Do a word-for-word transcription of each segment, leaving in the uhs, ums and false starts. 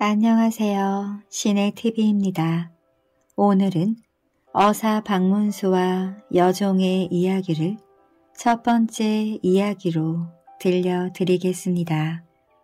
안녕하세요. 신의 티비입니다. 오늘은 어사 박문수와 여종의 이야기를 첫 번째 이야기로 들려드리겠습니다.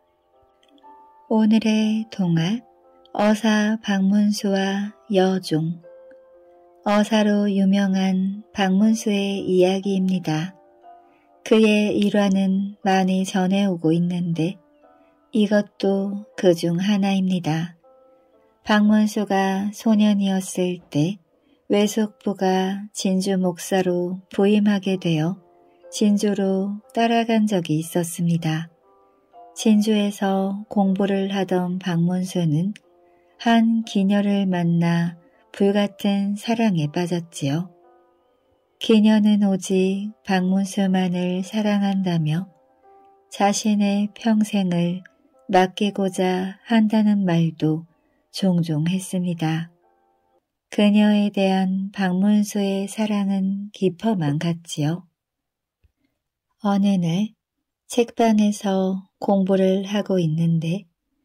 오늘의 동화 어사 박문수와 여종. 어사로 유명한 박문수의 이야기입니다. 그의 일화는 많이 전해오고 있는데 이것도 그 중 하나입니다. 박문수가 소년이었을 때 외숙부가 진주 목사로 부임하게 되어 진주로 따라간 적이 있었습니다. 진주에서 공부를 하던 박문수는 한 기녀를 만나 불같은 사랑에 빠졌지요. 기녀는 오직 박문수만을 사랑한다며 자신의 평생을 맡기고자 한다는 말도 종종 했습니다. 그녀에 대한 박문수의 사랑은 깊어만 갔지요. 어느 날 책방에서 공부를 하고 있는데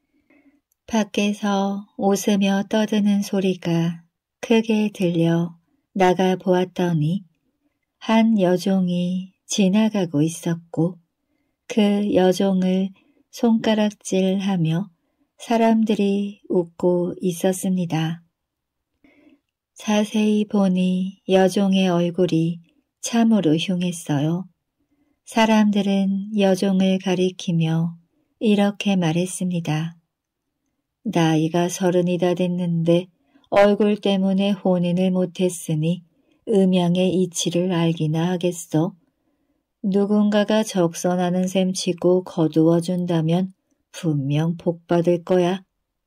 밖에서 웃으며 떠드는 소리가 크게 들려 나가 보았더니 한 여종이 지나가고 있었고 그 여종을 손가락질하며 사람들이 웃고 있었습니다. 자세히 보니 여종의 얼굴이 참으로 흉했어요. 사람들은 여종을 가리키며 이렇게 말했습니다. 나이가 서른이 다 됐는데 얼굴 때문에 혼인을 못했으니 음양의 이치를 알기나 하겠어. 누군가가 적선하는 셈 치고 거두어준다면 분명 복받을 거야.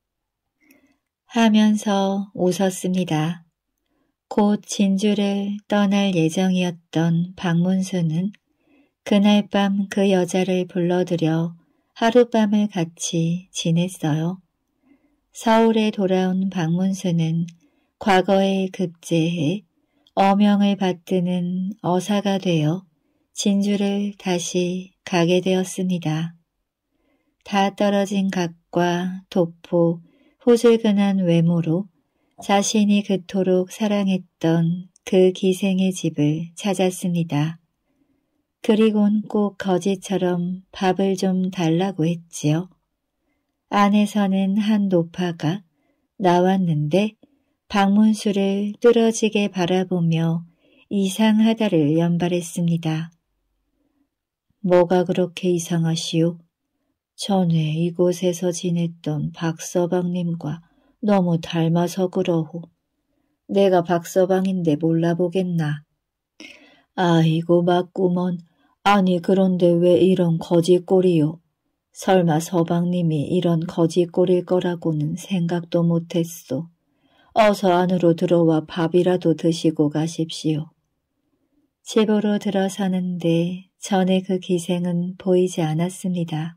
하면서 웃었습니다. 곧 진주를 떠날 예정이었던 박문수는 그날 밤 그 여자를 불러들여 하룻밤을 같이 지냈어요. 서울에 돌아온 박문수는 과거에 급제해 어명을 받드는 어사가 되어 진주를 다시 가게 되었습니다. 다 떨어진 각과 도포, 호술근한 외모로 자신이 그토록 사랑했던 그 기생의 집을 찾았습니다. 그리곤 꼭 거지처럼 밥을 좀 달라고 했지요. 안에서는 한 노파가 나왔는데 박문수를 뚫어지게 바라보며 이상하다를 연발했습니다. 뭐가 그렇게 이상하시오? 전에 이곳에서 지냈던 박서방님과 너무 닮아서 그러호. 내가 박서방인데 몰라보겠나. 아이고 맞구먼. 아니 그런데 왜 이런 거지꼴이요? 설마 서방님이 이런 거지꼴일 거라고는 생각도 못했소. 어서 안으로 들어와 밥이라도 드시고 가십시오. 집으로 들어서는데 전에 그 기생은 보이지 않았습니다.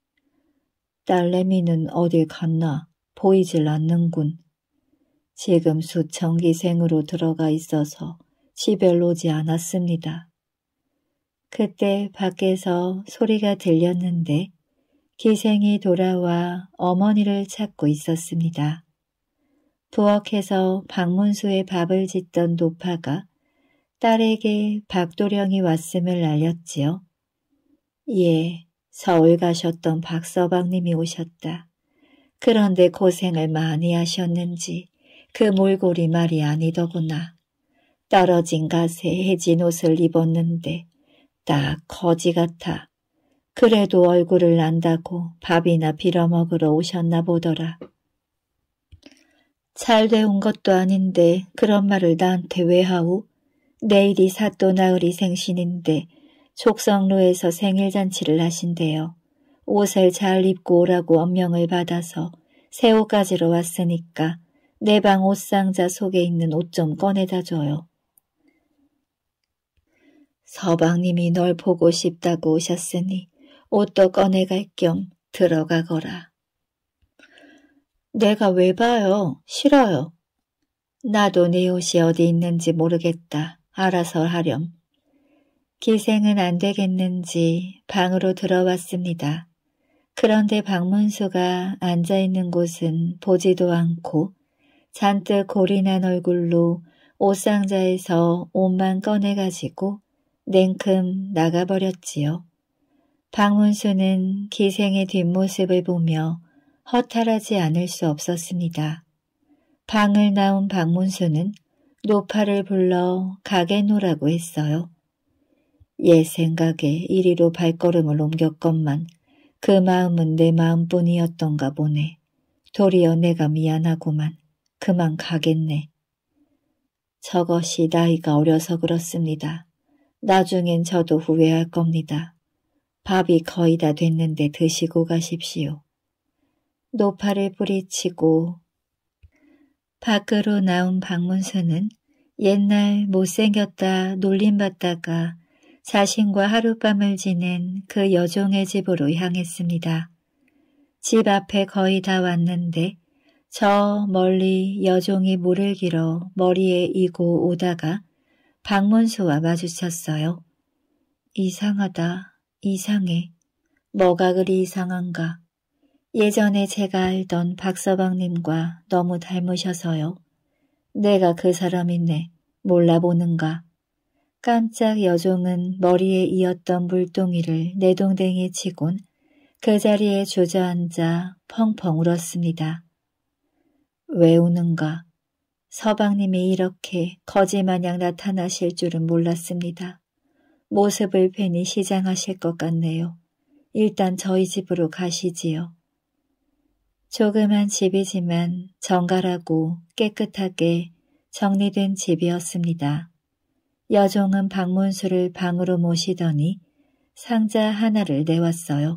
딸내미는 어딜 갔나 보이질 않는군. 지금 수청 기생으로 들어가 있어서 집에 오지 않았습니다. 그때 밖에서 소리가 들렸는데 기생이 돌아와 어머니를 찾고 있었습니다. 부엌에서 박문수의 밥을 짓던 노파가 딸에게 박도령이 왔음을 알렸지요. 예, 서울 가셨던 박서방님이 오셨다. 그런데 고생을 많이 하셨는지 그 몰골이 말이 아니더구나. 떨어진 갓에 해진 옷을 입었는데 딱 거지 같아. 그래도 얼굴을 안다고 밥이나 빌어먹으러 오셨나 보더라. 잘 돼온 것도 아닌데 그런 말을 나한테 왜 하오? 내일이 사또 나으리 생신인데 족성로에서 생일잔치를 하신대요. 옷을 잘 입고 오라고 엄명을 받아서 새 옷 가지러 왔으니까 내 방 옷상자 속에 있는 옷 좀 꺼내다 줘요. 서방님이 널 보고 싶다고 오셨으니 옷도 꺼내갈 겸 들어가거라. 내가 왜 봐요? 싫어요. 나도 네 옷이 어디 있는지 모르겠다. 알아서 하렴. 기생은 안 되겠는지 방으로 들어왔습니다. 그런데 박문수가 앉아있는 곳은 보지도 않고 잔뜩 골이 난 얼굴로 옷상자에서 옷만 꺼내가지고 냉큼 나가버렸지요. 박문수는 기생의 뒷모습을 보며 허탈하지 않을 수 없었습니다. 방을 나온 박문수는 노파를 불러 가게 놓으라고 했어요. 옛 생각에 이리로 발걸음을 옮겼건만 그 마음은 내 마음뿐이었던가 보네. 도리어 내가 미안하구만. 그만 가겠네. 저것이 나이가 어려서 그렇습니다. 나중엔 저도 후회할 겁니다. 밥이 거의 다 됐는데 드시고 가십시오. 노파를 뿌리치고 밖으로 나온 박문수는 옛날 못생겼다 놀림받다가 자신과 하룻밤을 지낸 그 여종의 집으로 향했습니다. 집 앞에 거의 다 왔는데 저 멀리 여종이 물을 길어 머리에 이고 오다가 박문수와 마주쳤어요. 이상하다. 이상해. 뭐가 그리 이상한가. 예전에 제가 알던 박서방님과 너무 닮으셔서요. 내가 그 사람이네. 몰라보는가. 깜짝 여종은 머리에 이었던 물동이를 내동댕이 치곤 그 자리에 주저앉아 펑펑 울었습니다. 왜 우는가? 서방님이 이렇게 거지마냥 나타나실 줄은 몰랐습니다. 모습을 괜히 시장하실 것 같네요. 일단 저희 집으로 가시지요. 조그만 집이지만 정갈하고 깨끗하게 정리된 집이었습니다. 여종은 박문수를 방으로 모시더니 상자 하나를 내왔어요.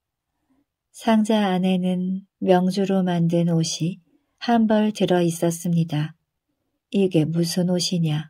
상자 안에는 명주로 만든 옷이 한 벌 들어 있었습니다. 이게 무슨 옷이냐?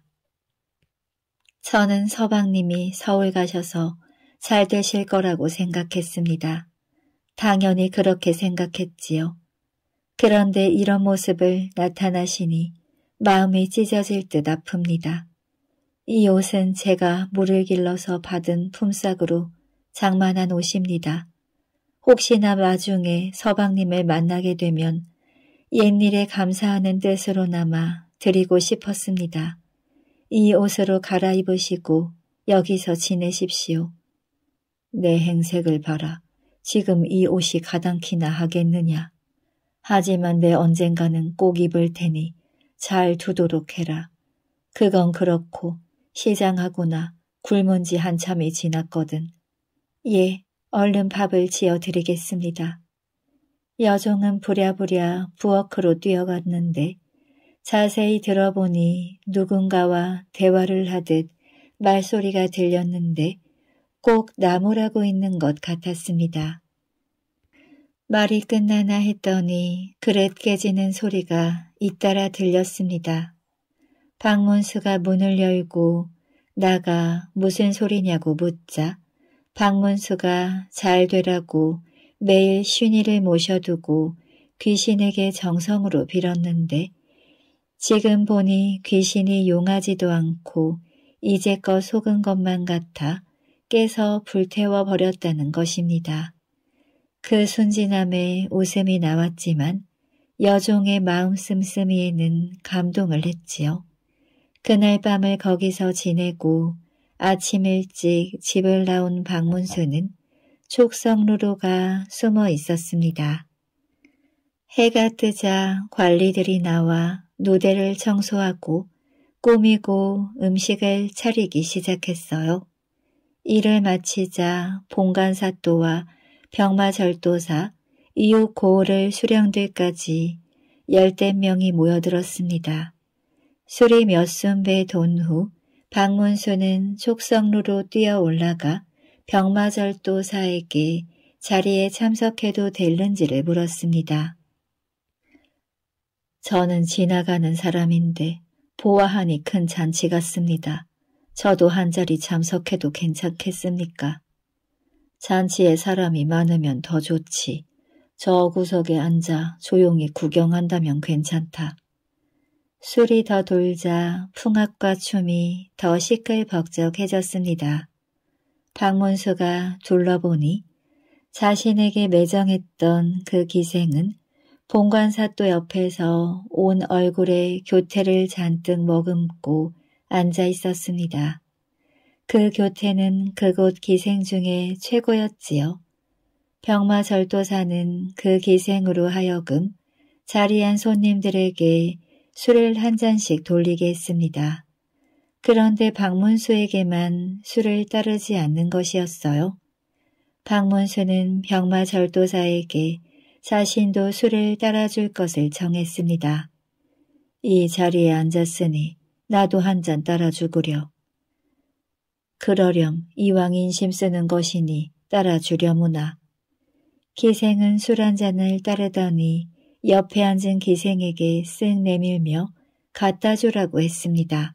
저는 서방님이 서울 가셔서 잘 되실 거라고 생각했습니다. 당연히 그렇게 생각했지요. 그런데 이런 모습을 나타나시니 마음이 찢어질 듯 아픕니다. 이 옷은 제가 물을 길러서 받은 품삯으로 장만한 옷입니다. 혹시나 나중에 서방님을 만나게 되면 옛일에 감사하는 뜻으로나마 드리고 싶었습니다. 이 옷으로 갈아입으시고 여기서 지내십시오. 내 행색을 봐라. 지금 이 옷이 가당키나 하겠느냐. 하지만 내 언젠가는 꼭 입을 테니 잘 두도록 해라. 그건 그렇고 시장하구나 굶은 지 한참이 지났거든. 예, 얼른 밥을 지어드리겠습니다. 여종은 부랴부랴 부엌으로 뛰어갔는데 자세히 들어보니 누군가와 대화를 하듯 말소리가 들렸는데 꼭 나무라고 있는 것 같았습니다. 말이 끝나나 했더니 그릇 깨지는 소리가 잇따라 들렸습니다. 박문수가 문을 열고 나가 무슨 소리냐고 묻자 박문수가 잘 되라고 매일 쉰이를 모셔두고 귀신에게 정성으로 빌었는데 지금 보니 귀신이 용하지도 않고 이제껏 속은 것만 같아 깨서 불태워 버렸다는 것입니다. 그 순진함에 웃음이 나왔지만 여종의 마음 씀씀이에는 감동을 했지요. 그날 밤을 거기서 지내고 아침 일찍 집을 나온 박문수는 촉성루로가 숨어 있었습니다. 해가 뜨자 관리들이 나와 노대를 청소하고 꾸미고 음식을 차리기 시작했어요. 일을 마치자 봉간사또와 병마절도사, 이웃 고을을 수령들까지 열댓 명이 모여들었습니다. 술이 몇 순배 돈 후 박문수는 촉성루로 뛰어 올라가 병마절도사에게 자리에 참석해도 될는지를 물었습니다. 저는 지나가는 사람인데 보아하니 큰 잔치 같습니다. 저도 한 자리 참석해도 괜찮겠습니까? 잔치에 사람이 많으면 더 좋지. 저 구석에 앉아 조용히 구경한다면 괜찮다. 술이 더 돌자 풍악과 춤이 더 시끌벅적해졌습니다. 박문수가 둘러보니 자신에게 매정했던 그 기생은 본관사또 옆에서 온 얼굴에 교태를 잔뜩 머금고 앉아 있었습니다. 그 교태는 그곳 기생 중에 최고였지요. 병마절도사는 그 기생으로 하여금 자리한 손님들에게 술을 한 잔씩 돌리게 했습니다. 그런데 박문수에게만 술을 따르지 않는 것이었어요. 박문수는 병마절도사에게 자신도 술을 따라줄 것을 정했습니다. 이 자리에 앉았으니 나도 한 잔 따라주구려. 그러렴 이왕 인심 쓰는 것이니 따라주려무나. 기생은 술 한 잔을 따르더니 옆에 앉은 기생에게 쓱 내밀며 갖다 주라고 했습니다.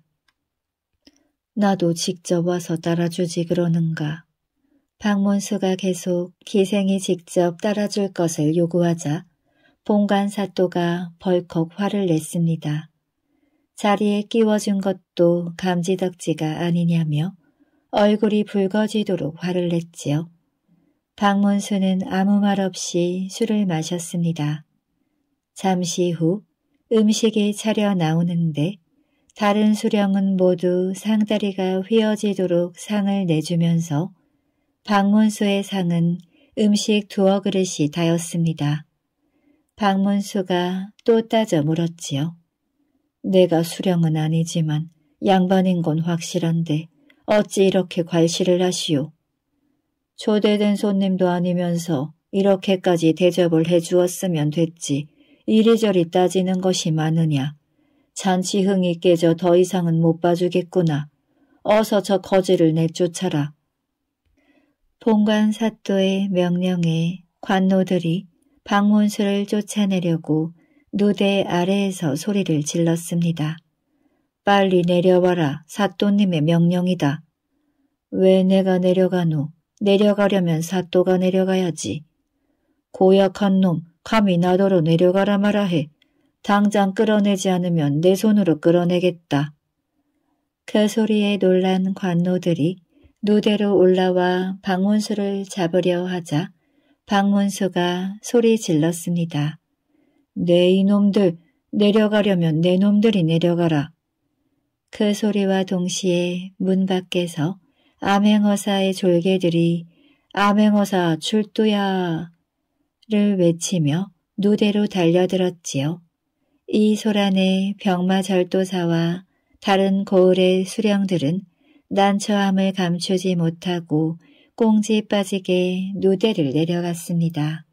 나도 직접 와서 따라주지 그러는가. 박문수가 계속 기생이 직접 따라줄 것을 요구하자 본관사또가 벌컥 화를 냈습니다. 자리에 끼워준 것도 감지덕지가 아니냐며 얼굴이 붉어지도록 화를 냈지요. 박문수는 아무 말 없이 술을 마셨습니다. 잠시 후 음식이 차려 나오는데 다른 수령은 모두 상다리가 휘어지도록 상을 내주면서 박문수의 상은 음식 두어 그릇이 다였습니다. 박문수가 또 따져 물었지요. 내가 수령은 아니지만 양반인 건 확실한데 어찌 이렇게 괄시를 하시오. 초대된 손님도 아니면서 이렇게까지 대접을 해주었으면 됐지 이리저리 따지는 것이 많으냐. 잔치 흥이 깨져 더 이상은 못 봐주겠구나. 어서 저 거지를 내쫓아라. 본관사또의 명령에 관노들이 박문수를 쫓아내려고 누대 아래에서 소리를 질렀습니다. 빨리 내려와라. 사또님의 명령이다. 왜 내가 내려가노? 내려가려면 사또가 내려가야지. 고약한 놈, 감히 나더러 내려가라 마라 해. 당장 끌어내지 않으면 내 손으로 끌어내겠다. 그 소리에 놀란 관노들이 누대로 올라와 박문수를 잡으려 하자 박문수가 소리 질렀습니다. 내 이놈들, 내려가려면 내 놈들이 내려가라. 그 소리와 동시에 문 밖에서 암행어사의 졸개들이 암행어사 출두야 를 외치며 누대로 달려들었지요. 이 소란에 병마절도사와 다른 고을의 수령들은 난처함을 감추지 못하고 꽁지 빠지게 누대를 내려갔습니다.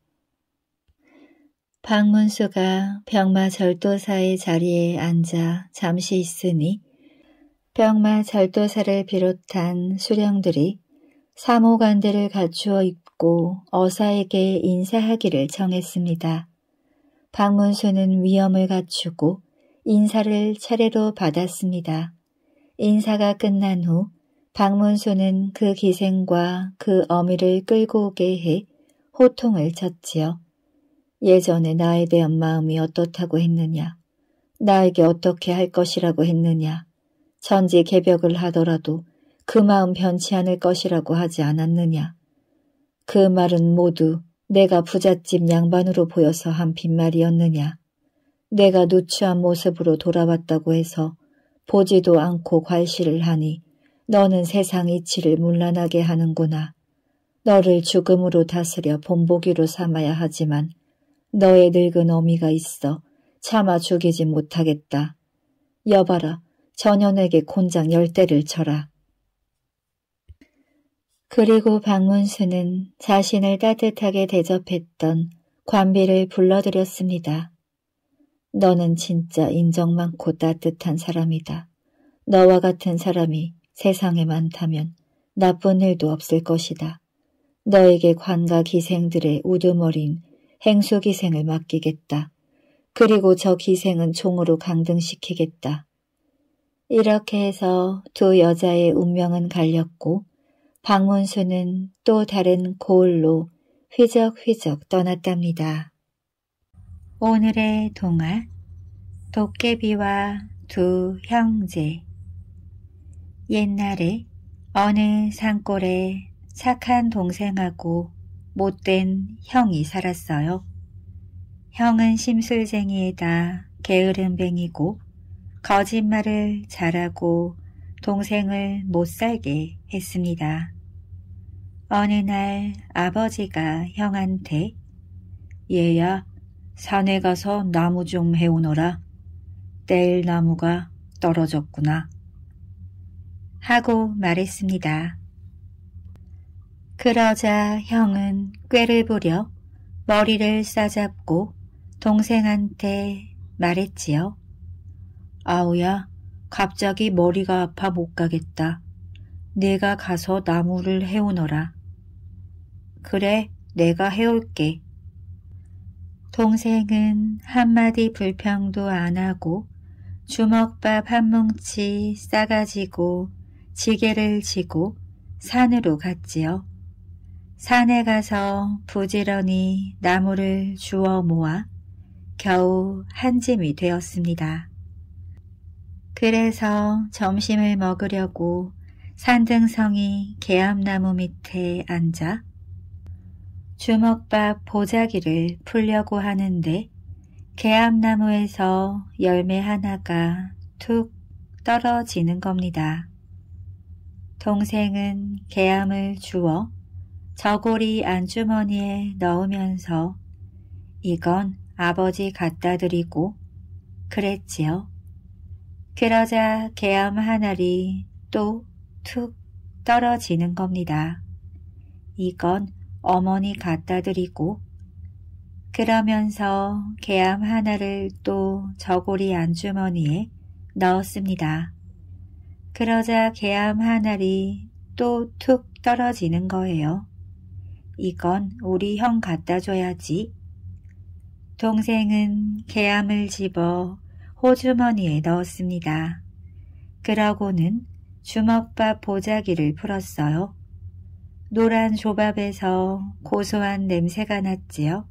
박문수가 병마절도사의 자리에 앉아 잠시 있으니 병마절도사를 비롯한 수령들이 사모관대를 갖추어 입고 어사에게 인사하기를 정했습니다. 박문수는 위엄을 갖추고 인사를 차례로 받았습니다. 인사가 끝난 후 박문수는 그 기생과 그 어미를 끌고 오게 해 호통을 쳤지요. 예전에 나에 대한 마음이 어떻다고 했느냐. 나에게 어떻게 할 것이라고 했느냐. 천지 개벽을 하더라도 그 마음 변치 않을 것이라고 하지 않았느냐. 그 말은 모두 내가 부잣집 양반으로 보여서 한 빈말이었느냐. 내가 누추한 모습으로 돌아왔다고 해서 보지도 않고 괄시를 하니 너는 세상 이치를 문란하게 하는구나. 너를 죽음으로 다스려 본보기로 삼아야 하지만 너의 늙은 어미가 있어 차마 죽이지 못하겠다. 여봐라, 전현에게 곤장 열 대를 쳐라. 그리고 박문수는 자신을 따뜻하게 대접했던 관비를 불러들였습니다. 너는 진짜 인정 많고 따뜻한 사람이다. 너와 같은 사람이 세상에 많다면 나쁜 일도 없을 것이다. 너에게 관과 기생들의 우두머리인 행수기생을 맡기겠다. 그리고 저 기생은 총으로 강등시키겠다. 이렇게 해서 두 여자의 운명은 갈렸고 박문수는 또 다른 고을로 휘적휘적 떠났답니다. 오늘의 동화 도깨비와 두 형제. 옛날에 어느 산골에 착한 동생하고 못된 형이 살았어요. 형은 심술쟁이에다 게으름뱅이고 거짓말을 잘하고 동생을 못살게 했습니다. 어느 날 아버지가 형한테 얘야, 산에 가서 나무 좀 해오너라. 뗄 나무가 떨어졌구나. 하고 말했습니다. 그러자 형은 꾀를 부려 머리를 싸잡고 동생한테 말했지요. 아우야, 갑자기 머리가 아파 못 가겠다. 내가 가서 나무를 해오너라. 그래, 내가 해올게. 동생은 한마디 불평도 안 하고 주먹밥 한 뭉치 싸가지고 지게를 지고 산으로 갔지요. 산에 가서 부지런히 나무를 주워 모아 겨우 한 짐이 되었습니다. 그래서 점심을 먹으려고 산등성이 개암나무 밑에 앉아 주먹밥 보자기를 풀려고 하는데 개암나무에서 열매 하나가 툭 떨어지는 겁니다. 동생은 개암을 주워 저고리 안주머니에 넣으면서 이건 아버지 갖다 드리고 그랬지요. 그러자 개암 하나리 또 툭 떨어지는 겁니다. 이건 어머니 갖다 드리고 그러면서 개암 하나를 또 저고리 안주머니에 넣었습니다. 그러자 개암 하나리 또 툭 떨어지는 거예요. 이건 우리 형 갖다 줘야지. 동생은 개암을 집어 호주머니에 넣었습니다. 그러고는 주먹밥 보자기를 풀었어요. 노란 조밥에서 고소한 냄새가 났지요.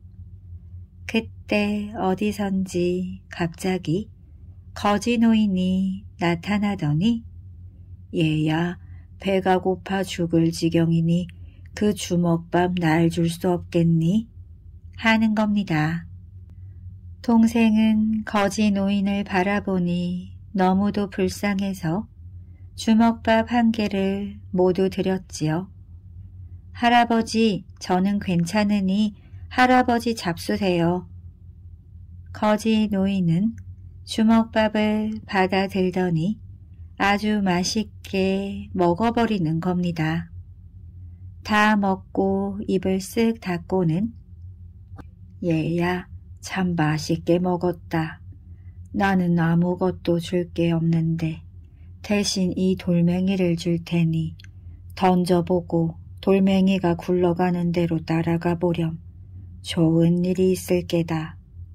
그때 어디선지 갑자기 거지 노인이 나타나더니 얘야, 배가 고파 죽을 지경이니 그 주먹밥 날 줄 수 없겠니? 하는 겁니다. 동생은 거지 노인을 바라보니 너무도 불쌍해서 주먹밥 한 개를 모두 드렸지요. 할아버지, 저는 괜찮으니 할아버지 잡수세요. 거지 노인은 주먹밥을 받아들더니 아주 맛있게 먹어버리는 겁니다. 다 먹고 입을 쓱 닫고는 얘야, 참 맛있게 먹었다. 나는 아무것도 줄 게 없는데 대신 이 돌멩이를 줄 테니 던져보고 돌멩이가 굴러가는 대로 따라가 보렴. 좋은 일이 있을 게다.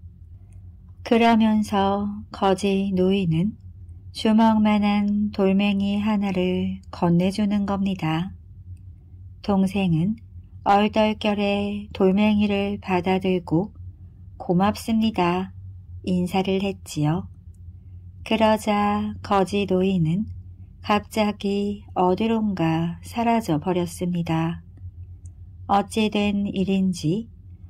그러면서 거지 노인은 주먹만한 돌멩이 하나를 건네주는 겁니다. 동생은 얼떨결에 돌멩이를 받아들고 고맙습니다. 인사를 했지요. 그러자 거지 노인은 갑자기 어디론가 사라져 버렸습니다. 어찌된 일인지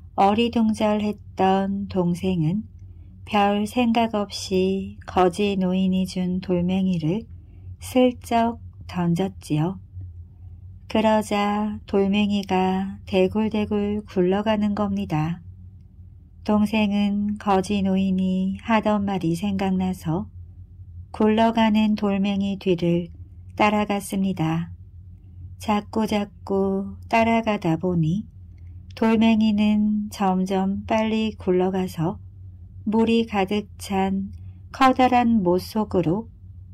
어리둥절했던 동생은 별 생각 없이 거지 노인이 준 돌멩이를 슬쩍 던졌지요. 그러자 돌멩이가 대굴대굴 굴러가는 겁니다. 동생은 거지 노인이 하던 말이 생각나서 굴러가는 돌멩이 뒤를 따라갔습니다. 자꾸자꾸 따라가다 보니 돌멩이는 점점 빨리 굴러가서 물이 가득 찬 커다란 못 속으로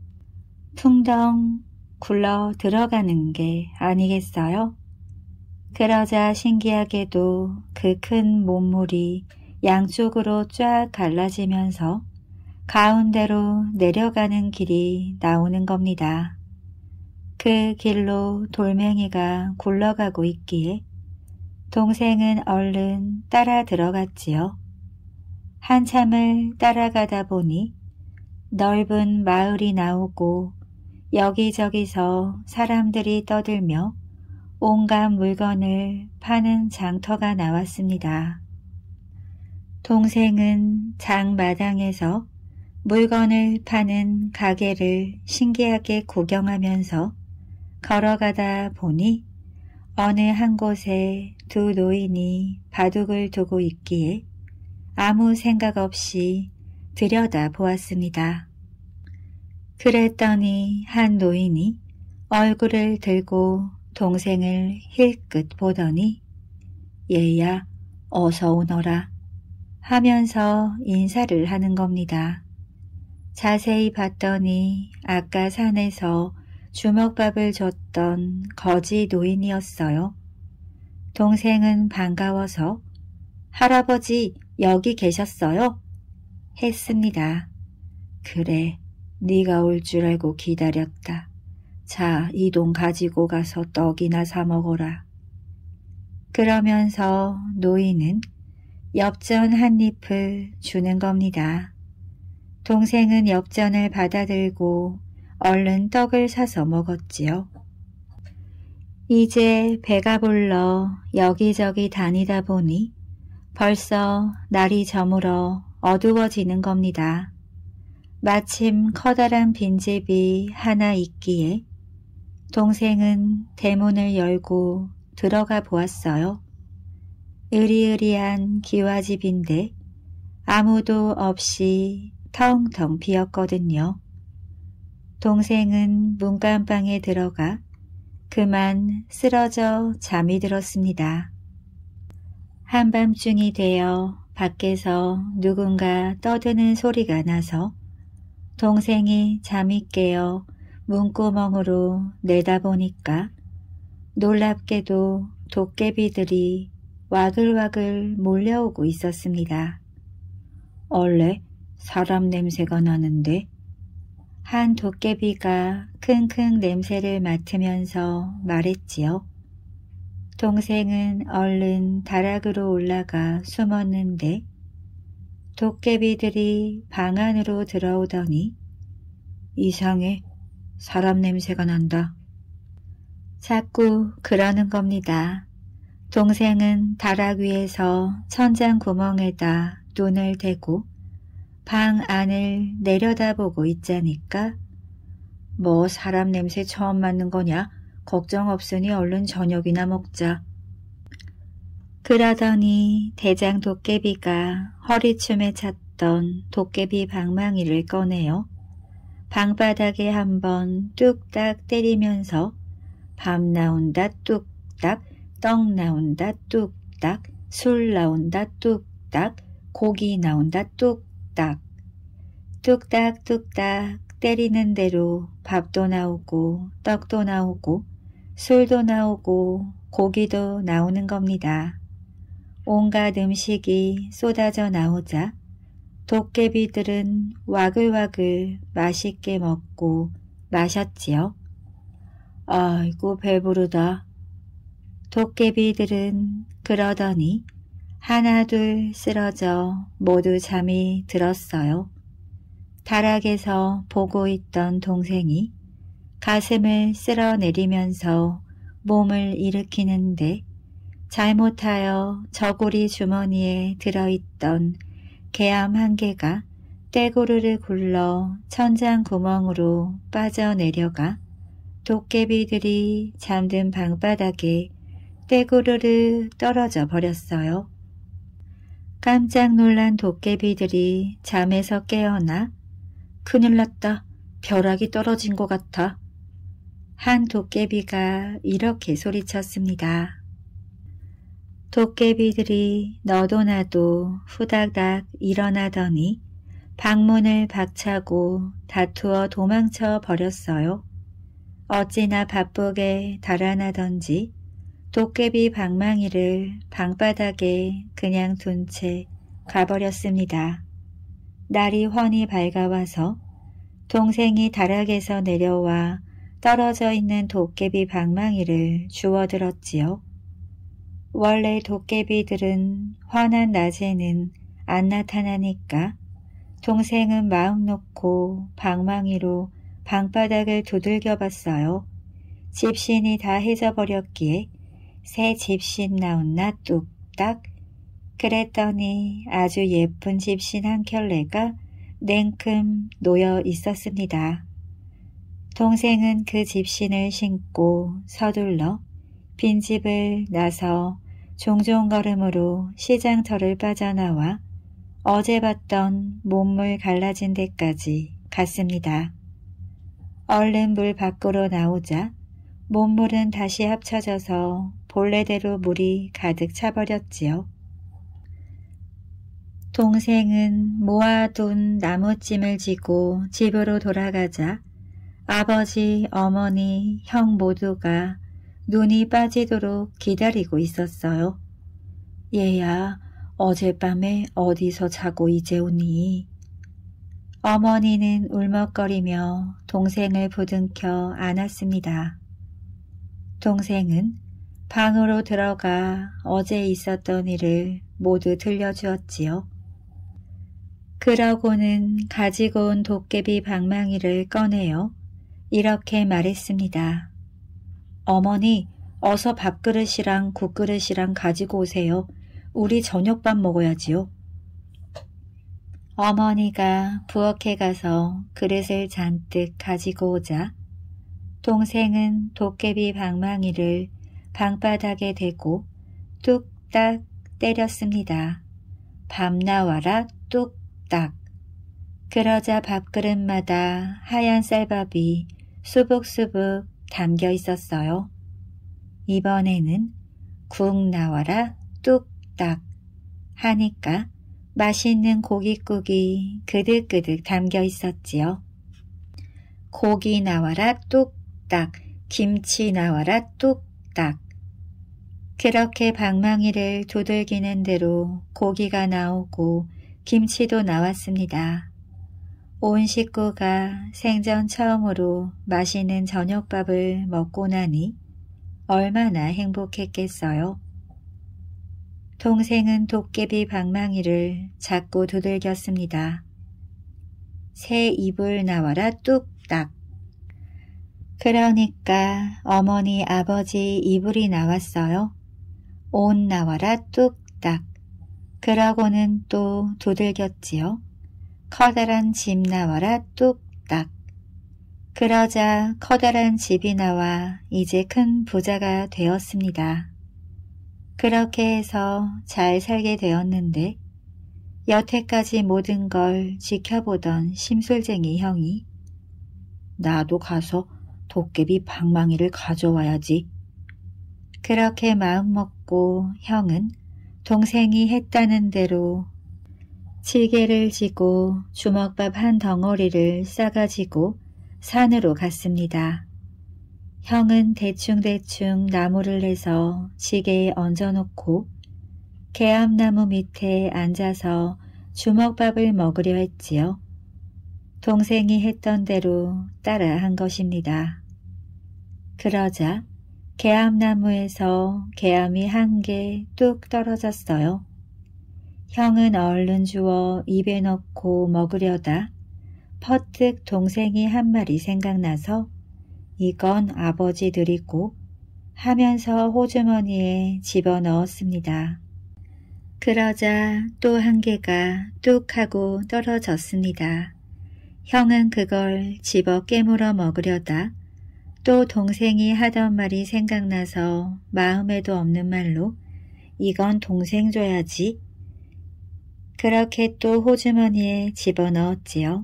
퉁덩 굴러 들어가는 게 아니겠어요? 그러자 신기하게도 그 큰 몸물이 양쪽으로 쫙 갈라지면서 가운데로 내려가는 길이 나오는 겁니다. 그 길로 돌멩이가 굴러가고 있기에 동생은 얼른 따라 들어갔지요. 한참을 따라가다 보니 넓은 마을이 나오고 여기저기서 사람들이 떠들며 온갖 물건을 파는 장터가 나왔습니다. 동생은 장마당에서 물건을 파는 가게를 신기하게 구경하면서 걸어가다 보니 어느 한 곳에 두 노인이 바둑을 두고 있기에 아무 생각 없이 들여다 보았습니다. 그랬더니 한 노인이 얼굴을 들고 동생을 힐끗 보더니 얘야 어서 오너라 하면서 인사를 하는 겁니다. 자세히 봤더니 아까 산에서 주먹밥을 줬던 거지 노인이었어요. 동생은 반가워서 할아버지 여기 계셨어요? 했습니다. 그래, 네가 올 줄 알고 기다렸다. 자, 이 돈 가지고 가서 떡이나 사 먹어라. 그러면서 노인은 엽전 한 잎을 주는 겁니다. 동생은 엽전을 받아들고 얼른 떡을 사서 먹었지요. 이제 배가 불러 여기저기 다니다 보니 벌써 날이 저물어 어두워지는 겁니다. 마침 커다란 빈집이 하나 있기에 동생은 대문을 열고 들어가 보았어요. 으리으리한 기와집인데 아무도 없이 텅텅 비었거든요. 동생은 문간방에 들어가 그만 쓰러져 잠이 들었습니다. 한밤중이 되어 밖에서 누군가 떠드는 소리가 나서 동생이 잠이 깨어 문구멍으로 내다보니까 놀랍게도 도깨비들이 와글와글 몰려오고 있었습니다. 얼레 사람 냄새가 나는데? 한 도깨비가 킁킁 냄새를 맡으면서 말했지요. 동생은 얼른 다락으로 올라가 숨었는데 도깨비들이 방 안으로 들어오더니 이상해, 사람 냄새가 난다. 자꾸 그러는 겁니다. 동생은 다락 위에서 천장 구멍에다 눈을 대고 방 안을 내려다보고 있자니까 뭐 사람 냄새 처음 맡는 거냐? 걱정 없으니 얼른 저녁이나 먹자. 그러더니 대장 도깨비가 허리춤에 찼던 도깨비 방망이를 꺼내어 방바닥에 한번 뚝딱 때리면서 밥 나온다 뚝딱, 떡 나온다 뚝딱, 술 나온다 뚝딱, 고기 나온다 뚝딱. 뚝딱 뚝딱 때리는 대로 밥도 나오고 떡도 나오고 술도 나오고 고기도 나오는 겁니다. 온갖 음식이 쏟아져 나오자 도깨비들은 와글와글 맛있게 먹고 마셨지요. 아이고 배부르다. 도깨비들은 그러더니 하나둘 쓰러져 모두 잠이 들었어요. 다락에서 보고 있던 동생이 가슴을 쓸어내리면서 몸을 일으키는데 잘못하여 저고리 주머니에 들어있던 개암 한 개가 떼구르르 굴러 천장 구멍으로 빠져내려가 도깨비들이 잠든 방바닥에 떼구르르 떨어져 버렸어요. 깜짝 놀란 도깨비들이 잠에서 깨어나 큰일 났다. 벼락이 떨어진 것 같아. 한 도깨비가 이렇게 소리쳤습니다. 도깨비들이 너도 나도 후다닥 일어나더니 방문을 박차고 다투어 도망쳐 버렸어요. 어찌나 바쁘게 달아나던지 도깨비 방망이를 방바닥에 그냥 둔 채 가버렸습니다. 날이 훤히 밝아와서 동생이 다락에서 내려와 떨어져 있는 도깨비 방망이를 주워들었지요. 원래 도깨비들은 환한 낮에는 안 나타나니까 동생은 마음 놓고 방망이로 방바닥을 두들겨 봤어요. 집신이 다 해져버렸기에 새 집신 나온나 뚝딱. 그랬더니 아주 예쁜 집신 한 켤레가 냉큼 놓여 있었습니다. 동생은 그 집신을 신고 서둘러 빈집을 나서 종종 걸음으로 시장터를 빠져나와 어제 봤던 몸물 갈라진 데까지 갔습니다. 얼른 물 밖으로 나오자 몸물은 다시 합쳐져서 본래대로 물이 가득 차버렸지요. 동생은 모아둔 나무찜을 지고 집으로 돌아가자 아버지, 어머니, 형 모두가 눈이 빠지도록 기다리고 있었어요. 얘야, 어젯밤에 어디서 자고 이제 오니? 어머니는 울먹거리며 동생을 부둥켜 안았습니다. 동생은 방으로 들어가 어제 있었던 일을 모두 들려주었지요. 그러고는 가지고 온 도깨비 방망이를 꺼내어 이렇게 말했습니다. 어머니, 어서 밥그릇이랑 국그릇이랑 가지고 오세요. 우리 저녁밥 먹어야지요. 어머니가 부엌에 가서 그릇을 잔뜩 가지고 오자 동생은 도깨비 방망이를 방바닥에 대고 뚝딱 때렸습니다. 밥 나와라 뚝딱. 그러자 밥그릇마다 하얀 쌀밥이 수북수북 담겨 있었어요. 이번에는 국 나와라 뚝딱 하니까 맛있는 고깃국이 그득그득 담겨 있었지요. 고기 나와라 뚝딱, 김치 나와라 뚝딱. 그렇게 방망이를 두들기는 대로 고기가 나오고 김치도 나왔습니다. 온 식구가 생전 처음으로 맛있는 저녁밥을 먹고 나니 얼마나 행복했겠어요. 동생은 도깨비 방망이를 자꾸 두들겼습니다. 새 이불 나와라 뚝딱. 그러니까 어머니 아버지 이불이 나왔어요. 옷 나와라 뚝딱. 그러고는 또 두들겼지요. 커다란 집 나와라 뚝딱. 그러자 커다란 집이 나와 이제 큰 부자가 되었습니다. 그렇게 해서 잘 살게 되었는데 여태까지 모든 걸 지켜보던 심술쟁이 형이 나도 가서 도깨비 방망이를 가져와야지. 그렇게 마음먹고 형은 동생이 했다는 대로 지게를 지고 주먹밥 한 덩어리를 싸가지고 산으로 갔습니다. 형은 대충대충 나무를 내서 지게에 얹어놓고 개암나무 밑에 앉아서 주먹밥을 먹으려 했지요. 동생이 했던 대로 따라 한 것입니다. 그러자 개암나무에서 개암이 한 개 뚝 떨어졌어요. 형은 얼른 주워 입에 넣고 먹으려다 퍼뜩 동생이 한 말이 생각나서 이건 아버지 드리고 하면서 호주머니에 집어넣었습니다. 그러자 또 한 개가 뚝 하고 떨어졌습니다. 형은 그걸 집어 깨물어 먹으려다 또 동생이 하던 말이 생각나서 마음에도 없는 말로 이건 동생 줘야지. 그렇게 또 호주머니에 집어넣었지요.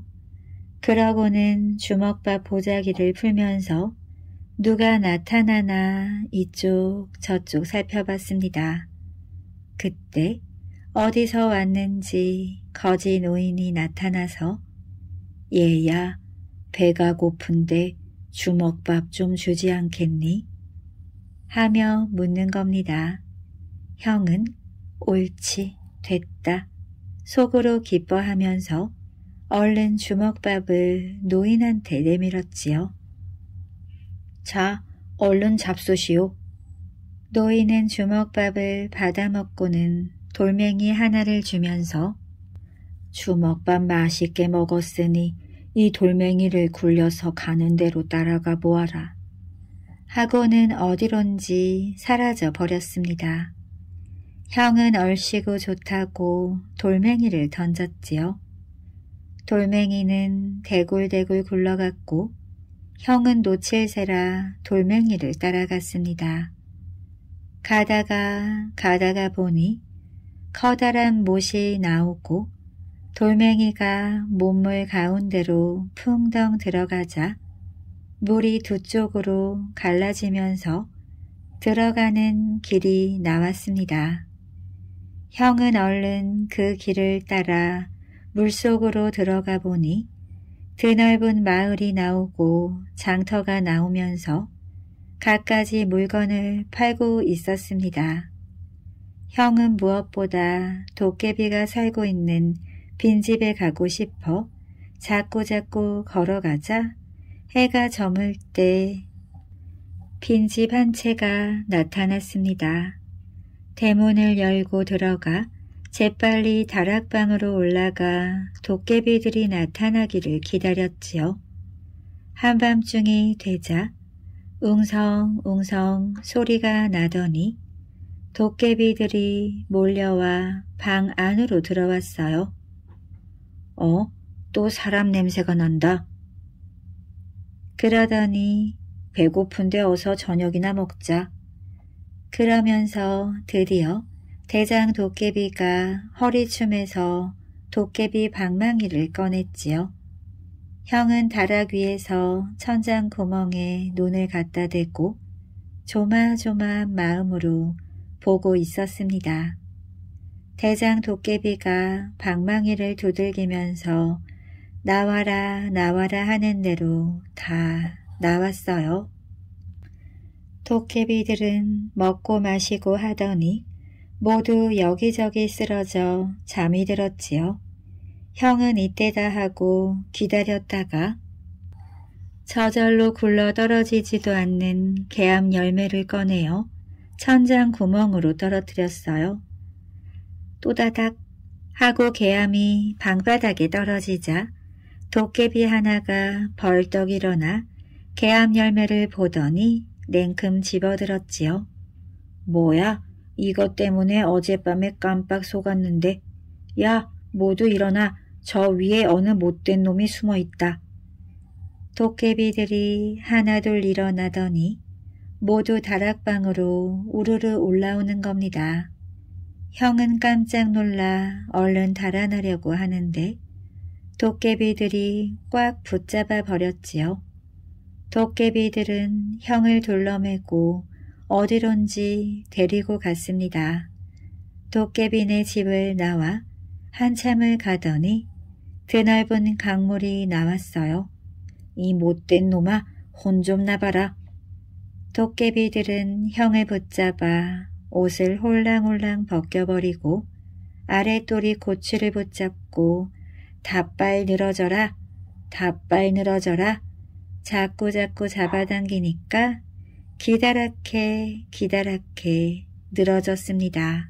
그러고는 주먹밥 보자기를 풀면서 누가 나타나나 이쪽 저쪽 살펴봤습니다. 그때 어디서 왔는지 거지 노인이 나타나서 얘야, 배가 고픈데 주먹밥 좀 주지 않겠니? 하며 묻는 겁니다. 형은 옳지, 됐다. 속으로 기뻐하면서 얼른 주먹밥을 노인한테 내밀었지요. 자, 얼른 잡수시오. 노인은 주먹밥을 받아먹고는 돌멩이 하나를 주면서 주먹밥 맛있게 먹었으니 이 돌멩이를 굴려서 가는 대로 따라가 보아라. 하고는 어디론지 사라져 버렸습니다. 형은 얼씨구 좋다고 돌멩이를 던졌지요. 돌멩이는 대굴대굴 굴러갔고 형은 놓칠세라 돌멩이를 따라갔습니다. 가다가 가다가 보니 커다란 못이 나오고 돌멩이가 못물 가운데로 풍덩 들어가자 물이 두 쪽으로 갈라지면서 들어가는 길이 나왔습니다. 형은 얼른 그 길을 따라 물속으로 들어가 보니 드넓은 마을이 나오고 장터가 나오면서 갖가지 물건을 팔고 있었습니다. 형은 무엇보다 도깨비가 살고 있는 빈집에 가고 싶어 자꾸자꾸 걸어가자 해가 저물 때 빈집 한 채가 나타났습니다. 대문을 열고 들어가 재빨리 다락방으로 올라가 도깨비들이 나타나기를 기다렸지요. 한밤중이 되자 웅성웅성 소리가 나더니 도깨비들이 몰려와 방 안으로 들어왔어요. 어? 또 사람 냄새가 난다. 그러더니 배고픈데 어서 저녁이나 먹자. 그러면서 드디어 대장 도깨비가 허리춤에서 도깨비 방망이를 꺼냈지요. 형은 다락 위에서 천장 구멍에 눈을 갖다 대고 조마조마한 마음으로 보고 있었습니다. 대장 도깨비가 방망이를 두들기면서 나와라 나와라 하는 대로 다 나왔어요. 도깨비들은 먹고 마시고 하더니 모두 여기저기 쓰러져 잠이 들었지요. 형은 이때다 하고 기다렸다가 저절로 굴러 떨어지지도 않는 개암 열매를 꺼내어 천장 구멍으로 떨어뜨렸어요. 또다닥 하고 개암이 방바닥에 떨어지자 도깨비 하나가 벌떡 일어나 개암 열매를 보더니 냉큼 집어들었지요. 뭐야? 이것 때문에 어젯밤에 깜빡 속았는데. 야, 모두 일어나. 저 위에 어느 못된 놈이 숨어있다. 도깨비들이 하나둘 일어나더니 모두 다락방으로 우르르 올라오는 겁니다. 형은 깜짝 놀라 얼른 달아나려고 하는데 도깨비들이 꽉 붙잡아 버렸지요. 도깨비들은 형을 둘러매고 어디론지 데리고 갔습니다. 도깨비네 집을 나와 한참을 가더니 드넓은 강물이 나왔어요. 이 못된 놈아, 혼 좀 나봐라. 도깨비들은 형을 붙잡아 옷을 홀랑홀랑 벗겨버리고 아랫도리 고추를 붙잡고 닷발 늘어져라, 닷발 늘어져라 자꾸자꾸 잡아당기니까 기다랗게 기다랗게 늘어졌습니다.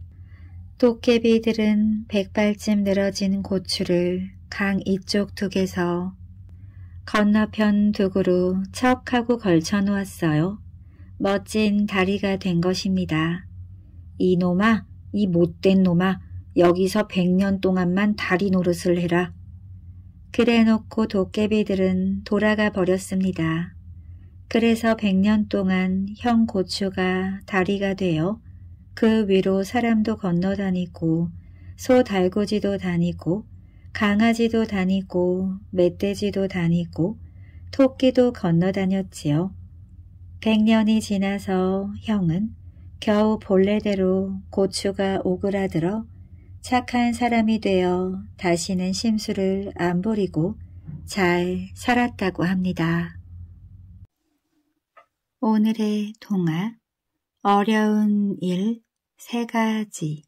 도깨비들은 백발쯤 늘어진 고추를 강 이쪽 둑에서 건너편 둑으로 척하고 걸쳐놓았어요. 멋진 다리가 된 것입니다. 이놈아, 이 못된 놈아, 여기서 백년 동안만 다리 노릇을 해라. 그래놓고 도깨비들은 돌아가 버렸습니다. 그래서 백년 동안 형 고추가 다리가 되어 그 위로 사람도 건너다니고 소 달구지도 다니고 강아지도 다니고 멧돼지도 다니고 토끼도 건너다녔지요. 백년이 지나서 형은 겨우 본래대로 고추가 오그라들어 착한 사람이 되어 다시는 심술을 안 부리고 잘 살았다고 합니다. 오늘의 동화 어려운 일 세 가지.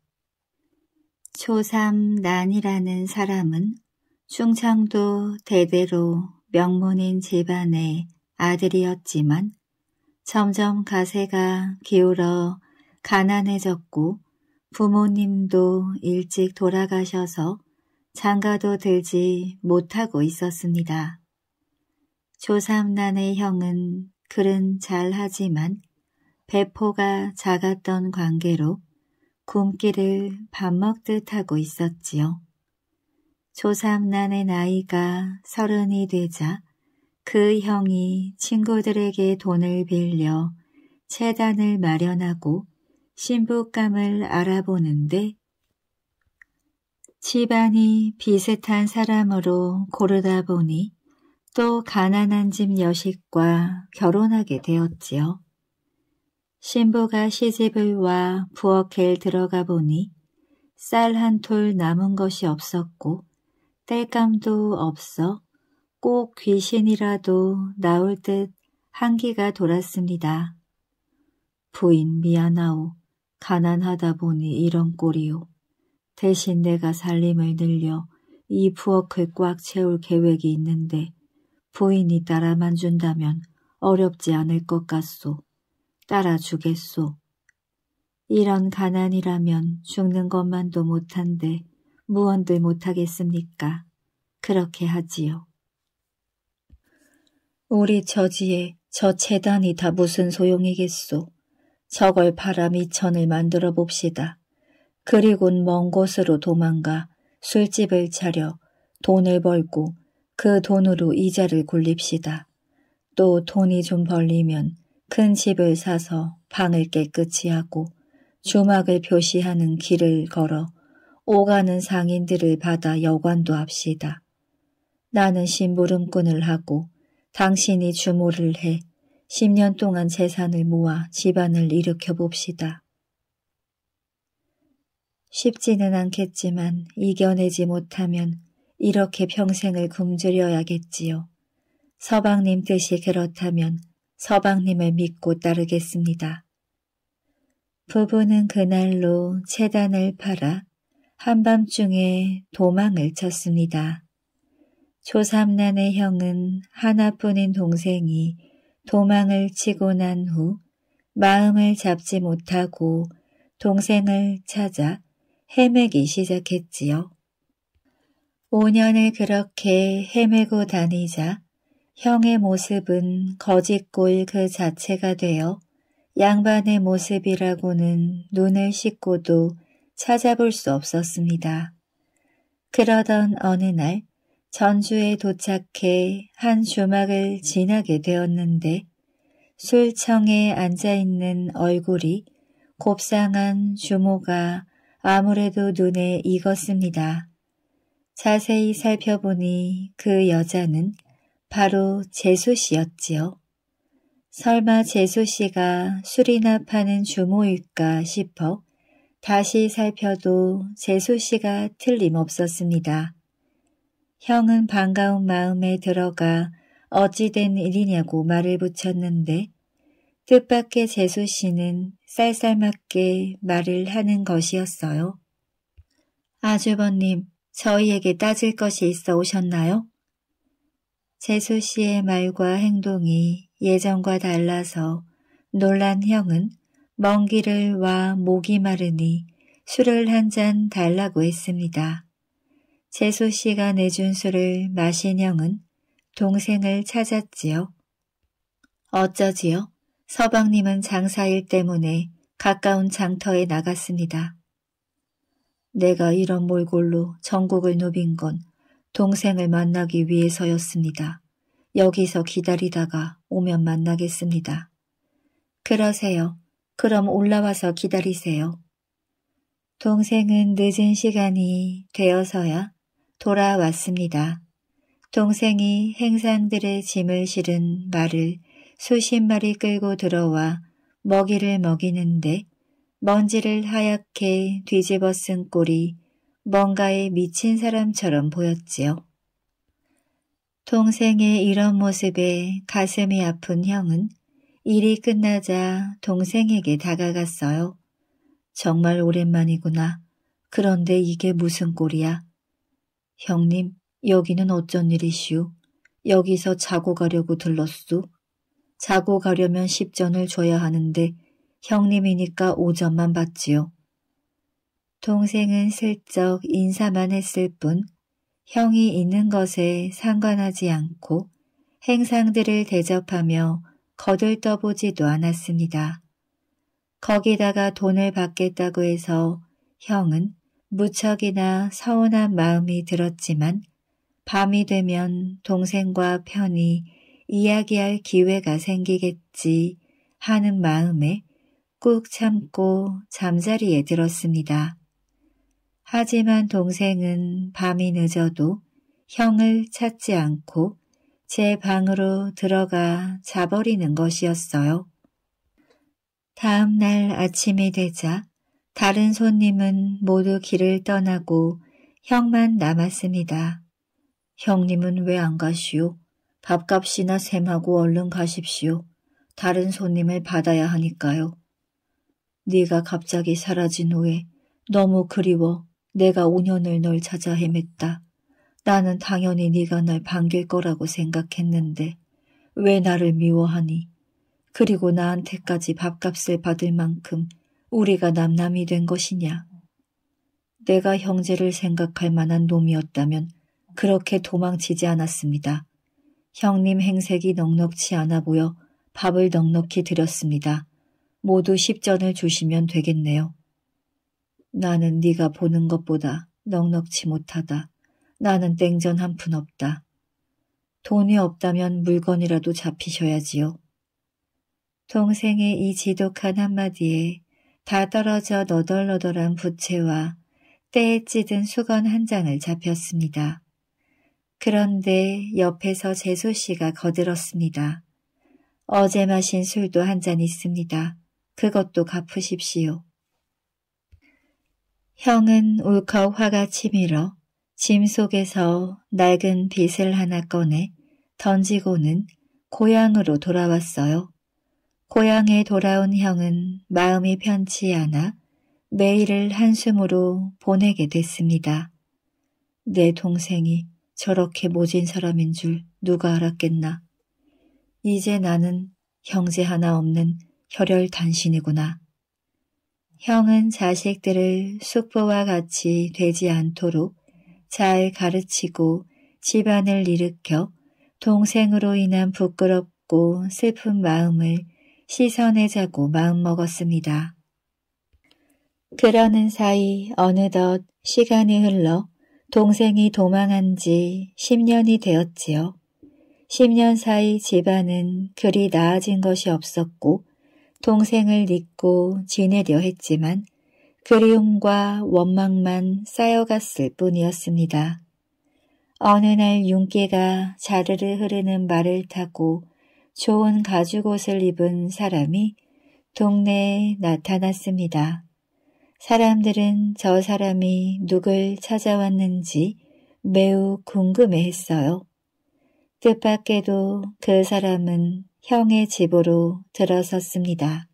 초삼난이라는 사람은 충청도 대대로 명문인 집안의 아들이었지만 점점 가세가 기울어 가난해졌고 부모님도 일찍 돌아가셔서 장가도 들지 못하고 있었습니다. 조삼난의 형은 글은 잘하지만 배포가 작았던 관계로 굶기를 밥 먹듯 하고 있었지요. 조삼난의 나이가 서른이 되자 그 형이 친구들에게 돈을 빌려 채단을 마련하고 신부감을 알아보는데 집안이 비슷한 사람으로 고르다 보니 또 가난한 집 여식과 결혼하게 되었지요. 신부가 시집을 와 부엌에 들어가 보니 쌀 한 톨 남은 것이 없었고 땔감도 없어 꼭 귀신이라도 나올 듯 한기가 돌았습니다. 부인 미안하오. 가난하다 보니 이런 꼴이오. 대신 내가 살림을 늘려 이 부엌을 꽉 채울 계획이 있는데 부인이 따라만 준다면 어렵지 않을 것 같소. 따라주겠소. 이런 가난이라면 죽는 것만도 못한데 무언들 못하겠습니까? 그렇게 하지요. 우리 처지에 저 채단이 다 무슨 소용이겠소. 저걸 팔아 미천을 만들어 봅시다. 그리곤 먼 곳으로 도망가 술집을 차려 돈을 벌고 그 돈으로 이자를 굴립시다. 또 돈이 좀 벌리면 큰 집을 사서 방을 깨끗이 하고 주막을 표시하는 길을 걸어 오가는 상인들을 받아 여관도 합시다. 나는 심부름꾼을 하고 당신이 주모를 해 십 년 동안 재산을 모아 집안을 일으켜 봅시다. 쉽지는 않겠지만 이겨내지 못하면 이렇게 평생을 굶주려야겠지요. 서방님 뜻이 그렇다면 서방님을 믿고 따르겠습니다. 부부는 그날로 채단을 팔아 한밤중에 도망을 쳤습니다. 조삼난의 형은 하나뿐인 동생이 도망을 치고 난 후 마음을 잡지 못하고 동생을 찾아 헤매기 시작했지요. 오 년을 그렇게 헤매고 다니자 형의 모습은 거짓골 그 자체가 되어 양반의 모습이라고는 눈을 씻고도 찾아볼 수 없었습니다. 그러던 어느 날 전주에 도착해 한 주막을 지나게 되었는데 술청에 앉아있는 얼굴이 곱상한 주모가 아무래도 눈에 익었습니다. 자세히 살펴보니 그 여자는 바로 재수씨였지요. 설마 재수씨가 술이나 파는 주모일까 싶어 다시 살펴도 재수씨가 틀림없었습니다. 형은 반가운 마음에 들어가 어찌된 일이냐고 말을 붙였는데 뜻밖의 재수씨는 쌀쌀맞게 말을 하는 것이었어요. 아주버님, 저희에게 따질 것이 있어 오셨나요? 재수씨의 말과 행동이 예전과 달라서 놀란 형은 먼 길을 와 목이 마르니 술을 한 잔 달라고 했습니다. 재수씨가 내준 술을 마신 형은 동생을 찾았지요. 어쩌지요? 서방님은 장사일 때문에 가까운 장터에 나갔습니다. 내가 이런 몰골로 전국을 누빈 건 동생을 만나기 위해서였습니다. 여기서 기다리다가 오면 만나겠습니다. 그러세요. 그럼 올라와서 기다리세요. 동생은 늦은 시간이 되어서야 돌아왔습니다. 동생이 행상들의 짐을 실은 말을 수십 마리 끌고 들어와 먹이를 먹이는데 먼지를 하얗게 뒤집어 쓴 꼴이 뭔가에 미친 사람처럼 보였지요. 동생의 이런 모습에 가슴이 아픈 형은 일이 끝나자 동생에게 다가갔어요. 정말 오랜만이구나. 그런데 이게 무슨 꼴이야? 형님, 여기는 어쩐 일이시오? 여기서 자고 가려고 들렀소? 자고 가려면 십 전을 줘야 하는데 형님이니까 오 전만 받지요. 동생은 슬쩍 인사만 했을 뿐 형이 있는 것에 상관하지 않고 행상들을 대접하며 거들떠보지도 않았습니다. 거기다가 돈을 받겠다고 해서 형은 무척이나 서운한 마음이 들었지만 밤이 되면 동생과 편히 이야기할 기회가 생기겠지 하는 마음에 꾹 참고 잠자리에 들었습니다. 하지만 동생은 밤이 늦어도 형을 찾지 않고 제 방으로 들어가 자버리는 것이었어요. 다음 날 아침이 되자 다른 손님은 모두 길을 떠나고 형만 남았습니다. 형님은 왜 안 가시오? 밥값이나 셈하고 얼른 가십시오. 다른 손님을 받아야 하니까요. 네가 갑자기 사라진 후에 너무 그리워 내가 오 년을 널 찾아 헤맸다. 나는 당연히 네가 날 반길 거라고 생각했는데 왜 나를 미워하니? 그리고 나한테까지 밥값을 받을 만큼 우리가 남남이 된 것이냐? 내가 형제를 생각할 만한 놈이었다면 그렇게 도망치지 않았습니다. 형님 행색이 넉넉치 않아 보여 밥을 넉넉히 드렸습니다. 모두 십 전을 주시면 되겠네요. 나는 네가 보는 것보다 넉넉치 못하다. 나는 땡전 한 푼 없다. 돈이 없다면 물건이라도 잡히셔야지요. 동생의 이 지독한 한마디에 다 떨어져 너덜너덜한 부채와 때에 찌든 수건 한 장을 잡혔습니다. 그런데 옆에서 재수씨가 거들었습니다. 어제 마신 술도 한 잔 있습니다. 그것도 갚으십시오. 형은 울컥 화가 치밀어 짐 속에서 낡은 빗을 하나 꺼내 던지고는 고향으로 돌아왔어요. 고향에 돌아온 형은 마음이 편치 않아 매일을 한숨으로 보내게 됐습니다. 내 동생이 저렇게 모진 사람인 줄 누가 알았겠나. 이제 나는 형제 하나 없는 혈혈 단신이구나. 형은 자식들을 숙부와 같이 되지 않도록 잘 가르치고 집안을 일으켜 동생으로 인한 부끄럽고 슬픈 마음을 씻어내자고 마음먹었습니다. 그러는 사이 어느덧 시간이 흘러 동생이 도망한 지 십 년이 되었지요. 십 년 사이 집안은 그리 나아진 것이 없었고 동생을 잊고 지내려 했지만 그리움과 원망만 쌓여갔을 뿐이었습니다. 어느 날 윤기가 자르르 흐르는 말을 타고 좋은 가죽옷을 입은 사람이 동네에 나타났습니다. 사람들은 저 사람이 누굴 찾아왔는지 매우 궁금해했어요. 뜻밖에도 그 사람은 형의 집으로 들어섰습니다.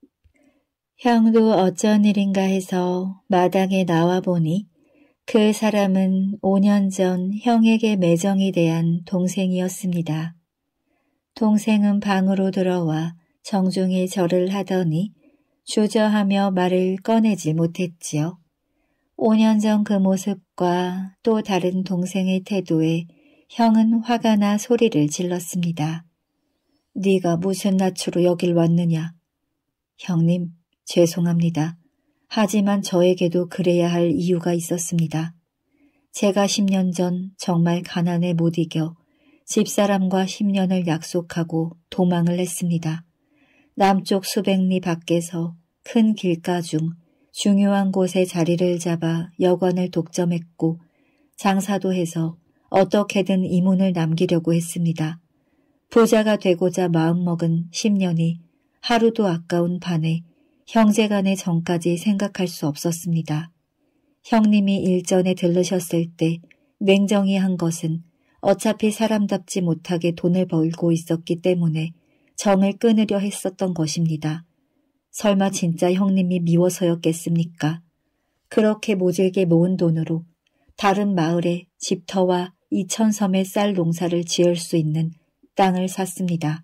형도 어쩐 일인가 해서 마당에 나와보니 그 사람은 오 년 전 형에게 매정이 대한 동생이었습니다. 동생은 방으로 들어와 정중히 절을 하더니 주저하며 말을 꺼내지 못했지요. 오 년 전 그 모습과 또 다른 동생의 태도에 형은 화가 나 소리를 질렀습니다. 네가 무슨 낯으로 여길 왔느냐? 형님, 죄송합니다. 하지만 저에게도 그래야 할 이유가 있었습니다. 제가 십 년 전 정말 가난에 못 이겨 집사람과 십 년을 약속하고 도망을 했습니다. 남쪽 수백 리 밖에서 큰 길가 중 중요한 곳에 자리를 잡아 여관을 독점했고 장사도 해서 어떻게든 이문을 남기려고 했습니다. 부자가 되고자 마음먹은 십 년이 하루도 아까운 반에 형제간의 정까지 생각할 수 없었습니다. 형님이 일전에 들르셨을 때 냉정히 한 것은 어차피 사람답지 못하게 돈을 벌고 있었기 때문에 정을 끊으려 했었던 것입니다. 설마 진짜 형님이 미워서였겠습니까? 그렇게 모질게 모은 돈으로 다른 마을에 집터와 이천 섬의 쌀 농사를 지을 수 있는 땅을 샀습니다.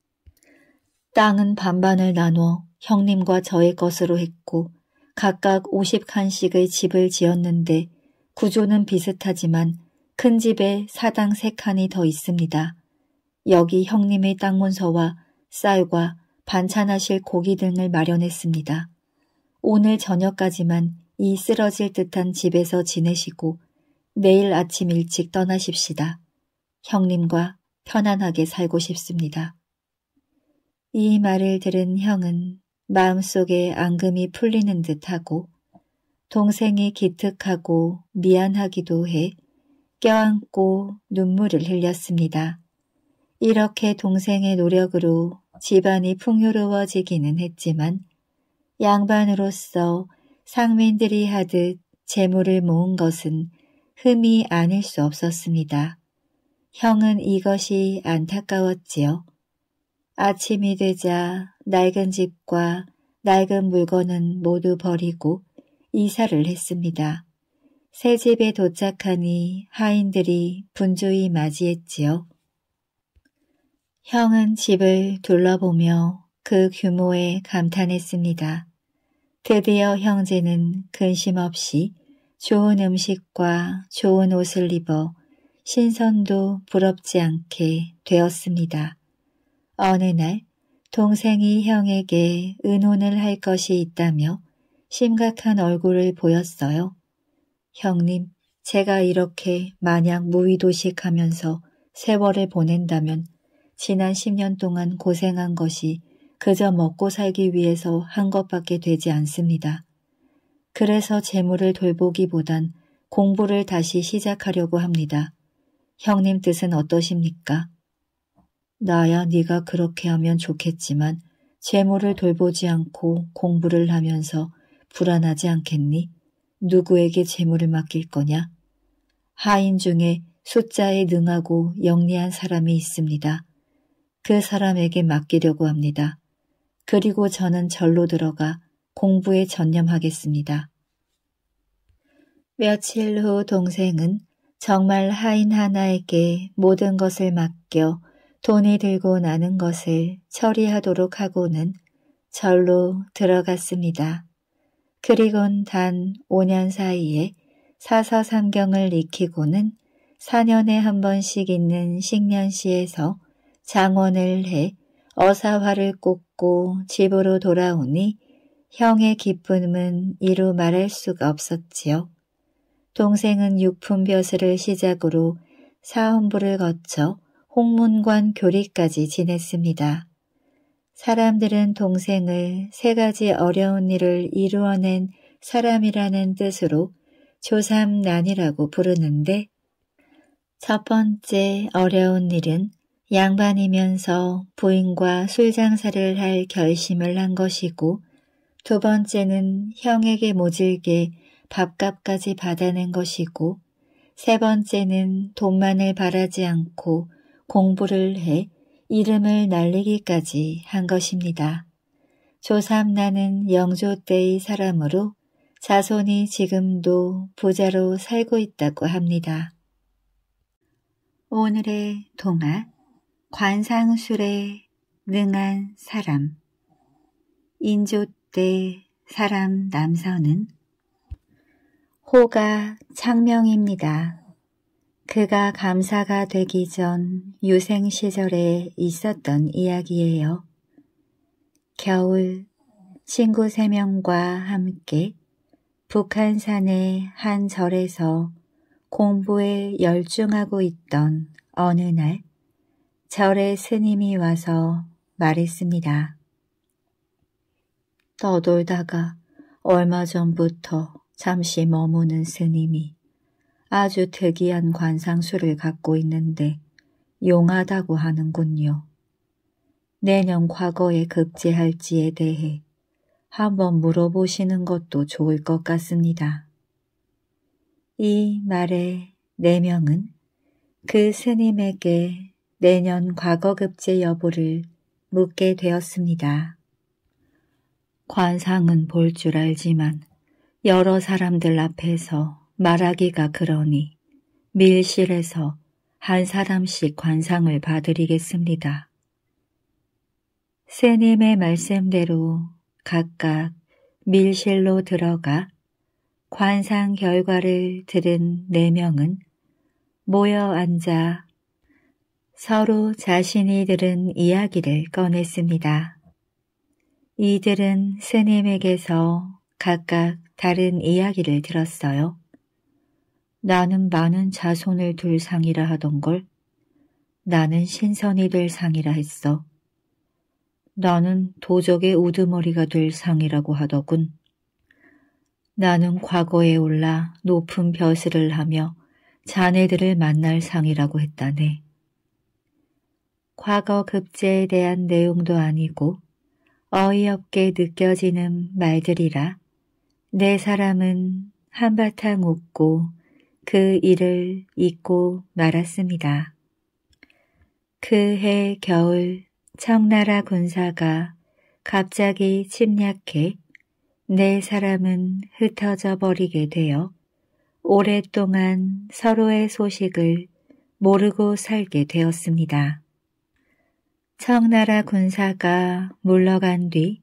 땅은 반반을 나눠 형님과 저의 것으로 했고 각각 오십 칸씩의 집을 지었는데 구조는 비슷하지만 큰 집에 사당 세 칸이 더 있습니다. 여기 형님의 땅 문서와 쌀과 반찬하실 고기 등을 마련했습니다. 오늘 저녁까지만 이 쓰러질 듯한 집에서 지내시고 내일 아침 일찍 떠나십시다. 형님과 편안하게 살고 싶습니다. 이 말을 들은 형은 마음속에 앙금이 풀리는 듯하고 동생이 기특하고 미안하기도 해 껴안고 눈물을 흘렸습니다. 이렇게 동생의 노력으로 집안이 풍요로워지기는 했지만 양반으로서 상민들이 하듯 재물을 모은 것은 흠이 아닐 수 없었습니다. 형은 이것이 안타까웠지요. 아침이 되자 낡은 집과 낡은 물건은 모두 버리고 이사를 했습니다. 새 집에 도착하니 하인들이 분주히 맞이했지요. 형은 집을 둘러보며 그 규모에 감탄했습니다. 드디어 형제는 근심 없이 좋은 음식과 좋은 옷을 입어 신선도 부럽지 않게 되었습니다. 어느 날 동생이 형에게 의논을 할 것이 있다며 심각한 얼굴을 보였어요. 형님, 제가 이렇게 마냥 무의도식하면서 세월을 보낸다면 지난 십 년 동안 고생한 것이 그저 먹고 살기 위해서 한 것밖에 되지 않습니다. 그래서 재물을 돌보기보단 공부를 다시 시작하려고 합니다. 형님 뜻은 어떠십니까? 나야 네가 그렇게 하면 좋겠지만 재물을 돌보지 않고 공부를 하면서 불안하지 않겠니? 누구에게 재물을 맡길 거냐? 하인 중에 숫자에 능하고 영리한 사람이 있습니다. 그 사람에게 맡기려고 합니다. 그리고 저는 절로 들어가 공부에 전념하겠습니다. 며칠 후 동생은 정말 하인 하나에게 모든 것을 맡겨 돈이 들고 나는 것을 처리하도록 하고는 절로 들어갔습니다. 그리곤 단 오 년 사이에 사서삼경을 익히고는 사 년에 한 번씩 있는 식년시에서 장원을 해 어사화를 꽂고 집으로 돌아오니 형의 기쁨은 이루 말할 수가 없었지요. 동생은 육품벼슬을 시작으로 사헌부를 거쳐 홍문관 교리까지 지냈습니다. 사람들은 동생을 세 가지 어려운 일을 이루어낸 사람이라는 뜻으로 조삼난이라고 부르는데 첫 번째 어려운 일은 양반이면서 부인과 술장사를 할 결심을 한 것이고 두 번째는 형에게 모질게 밥값까지 받아낸 것이고 세 번째는 돈만을 바라지 않고 공부를 해 이름을 날리기까지 한 것입니다. 조삼난은 영조 때의 사람으로 자손이 지금도 부자로 살고 있다고 합니다. 오늘의 동화 관상술에 능한 사람. 인조 때 사람 남선은 호가 창명입니다. 그가 감사가 되기 전 유생 시절에 있었던 이야기예요. 겨울 친구 세 명과 함께 북한산의 한 절에서 공부에 열중하고 있던 어느 날 절에 스님이 와서 말했습니다. 떠돌다가 얼마 전부터 잠시 머무는 스님이 아주 특이한 관상술을 갖고 있는데 용하다고 하는군요. 내년 과거에 급제할지에 대해 한번 물어보시는 것도 좋을 것 같습니다. 이 말에 네 명은 그 스님에게 내년 과거급제 여부를 묻게 되었습니다. 관상은 볼 줄 알지만 여러 사람들 앞에서 말하기가 그러니 밀실에서 한 사람씩 관상을 봐드리겠습니다. 스님의 말씀대로 각각 밀실로 들어가 관상 결과를 들은 네 명은 모여 앉아 서로 자신이 들은 이야기를 꺼냈습니다. 이들은 스님에게서 각각 다른 이야기를 들었어요. 나는 많은 자손을 둘 상이라 하던걸. 나는 신선이 될 상이라 했어. 나는 도적의 우두머리가 될 상이라고 하더군. 나는 과거에 올라 높은 벼슬을 하며 자네들을 만날 상이라고 했다네. 과거 급제에 대한 내용도 아니고 어이없게 느껴지는 말들이라 네 사람은 한바탕 웃고 그 일을 잊고 말았습니다. 그 해 겨울 청나라 군사가 갑자기 침략해 네 사람은 흩어져 버리게 되어 오랫동안 서로의 소식을 모르고 살게 되었습니다. 청나라 군사가 물러간 뒤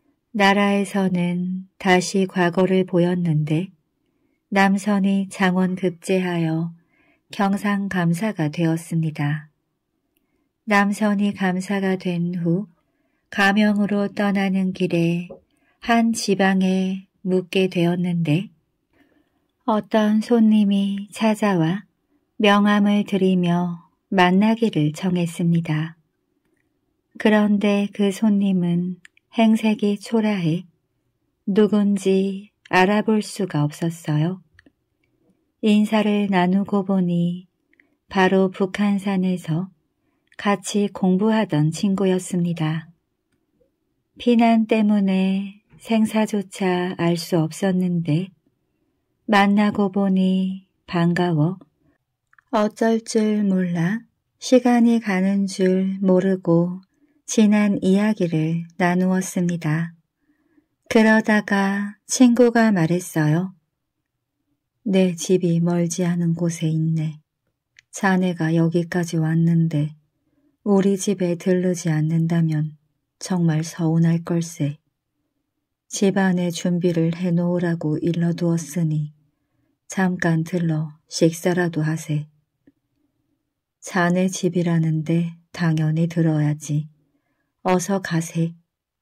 나라에서는 다시 과거를 보였는데 남선이 장원 급제하여 경상감사가 되었습니다. 남선이 감사가 된 후 가명으로 떠나는 길에 한 지방에 묵게 되었는데 어떤 손님이 찾아와 명함을 드리며 만나기를 정했습니다. 그런데 그 손님은 행색이 초라해 누군지 알아볼 수가 없었어요. 인사를 나누고 보니 바로 북한산에서 같이 공부하던 친구였습니다. 피난 때문에 생사조차 알 수 없었는데 만나고 보니 반가워 어쩔 줄 몰라 시간이 가는 줄 모르고 지난 이야기를 나누었습니다. 그러다가 친구가 말했어요. 내 집이 멀지 않은 곳에 있네. 자네가 여기까지 왔는데 우리 집에 들르지 않는다면 정말 서운할 걸세. 집안에 준비를 해놓으라고 일러두었으니 잠깐 들러 식사라도 하세. 자네 집이라는데 당연히 들어야지. 어서 가세.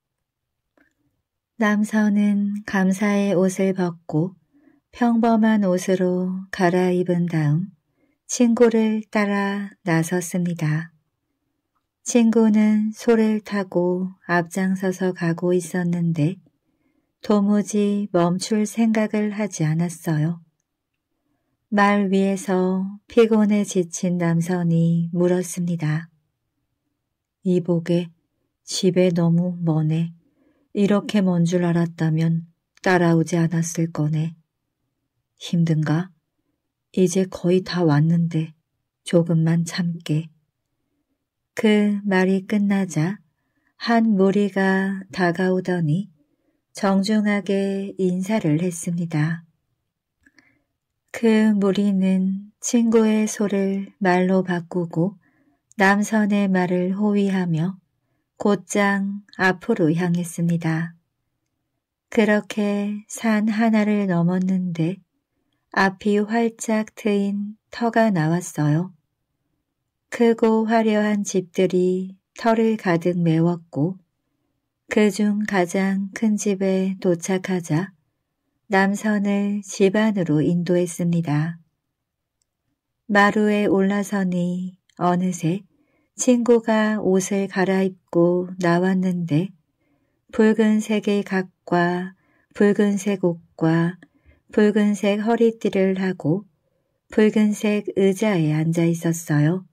남선은 감사의 옷을 벗고 평범한 옷으로 갈아입은 다음 친구를 따라 나섰습니다. 친구는 소를 타고 앞장서서 가고 있었는데 도무지 멈출 생각을 하지 않았어요. 말 위에서 피곤에 지친 남선이 물었습니다. 이보게 집에 너무 머네. 이렇게 먼 줄 알았다면 따라오지 않았을 거네. 힘든가? 이제 거의 다 왔는데 조금만 참게. 그 말이 끝나자 한 무리가 다가오더니 정중하게 인사를 했습니다. 그 무리는 친구의 소를 말로 바꾸고 남선의 말을 호위하며 곧장 앞으로 향했습니다. 그렇게 산 하나를 넘었는데 앞이 활짝 트인 터가 나왔어요. 크고 화려한 집들이 터를 가득 메웠고 그중 가장 큰 집에 도착하자 남선을 집 안으로 인도했습니다. 마루에 올라서니 어느새 친구가 옷을 갈아입고 나왔는데 붉은색의 각과 붉은색 옷과 붉은색 허리띠를 하고 붉은색 의자에 앉아 있었어요.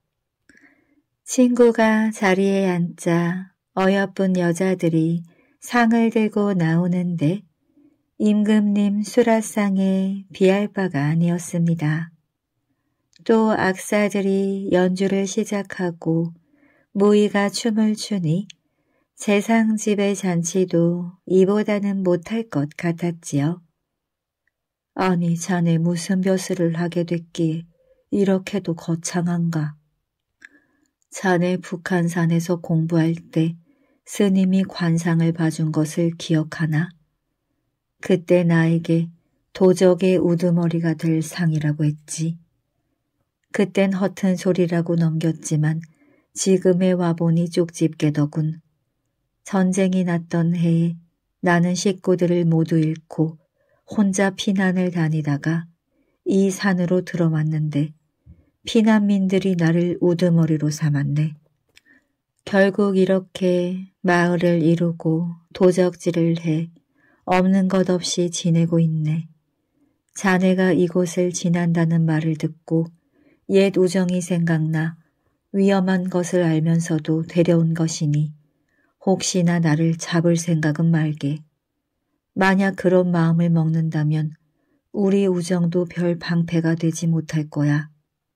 친구가 자리에 앉자 어여쁜 여자들이 상을 들고 나오는데 임금님 수라상에 비할 바가 아니었습니다. 또 악사들이 연주를 시작하고 무의가 춤을 추니 재상집의 잔치도 이보다는 못할 것 같았지요. 아니 자네 무슨 벼슬을 하게 됐기에 이렇게도 거창한가. 자네 북한산에서 공부할 때 스님이 관상을 봐준 것을 기억하나? 그때 나에게 도적의 우두머리가 될 상이라고 했지. 그땐 허튼 소리라고 넘겼지만 지금에 와보니 쪽집게더군. 전쟁이 났던 해에 나는 식구들을 모두 잃고 혼자 피난을 다니다가 이 산으로 들어왔는데 피난민들이 나를 우두머리로 삼았네. 결국 이렇게 마을을 이루고 도적질을 해 없는 것 없이 지내고 있네. 자네가 이곳을 지난다는 말을 듣고 옛 우정이 생각나 위험한 것을 알면서도 데려온 것이니 혹시나 나를 잡을 생각은 말게. 만약 그런 마음을 먹는다면 우리 우정도 별 방패가 되지 못할 거야.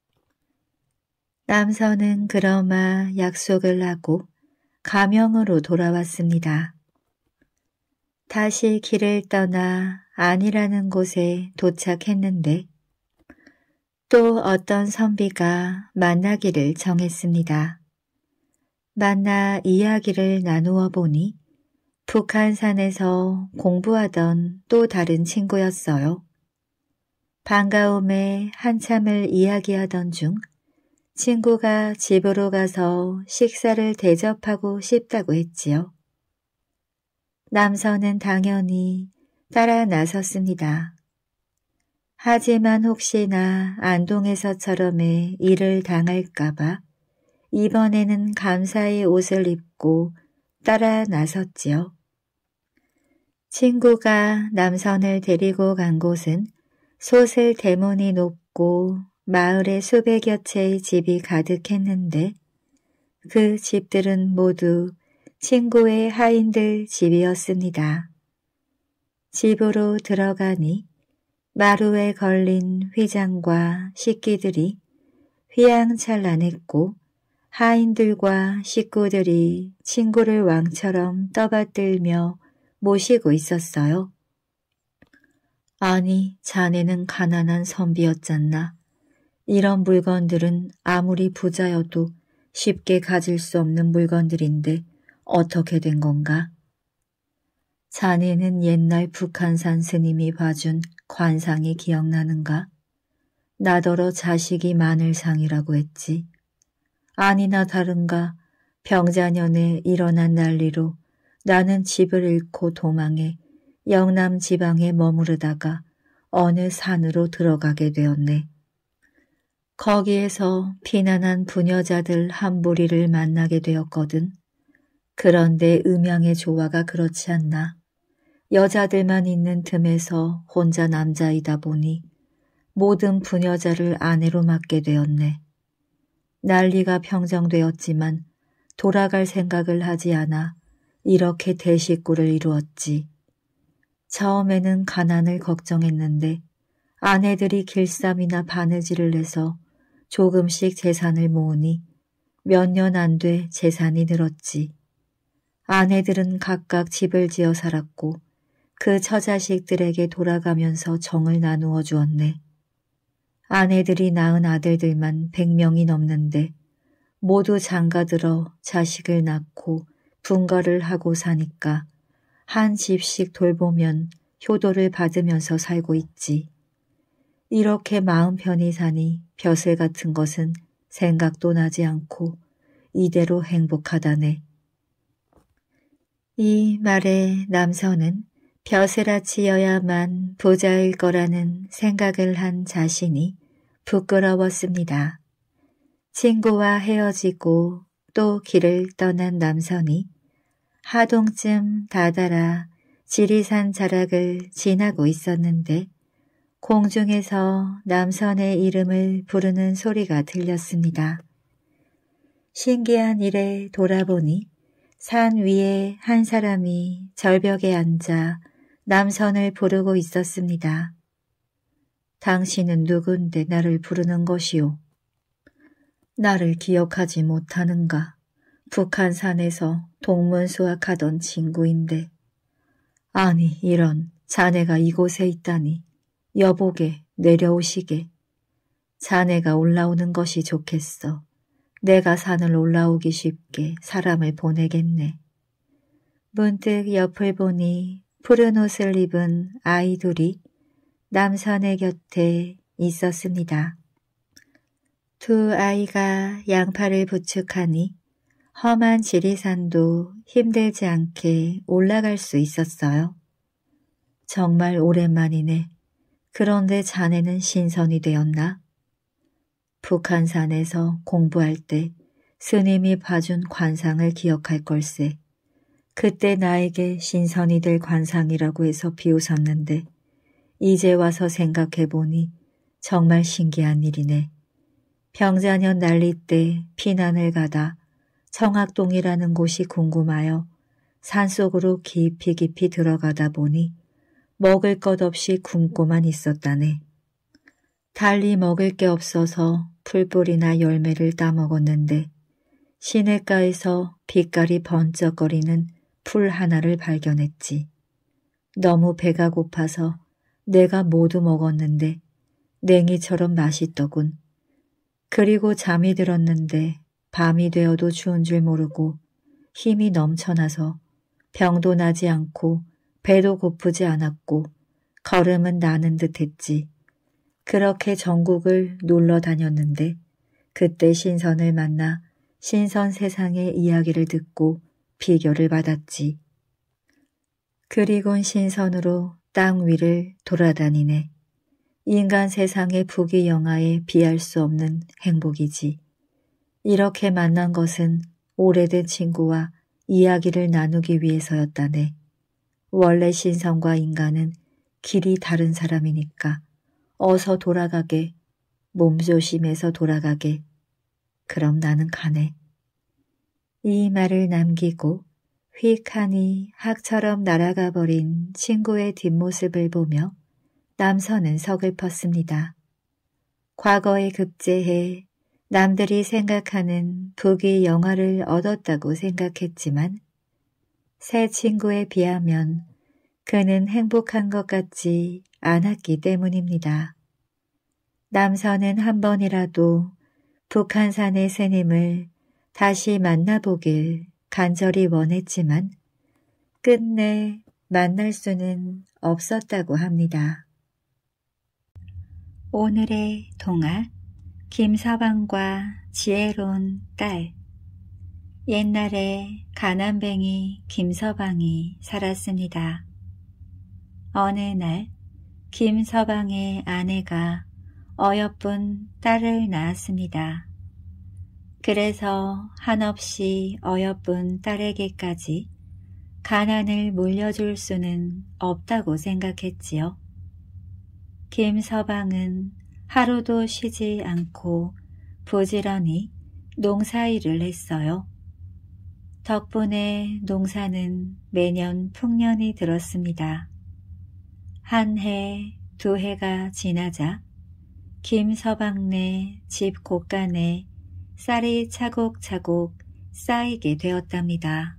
남선은 그러마 약속을 하고 가명으로 돌아왔습니다. 다시 길을 떠나 안이라는 곳에 도착했는데 또 어떤 선비가 만나기를 정했습니다. 만나 이야기를 나누어 보니 북한산에서 공부하던 또 다른 친구였어요. 반가움에 한참을 이야기하던 중 친구가 집으로 가서 식사를 대접하고 싶다고 했지요. 남선은 당연히 따라 나섰습니다. 하지만 혹시나 안동에서처럼의 일을 당할까봐 이번에는 감사의 옷을 입고 따라 나섰지요. 친구가 남선을 데리고 간 곳은 솟을 대문이 높고 마을에 수백여 채의 집이 가득했는데 그 집들은 모두 친구의 하인들 집이었습니다. 집으로 들어가니 마루에 걸린 휘장과 식기들이 휘황찬란했고 하인들과 식구들이 친구를 왕처럼 떠받들며 모시고 있었어요. 아니, 자네는 가난한 선비였잖나. 이런 물건들은 아무리 부자여도 쉽게 가질 수 없는 물건들인데 어떻게 된 건가? 자네는 옛날 북한산 스님이 봐준 관상이 기억나는가? 나더러 자식이 마늘상이라고 했지. 아니나 다른가 병자년에 일어난 난리로 나는 집을 잃고 도망해 영남 지방에 머무르다가 어느 산으로 들어가게 되었네. 거기에서 피난한 부녀자들 한 무리를 만나게 되었거든. 그런데 음양의 조화가 그렇지 않나. 여자들만 있는 틈에서 혼자 남자이다 보니 모든 부녀자를 아내로 맡게 되었네. 난리가 평정되었지만 돌아갈 생각을 하지 않아 이렇게 대식구를 이루었지. 처음에는 가난을 걱정했는데 아내들이 길쌈이나 바느질을 해서 조금씩 재산을 모으니 몇 년 안 돼 재산이 늘었지. 아내들은 각각 집을 지어 살았고 그 처자식들에게 돌아가면서 정을 나누어 주었네. 아내들이 낳은 아들들만 백 명이 넘는데 모두 장가들어 자식을 낳고 분가를 하고 사니까 한 집씩 돌보면 효도를 받으면서 살고 있지. 이렇게 마음 편히 사니 벼슬 같은 것은 생각도 나지 않고 이대로 행복하다네. 이 말에 남선은 벼슬아치여야만 부자일 거라는 생각을 한 자신이 부끄러웠습니다. 친구와 헤어지고 또 길을 떠난 남선이 하동쯤 다다라 지리산 자락을 지나고 있었는데 공중에서 남선의 이름을 부르는 소리가 들렸습니다. 신기한 일에 돌아보니 산 위에 한 사람이 절벽에 앉아 남선을 부르고 있었습니다. 당신은 누군데 나를 부르는 것이오? 나를 기억하지 못하는가? 북한산에서 동문 수학하던 친구인데. 아니, 이런, 자네가 이곳에 있다니. 여보게, 내려오시게. 자네가 올라오는 것이 좋겠어. 내가 산을 올라오기 쉽게 사람을 보내겠네. 문득 옆을 보니 푸른 옷을 입은 아이 둘이 남선의 곁에 있었습니다. 두 아이가 양팔을 부축하니 험한 지리산도 힘들지 않게 올라갈 수 있었어요. 정말 오랜만이네. 그런데 자네는 신선이 되었나? 북한산에서 공부할 때 스님이 봐준 관상을 기억할 걸세. 그때 나에게 신선이 될 관상이라고 해서 비웃었는데 이제 와서 생각해보니 정말 신기한 일이네. 병자년 날리 때 피난을 가다 청학동이라는 곳이 궁금하여 산속으로 깊이 깊이 들어가다 보니 먹을 것 없이 굶고만 있었다네. 달리 먹을 게 없어서 풀뿌리나 열매를 따먹었는데 시냇가에서 빛깔이 번쩍거리는 풀 하나를 발견했지. 너무 배가 고파서 내가 모두 먹었는데 냉이처럼 맛있더군. 그리고 잠이 들었는데 밤이 되어도 추운 줄 모르고 힘이 넘쳐나서 병도 나지 않고 배도 고프지 않았고 걸음은 나는 듯했지. 그렇게 전국을 놀러 다녔는데 그때 신선을 만나 신선 세상의 이야기를 듣고 비교를 받았지. 그리곤 신선으로 땅 위를 돌아다니네. 인간 세상의 부귀영화에 비할 수 없는 행복이지. 이렇게 만난 것은 오래된 친구와 이야기를 나누기 위해서였다네. 원래 신선과 인간은 길이 다른 사람이니까 어서 돌아가게, 몸조심해서 돌아가게. 그럼 나는 가네. 이 말을 남기고 휙하니 학처럼 날아가 버린 친구의 뒷모습을 보며 남선은 서글펐습니다. 과거에 급제해 남들이 생각하는 부귀영화를 얻었다고 생각했지만 새 친구에 비하면 그는 행복한 것 같지 않았기 때문입니다. 남선은 한 번이라도 북한산의 스님을 다시 만나보길 간절히 원했지만 끝내 만날 수는 없었다고 합니다. 오늘의 동화 김서방과 지혜로운 딸. 옛날에 가난뱅이 김서방이 살았습니다. 어느 날 김서방의 아내가 어여쁜 딸을 낳았습니다. 그래서 한없이 어여쁜 딸에게까지 가난을 물려줄 수는 없다고 생각했지요. 김서방은 하루도 쉬지 않고 부지런히 농사일을 했어요. 덕분에 농사는 매년 풍년이 들었습니다. 한 해, 두 해가 지나자 김서방네 집 곳간에 쌀이 차곡차곡 쌓이게 되었답니다.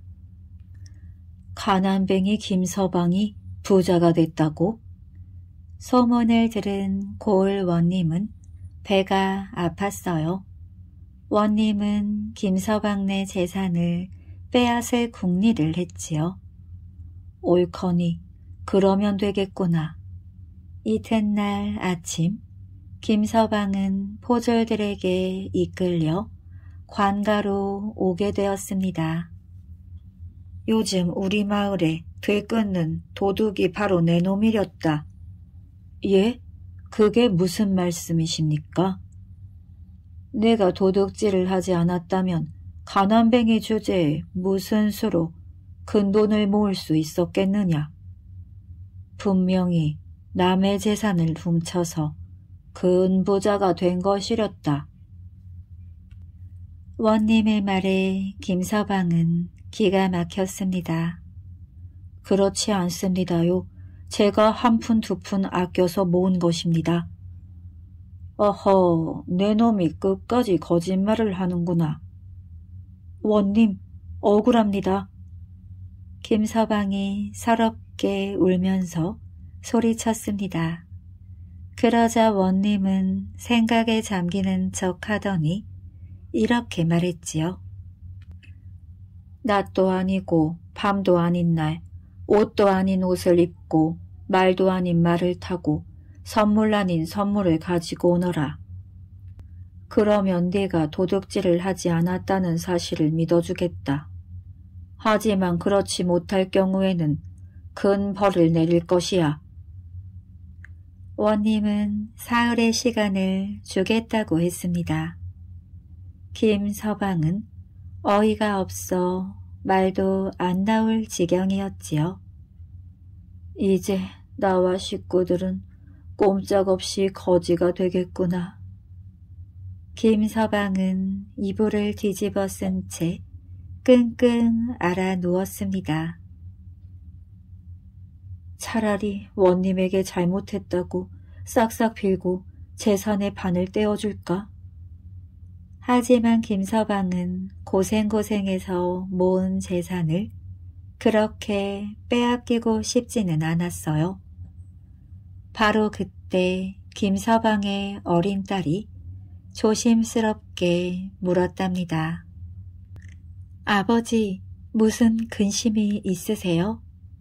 가난뱅이 김서방이 부자가 됐다고? 소문을 들은 고을 원님은 배가 아팠어요. 원님은 김서방네 재산을 빼앗을 궁리를 했지요. 옳거니 그러면 되겠구나. 이튿날 아침 김서방은 포졸들에게 이끌려 관가로 오게 되었습니다. 요즘 우리 마을에 들끓는 도둑이 바로 내 놈이렸다. 예? 그게 무슨 말씀이십니까? 내가 도둑질을 하지 않았다면 가난뱅이 주제에 무슨 수로 큰 돈을 모을 수 있었겠느냐. 분명히 남의 재산을 훔쳐서 큰 부자가 된 것이렸다. 원님의 말에 김서방은 기가 막혔습니다. 그렇지 않습니다요. 제가 한 푼 두 푼 아껴서 모은 것입니다. 어허, 내 놈이 끝까지 거짓말을 하는구나. 원님, 억울합니다. 김서방이 서럽게 울면서 소리쳤습니다. 그러자 원님은 생각에 잠기는 척 하더니 이렇게 말했지요. 낮도 아니고 밤도 아닌 날 옷도 아닌 옷을 입고 말도 아닌 말을 타고 선물 아닌 선물을 가지고 오너라. 그러면 네가 도둑질을 하지 않았다는 사실을 믿어주겠다. 하지만 그렇지 못할 경우에는 큰 벌을 내릴 것이야. 원님은 사흘의 시간을 주겠다고 했습니다. 김서방은 어이가 없어 말도 안 나올 지경이었지요. 이제 나와 식구들은 꼼짝없이 거지가 되겠구나. 김서방은 이불을 뒤집어 쓴 채 끙끙 앓아 누웠습니다. 차라리 원님에게 잘못했다고 싹싹 빌고 재산의 반을 떼어줄까? 하지만 김서방은 고생고생해서 모은 재산을 그렇게 빼앗기고 싶지는 않았어요. 바로 그때 김서방의 어린 딸이 조심스럽게 물었답니다. 아버지, 무슨 근심이 있으세요?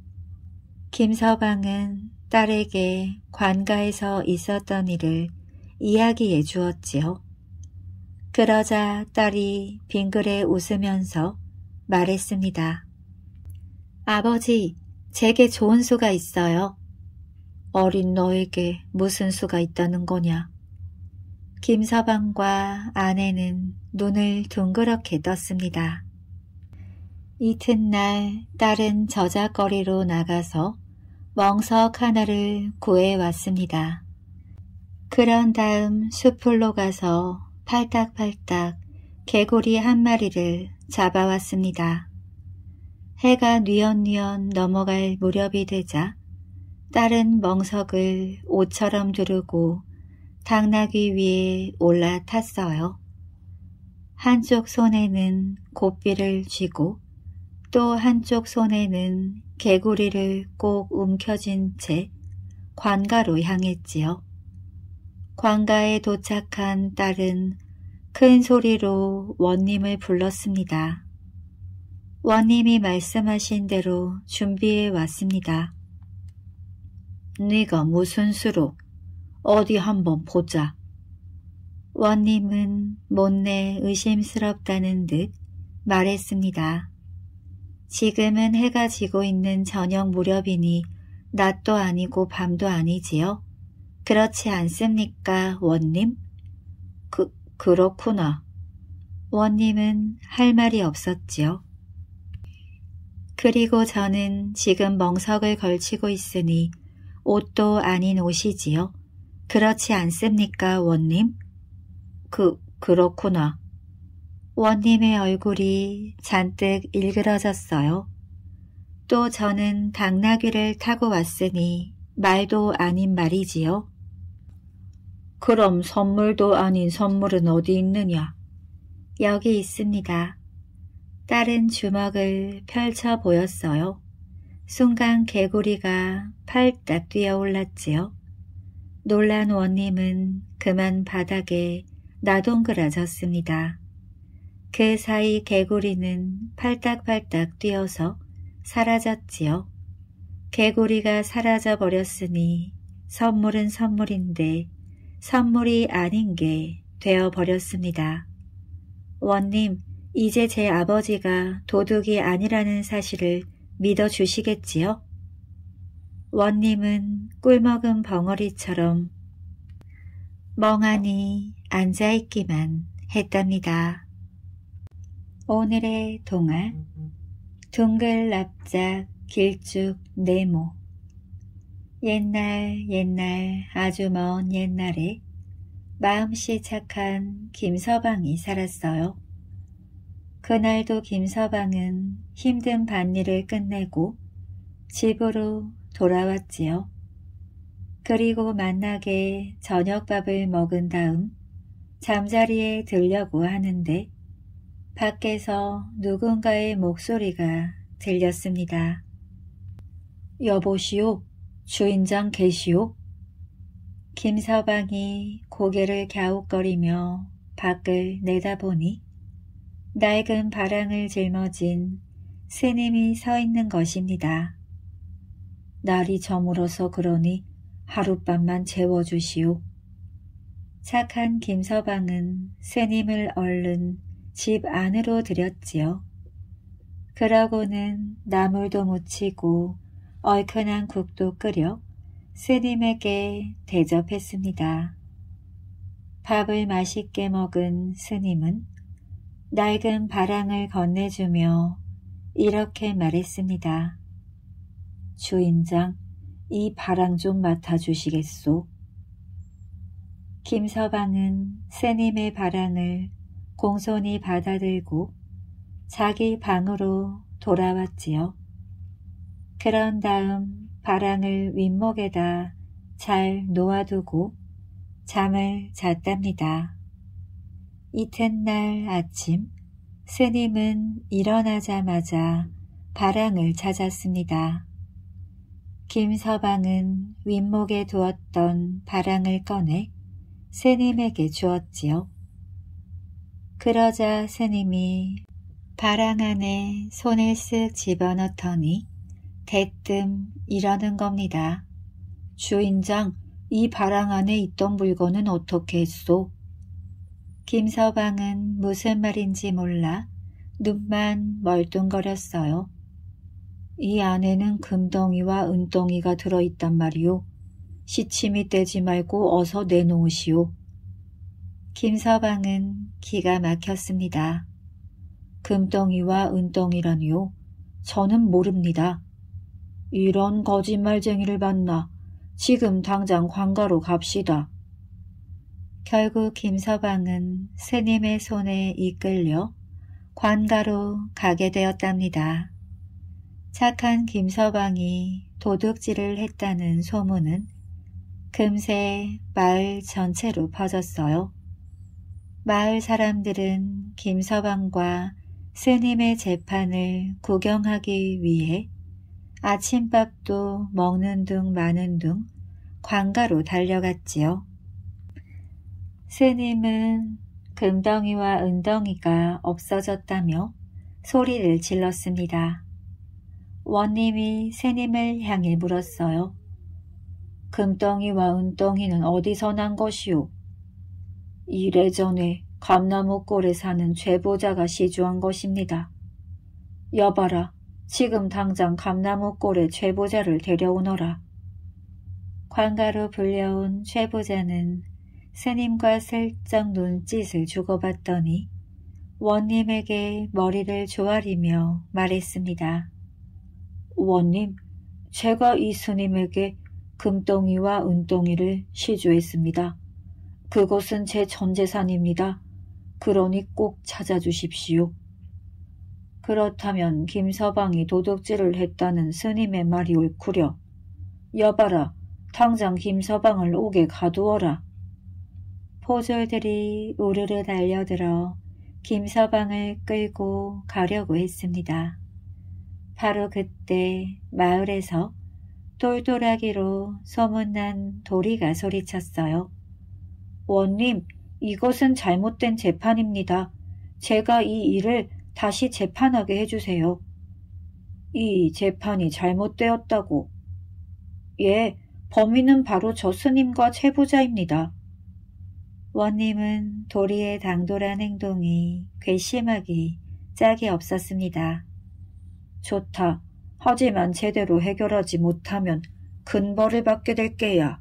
김서방은 딸에게 관가에서 있었던 일을 이야기해 주었지요. 그러자 딸이 빙그레 웃으면서 말했습니다. 아버지, 제게 좋은 수가 있어요. 어린 너에게 무슨 수가 있다는 거냐? 김서방과 아내는 눈을 둥그렇게 떴습니다. 이튿날 딸은 저작거리로 나가서 멍석 하나를 구해왔습니다. 그런 다음 숲으로 가서 팔딱팔딱 개구리 한 마리를 잡아왔습니다. 해가 뉘엿뉘엿 넘어갈 무렵이 되자 딸은 멍석을 옷처럼 두르고 당나귀 위에 올라탔어요. 한쪽 손에는 고삐를 쥐고 또 한쪽 손에는 개구리를 꼭 움켜쥔 채 관가로 향했지요. 관가에 도착한 딸은 큰 소리로 원님을 불렀습니다. 원님이 말씀하신 대로 준비해 왔습니다. 네가 무슨 수로? 어디 한번 보자. 원님은 못내 의심스럽다는 듯 말했습니다. 지금은 해가 지고 있는 저녁 무렵이니 낮도 아니고 밤도 아니지요? 그렇지 않습니까, 원님? 그, 그렇구나. 원님은 할 말이 없었지요. 그리고 저는 지금 멍석을 걸치고 있으니 옷도 아닌 옷이지요. 그렇지 않습니까, 원님? 그, 그렇구나. 원님의 얼굴이 잔뜩 일그러졌어요. 또 저는 당나귀를 타고 왔으니 말도 아닌 말이지요. 그럼 선물도 아닌 선물은 어디 있느냐? 여기 있습니다. 딸은 주먹을 펼쳐 보였어요. 순간 개구리가 팔딱 뛰어올랐지요. 놀란 원님은 그만 바닥에 나동그라졌습니다. 그 사이 개구리는 팔딱팔딱 뛰어서 사라졌지요. 개구리가 사라져 버렸으니 선물은 선물인데 선물이 아닌 게 되어버렸습니다. 원님, 이제 제 아버지가 도둑이 아니라는 사실을 믿어주시겠지요? 원님은 꿀먹은 벙어리처럼 멍하니 앉아있기만 했답니다. 오늘의 동화 둥글 납작 길쭉 네모. 옛날 옛날 아주 먼 옛날에 마음씨 착한 김서방이 살았어요. 그날도 김서방은 힘든 밭일을 끝내고 집으로 돌아왔지요. 그리고 만나게 저녁밥을 먹은 다음 잠자리에 들려고 하는데 밖에서 누군가의 목소리가 들렸습니다. 여보시오, 주인장 계시오? 김서방이 고개를 갸웃거리며 밖을 내다보니 낡은 바랑을 짊어진 스님이 서 있는 것입니다. 날이 저물어서 그러니 하룻밤만 재워주시오. 착한 김서방은 스님을 얼른 집 안으로 들였지요. 그러고는 나물도 무치고 얼큰한 국도 끓여 스님에게 대접했습니다. 밥을 맛있게 먹은 스님은 낡은 바랑을 건네주며 이렇게 말했습니다. 주인장, 이 바랑 좀 맡아주시겠소? 김서방은 스님의 바랑을 공손히 받아들고 자기 방으로 돌아왔지요. 그런 다음 바랑을 윗목에다 잘 놓아두고 잠을 잤답니다. 이튿날 아침 스님은 일어나자마자 바랑을 찾았습니다. 김서방은 윗목에 두었던 바랑을 꺼내 스님에게 주었지요. 그러자 스님이 바랑 안에 손을 쓱 집어넣더니 대뜸 이러는 겁니다. 주인장, 이 바랑 안에 있던 물건은 어떻게 했소? 김서방은 무슨 말인지 몰라 눈만 멀뚱거렸어요. 이 안에는 금덩이와 은덩이가 들어있단 말이오. 시침이 떼지 말고 어서 내놓으시오. 김서방은 기가 막혔습니다. 금덩이와 은덩이라니요? 저는 모릅니다. 이런 거짓말쟁이를 봤나. 지금 당장 관가로 갑시다. 결국 김서방은 스님의 손에 이끌려 관가로 가게 되었답니다. 착한 김서방이 도둑질을 했다는 소문은 금세 마을 전체로 퍼졌어요. 마을 사람들은 김서방과 스님의 재판을 구경하기 위해 아침밥도 먹는 둥 마는 둥 관가로 달려갔지요. 스님은 금덩이와 은덩이가 없어졌다며 소리를 질렀습니다. 원님이 스님을 향해 물었어요. 금덩이와 은덩이는 어디서 난 것이오? 이래전에 감나무골에 사는 죄보자가 시주한 것입니다. 여봐라, 지금 당장 감나무골에 죄보자를 데려오너라. 관가로 불려온 죄보자는 스님과 슬쩍 눈짓을 주고받더니 원님에게 머리를 조아리며 말했습니다. 원님, 제가 이 스님에게 금덩이와 은덩이를 시주했습니다. 그것은 제 전재산입니다. 그러니 꼭 찾아주십시오. 그렇다면 김서방이 도둑질을 했다는 스님의 말이 옳구려. 여봐라, 당장 김서방을 옥에 가두어라. 포졸들이 우르르 달려들어 김서방을 끌고 가려고 했습니다. 바로 그때 마을에서 똘똘하기로 소문난 도리가 소리쳤어요. 원님, 이것은 잘못된 재판입니다. 제가 이 일을 다시 재판하게 해주세요. 이 재판이 잘못되었다고. 예, 범인은 바로 저 스님과 최부자입니다. 원님은 도리의 당돌한 행동이 괘씸하기 짝이 없었습니다. 좋다. 하지만 제대로 해결하지 못하면 큰 벌을 받게 될 게야.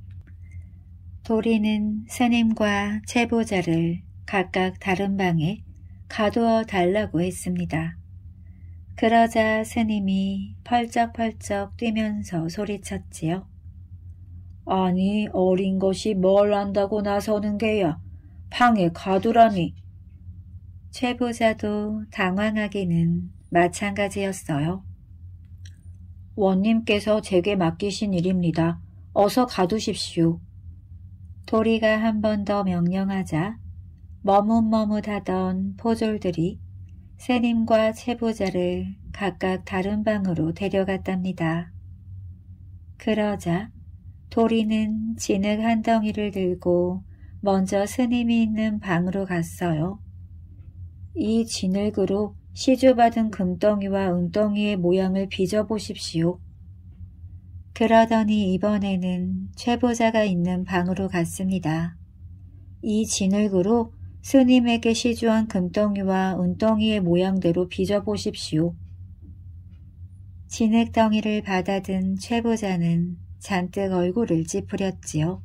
도리는 스님과 최보자를 각각 다른 방에 가두어 달라고 했습니다. 그러자 스님이 펄쩍펄쩍 뛰면서 소리쳤지요. 아니, 어린 것이 뭘 안다고 나서는 게야. 방에 가두라니. 최보자도 당황하기는 마찬가지였어요. 원님께서 제게 맡기신 일입니다. 어서 가두십시오. 도리가 한 번 더 명령하자 머뭇머뭇하던 포졸들이 스님과 최보자를 각각 다른 방으로 데려갔답니다. 그러자 도리는 진흙 한 덩이를 들고 먼저 스님이 있는 방으로 갔어요. 이 진흙으로 시주받은 금덩이와 은덩이의 모양을 빚어보십시오. 그러더니 이번에는 최보자가 있는 방으로 갔습니다. 이 진흙으로 스님에게 시주한 금덩이와 은덩이의 모양대로 빚어보십시오. 진흙덩이를 받아든 최부자는 잔뜩 얼굴을 찌푸렸지요.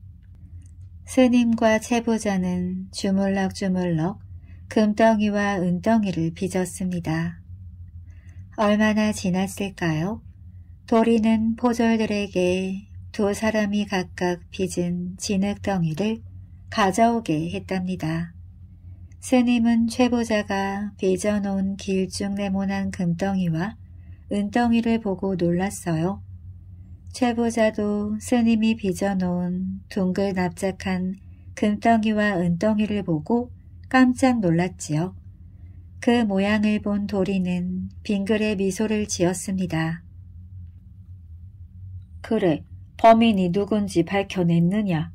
스님과 최부자는 주물럭주물럭 금덩이와 은덩이를 빚었습니다. 얼마나 지났을까요? 도리는 포졸들에게 두 사람이 각각 빚은 진흙덩이를 가져오게 했답니다. 스님은 최부자가 빚어놓은 길쭉 네모난 금덩이와 은덩이를 보고 놀랐어요. 최부자도 스님이 빚어놓은 둥글 납작한 금덩이와 은덩이를 보고 깜짝 놀랐지요. 그 모양을 본 도리는 빙그레 미소를 지었습니다. 그래, 범인이 누군지 밝혀냈느냐?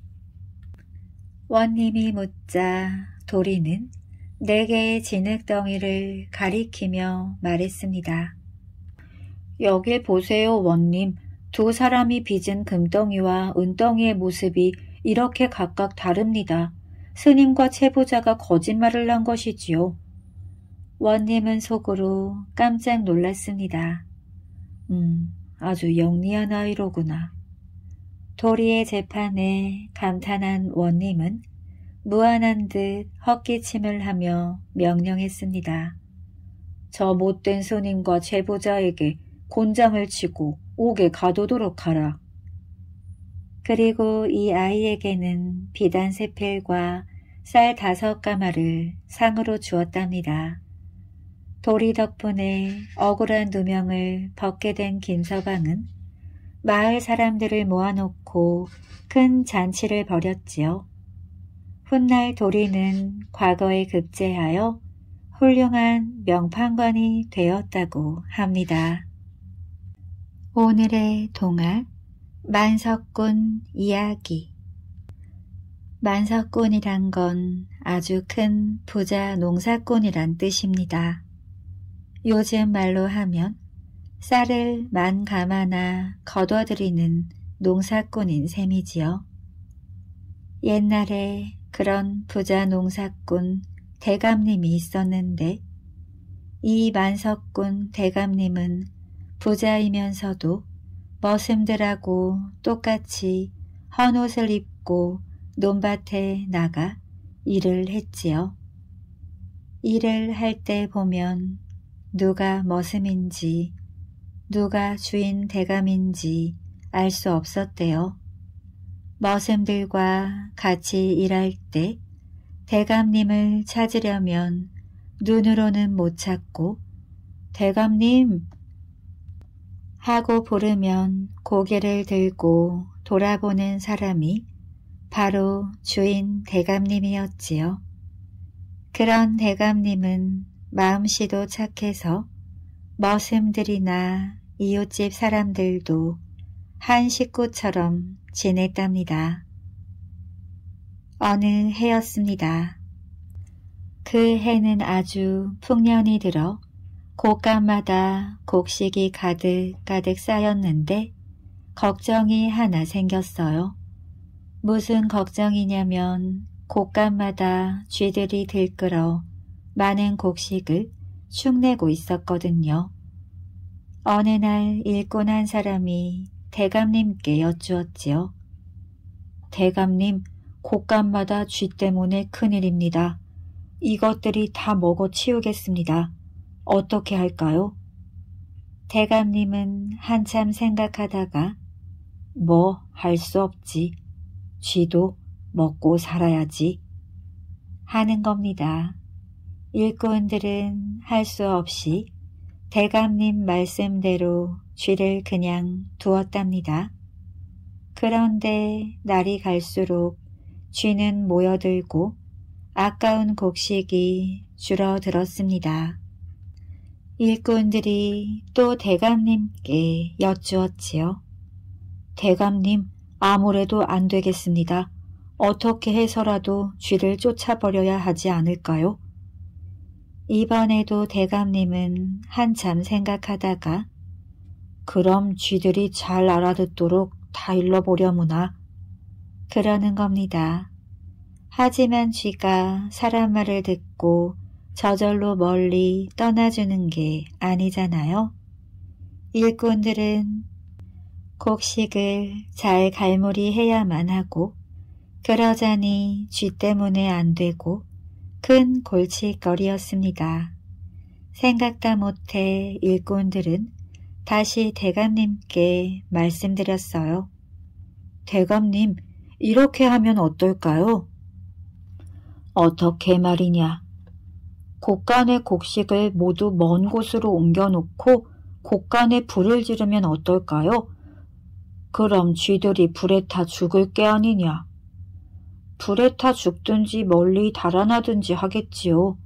원님이 묻자 도리는 네 개의 진흙덩이를 가리키며 말했습니다. 여길 보세요, 원님. 두 사람이 빚은 금덩이와 은덩이의 모습이 이렇게 각각 다릅니다. 스님과 최부자가 거짓말을 한 것이지요. 원님은 속으로 깜짝 놀랐습니다. 음, 아주 영리한 아이로구나. 도리의 재판에 감탄한 원님은 무안한 듯 헛기침을 하며 명령했습니다. 저 못된 스님과 최부자에게 곤장을 치고 옥에 가두도록 하라. 그리고 이 아이에게는 비단 세 필과 쌀 다섯 가마를 상으로 주었답니다. 도리 덕분에 억울한 누명을 벗게 된 김서방은 마을 사람들을 모아놓고 큰 잔치를 벌였지요. 훗날 도리는 과거에 급제하여 훌륭한 명판관이 되었다고 합니다. 오늘의 동화 만석꾼 이야기. 만석꾼이란 건 아주 큰 부자 농사꾼이란 뜻입니다. 요즘 말로 하면 쌀을 만 가마나 거둬들이는 농사꾼인 셈이지요. 옛날에 그런 부자 농사꾼 대감님이 있었는데 이 만석꾼 대감님은 부자이면서도 머슴들하고 똑같이 헌옷을 입고 논밭에 나가 일을 했지요. 일을 할 때 보면 누가 머슴인지 누가 주인 대감인지 알 수 없었대요. 머슴들과 같이 일할 때 대감님을 찾으려면 눈으로는 못 찾고 대감님 하고 부르면 고개를 들고 돌아보는 사람이 바로 주인 대감님이었지요. 그런 대감님은 마음씨도 착해서 머슴들이나 이웃집 사람들도 한 식구처럼 지냈답니다. 어느 해였습니다. 그 해는 아주 풍년이 들어 곳간마다 곡식이 가득 가득 쌓였는데 걱정이 하나 생겼어요. 무슨 걱정이냐면 곳간마다 쥐들이 들끓어 많은 곡식을 축내고 있었거든요. 어느 날 일꾼 한 사람이 대감님께 여쭈었지요. 대감님, 곳간마다 쥐 때문에 큰일입니다. 이것들이 다 먹어 치우겠습니다. 어떻게 할까요? 대감님은 한참 생각하다가 뭐 할 수 없지. 쥐도 먹고 살아야지 하는 겁니다. 일꾼들은 할 수 없이 대감님 말씀대로 쥐를 그냥 두었답니다. 그런데 날이 갈수록 쥐는 모여들고 아까운 곡식이 줄어들었습니다. 일꾼들이 또 대감님께 여쭈었지요. 대감님, 아무래도 안 되겠습니다. 어떻게 해서라도 쥐를 쫓아버려야 하지 않을까요? 이번에도 대감님은 한참 생각하다가 그럼 쥐들이 잘 알아듣도록 다 일러보려무나 그러는 겁니다. 하지만 쥐가 사람 말을 듣고 저절로 멀리 떠나주는 게 아니잖아요. 일꾼들은 곡식을 잘 갈무리해야만 하고 그러자니 쥐 때문에 안 되고 큰 골칫거리였습니다. 생각다 못해 일꾼들은 다시 대감님께 말씀드렸어요. 대감님, 이렇게 하면 어떨까요? 어떻게 말이냐? 곡간의 곡식을 모두 먼 곳으로 옮겨놓고 곡간에 불을 지르면 어떨까요? 그럼 쥐들이 불에 타 죽을 게 아니냐? 불에 타 죽든지 멀리 달아나든지 하겠지요.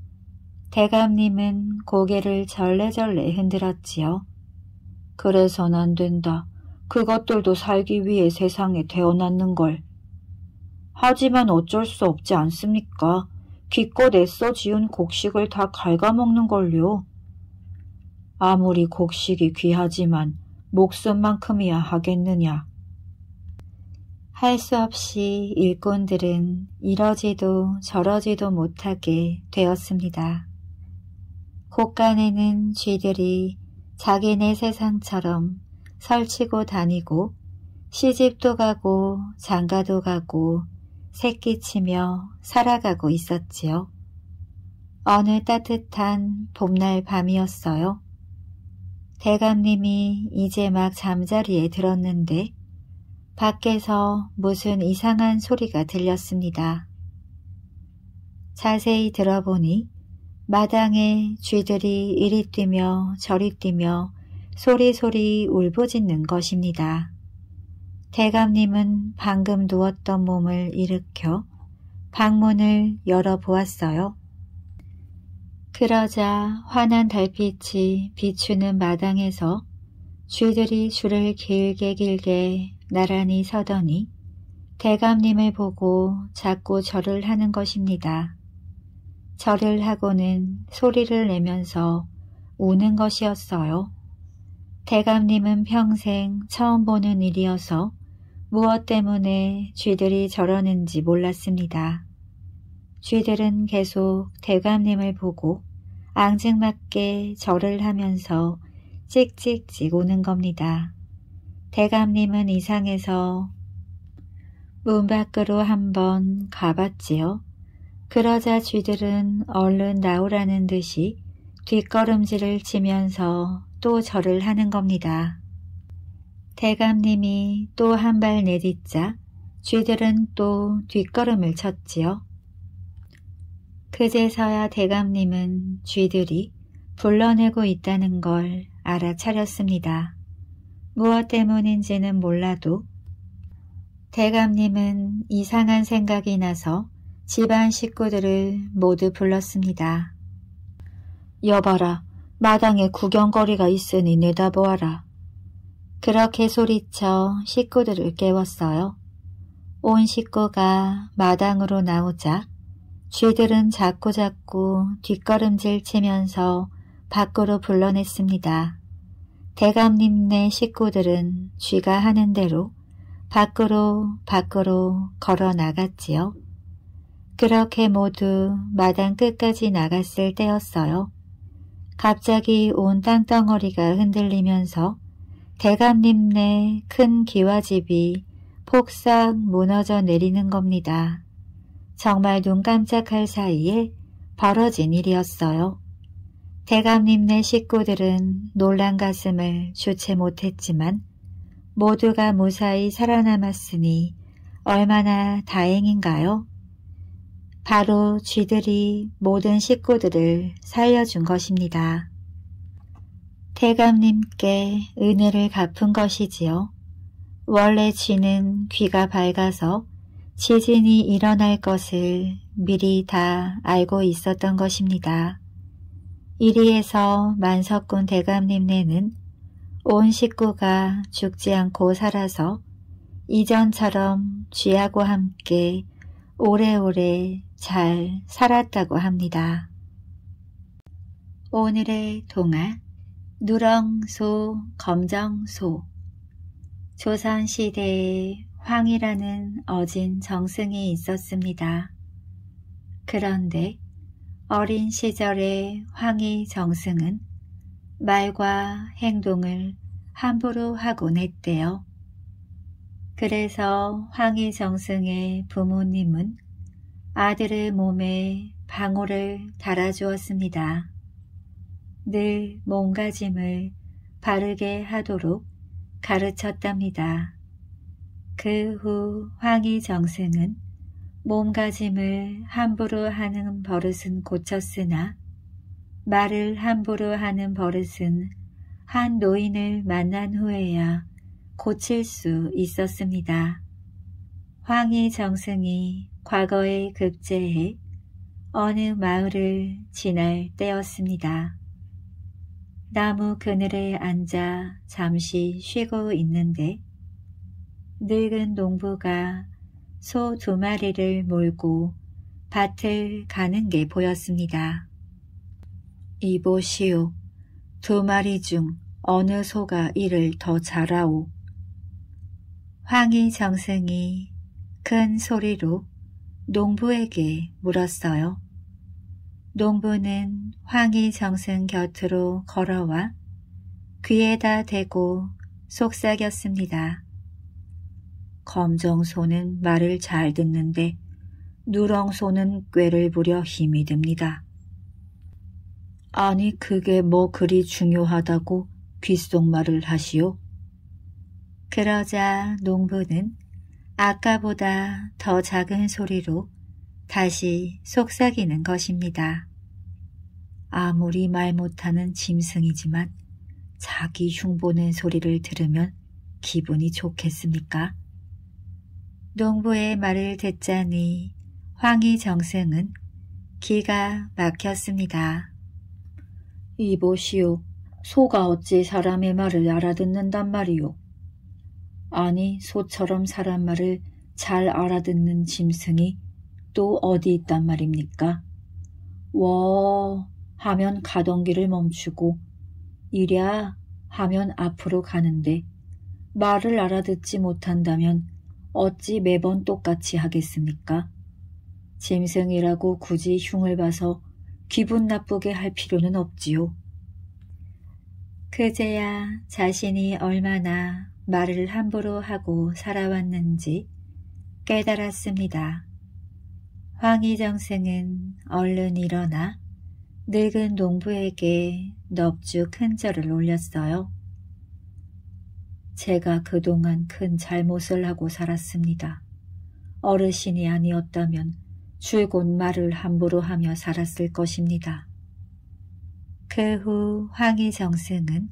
대감님은 고개를 절레절레 흔들었지요. 그래선 안 된다. 그것들도 살기 위해 세상에 태어났는걸. 하지만 어쩔 수 없지 않습니까? 기껏 애써 지은 곡식을 다 갉아먹는걸요. 아무리 곡식이 귀하지만 목숨만큼이야 하겠느냐. 할 수 없이 일꾼들은 이러지도 저러지도 못하게 되었습니다. 곳간에는 쥐들이 자기네 세상처럼 설치고 다니고 시집도 가고 장가도 가고 새끼치며 살아가고 있었지요. 어느 따뜻한 봄날 밤이었어요. 대감님이 이제 막 잠자리에 들었는데 밖에서 무슨 이상한 소리가 들렸습니다. 자세히 들어보니 마당에 쥐들이 이리 뛰며 저리 뛰며 소리소리 울부짖는 것입니다. 대감님은 방금 누웠던 몸을 일으켜 방문을 열어보았어요. 그러자 환한 달빛이 비추는 마당에서 쥐들이 줄을 길게 길게 나란히 서더니 대감님을 보고 자꾸 절을 하는 것입니다. 절을 하고는 소리를 내면서 우는 것이었어요. 대감님은 평생 처음 보는 일이어서 무엇 때문에 쥐들이 저러는지 몰랐습니다. 쥐들은 계속 대감님을 보고 앙증맞게 절을 하면서 찍찍찍 우는 겁니다. 대감님은 이상해서 문 밖으로 한번 가봤지요. 그러자 쥐들은 얼른 나오라는 듯이 뒷걸음질을 치면서 또 절을 하는 겁니다. 대감님이 또 한 발 내딛자 쥐들은 또 뒷걸음을 쳤지요. 그제서야 대감님은 쥐들이 불러내고 있다는 걸 알아차렸습니다. 무엇 때문인지는 몰라도 대감님은 이상한 생각이 나서 집안 식구들을 모두 불렀습니다. 여봐라, 마당에 구경거리가 있으니 내다보아라. 그렇게 소리쳐 식구들을 깨웠어요. 온 식구가 마당으로 나오자 쥐들은 자꾸자꾸 뒷걸음질 치면서 밖으로 불러냈습니다. 대감님네 식구들은 쥐가 하는 대로 밖으로 밖으로 걸어 나갔지요. 그렇게 모두 마당 끝까지 나갔을 때였어요. 갑자기 온 땅덩어리가 흔들리면서 대감님네 큰 기와집이 폭삭 무너져 내리는 겁니다. 정말 눈 깜짝할 사이에 벌어진 일이었어요. 대감님네 식구들은 놀란 가슴을 주체 못했지만 모두가 무사히 살아남았으니 얼마나 다행인가요? 바로 쥐들이 모든 식구들을 살려준 것입니다. 대감님께 은혜를 갚은 것이지요. 원래 쥐는 귀가 밝아서 지진이 일어날 것을 미리 다 알고 있었던 것입니다. 이리해서 만석군 대감님네는 온 식구가 죽지 않고 살아서 이전처럼 쥐하고 함께 오래오래 잘 살았다고 합니다. 오늘의 동화 누렁소 검정소. 조선시대의 황이라는 어진 정승이 있었습니다. 그런데 어린 시절의 황희 정승은 말과 행동을 함부로 하곤 했대요. 그래서 황희 정승의 부모님은 아들의 몸에 방울을 달아주었습니다. 늘 몸가짐을 바르게 하도록 가르쳤답니다. 그 후 황희 정승은 몸가짐을 함부로 하는 버릇은 고쳤으나 말을 함부로 하는 버릇은 한 노인을 만난 후에야 고칠 수 있었습니다. 황희 정승이 과거에 급제해 어느 마을을 지날 때였습니다. 나무 그늘에 앉아 잠시 쉬고 있는데 늙은 농부가 소 두 마리를 몰고 밭을 가는 게 보였습니다. 이보시오. 두 마리 중 어느 소가 이를 더 잘하오. 황희 정승이 큰 소리로 농부에게 물었어요. 농부는 황희 정승 곁으로 걸어와 귀에다 대고 속삭였습니다. 검정소는 말을 잘 듣는데 누렁소는 꾀를 부려 힘이 듭니다. 아니 그게 뭐 그리 중요하다고 귓속말을 하시오? 그러자 농부는 아까보다 더 작은 소리로 다시 속삭이는 것입니다. 아무리 말 못하는 짐승이지만 자기 흉보는 소리를 들으면 기분이 좋겠습니까? 농부의 말을 듣자니 황희 정승은 기가 막혔습니다. 이보시오. 소가 어찌 사람의 말을 알아듣는단 말이오. 아니 소처럼 사람 말을 잘 알아듣는 짐승이 또 어디 있단 말입니까? 워 하면 가던 길을 멈추고 이랴 하면 앞으로 가는데 말을 알아듣지 못한다면 어찌 매번 똑같이 하겠습니까? 짐승이라고 굳이 흉을 봐서 기분 나쁘게 할 필요는 없지요. 그제야 자신이 얼마나 말을 함부로 하고 살아왔는지 깨달았습니다. 황희 정승은 얼른 일어나 늙은 농부에게 넙죽 큰 절을 올렸어요. 제가 그동안 큰 잘못을 하고 살았습니다. 어르신이 아니었다면 줄곧 말을 함부로 하며 살았을 것입니다. 그 후 황희 정승은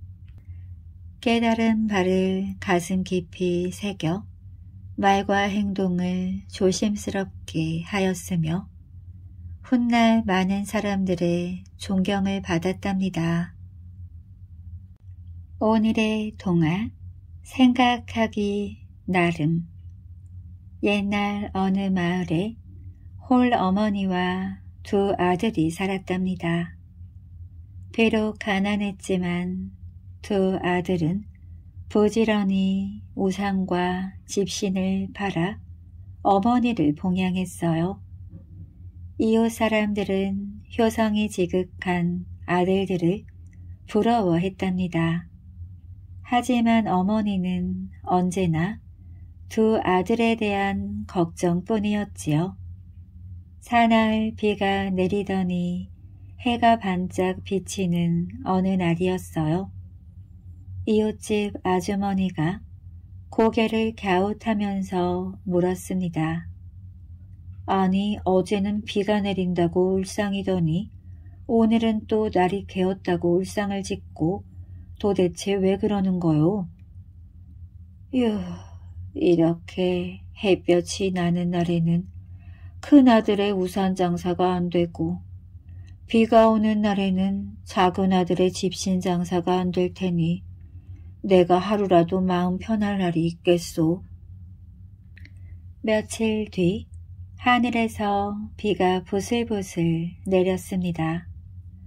깨달은 바를 가슴 깊이 새겨 말과 행동을 조심스럽게 하였으며 훗날 많은 사람들의 존경을 받았답니다. 오늘의 동화 생각하기 나름. 옛날 어느 마을에 홀 어머니와 두 아들이 살았답니다. 비록 가난했지만 두 아들은 부지런히 우상과 집신을 팔아 어머니를 봉양했어요. 이웃 사람들은 효성이 지극한 아들들을 부러워했답니다. 하지만 어머니는 언제나 두 아들에 대한 걱정뿐이었지요. 사나흘 비가 내리더니 해가 반짝 비치는 어느 날이었어요. 이웃집 아주머니가 고개를 갸웃하면서 물었습니다. 아니 어제는 비가 내린다고 울상이더니 오늘은 또 날이 개었다고 울상을 짓고 도대체 왜 그러는 거요? 휴, 이렇게 햇볕이 나는 날에는 큰아들의 우산 장사가 안 되고 비가 오는 날에는 작은아들의 집신 장사가 안 될 테니 내가 하루라도 마음 편할 날이 있겠소. 며칠 뒤 하늘에서 비가 부슬부슬 내렸습니다.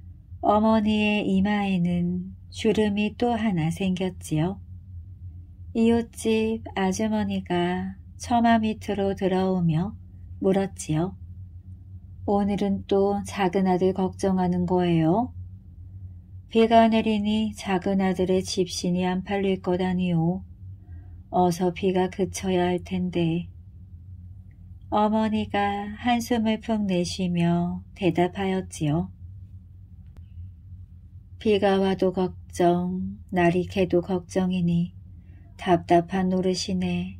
어머니의 이마에는 주름이 또 하나 생겼지요. 이웃집 아주머니가 처마 밑으로 들어오며 물었지요. 오늘은 또 작은 아들 걱정하는 거예요? 비가 내리니 작은 아들의 집신이 안 팔릴 거다니요. 어서 비가 그쳐야 할 텐데. 어머니가 한숨을 푹 내쉬며 대답하였지요. 비가 와도 걱정, 날이 개도 걱정이니 답답한 노릇이네.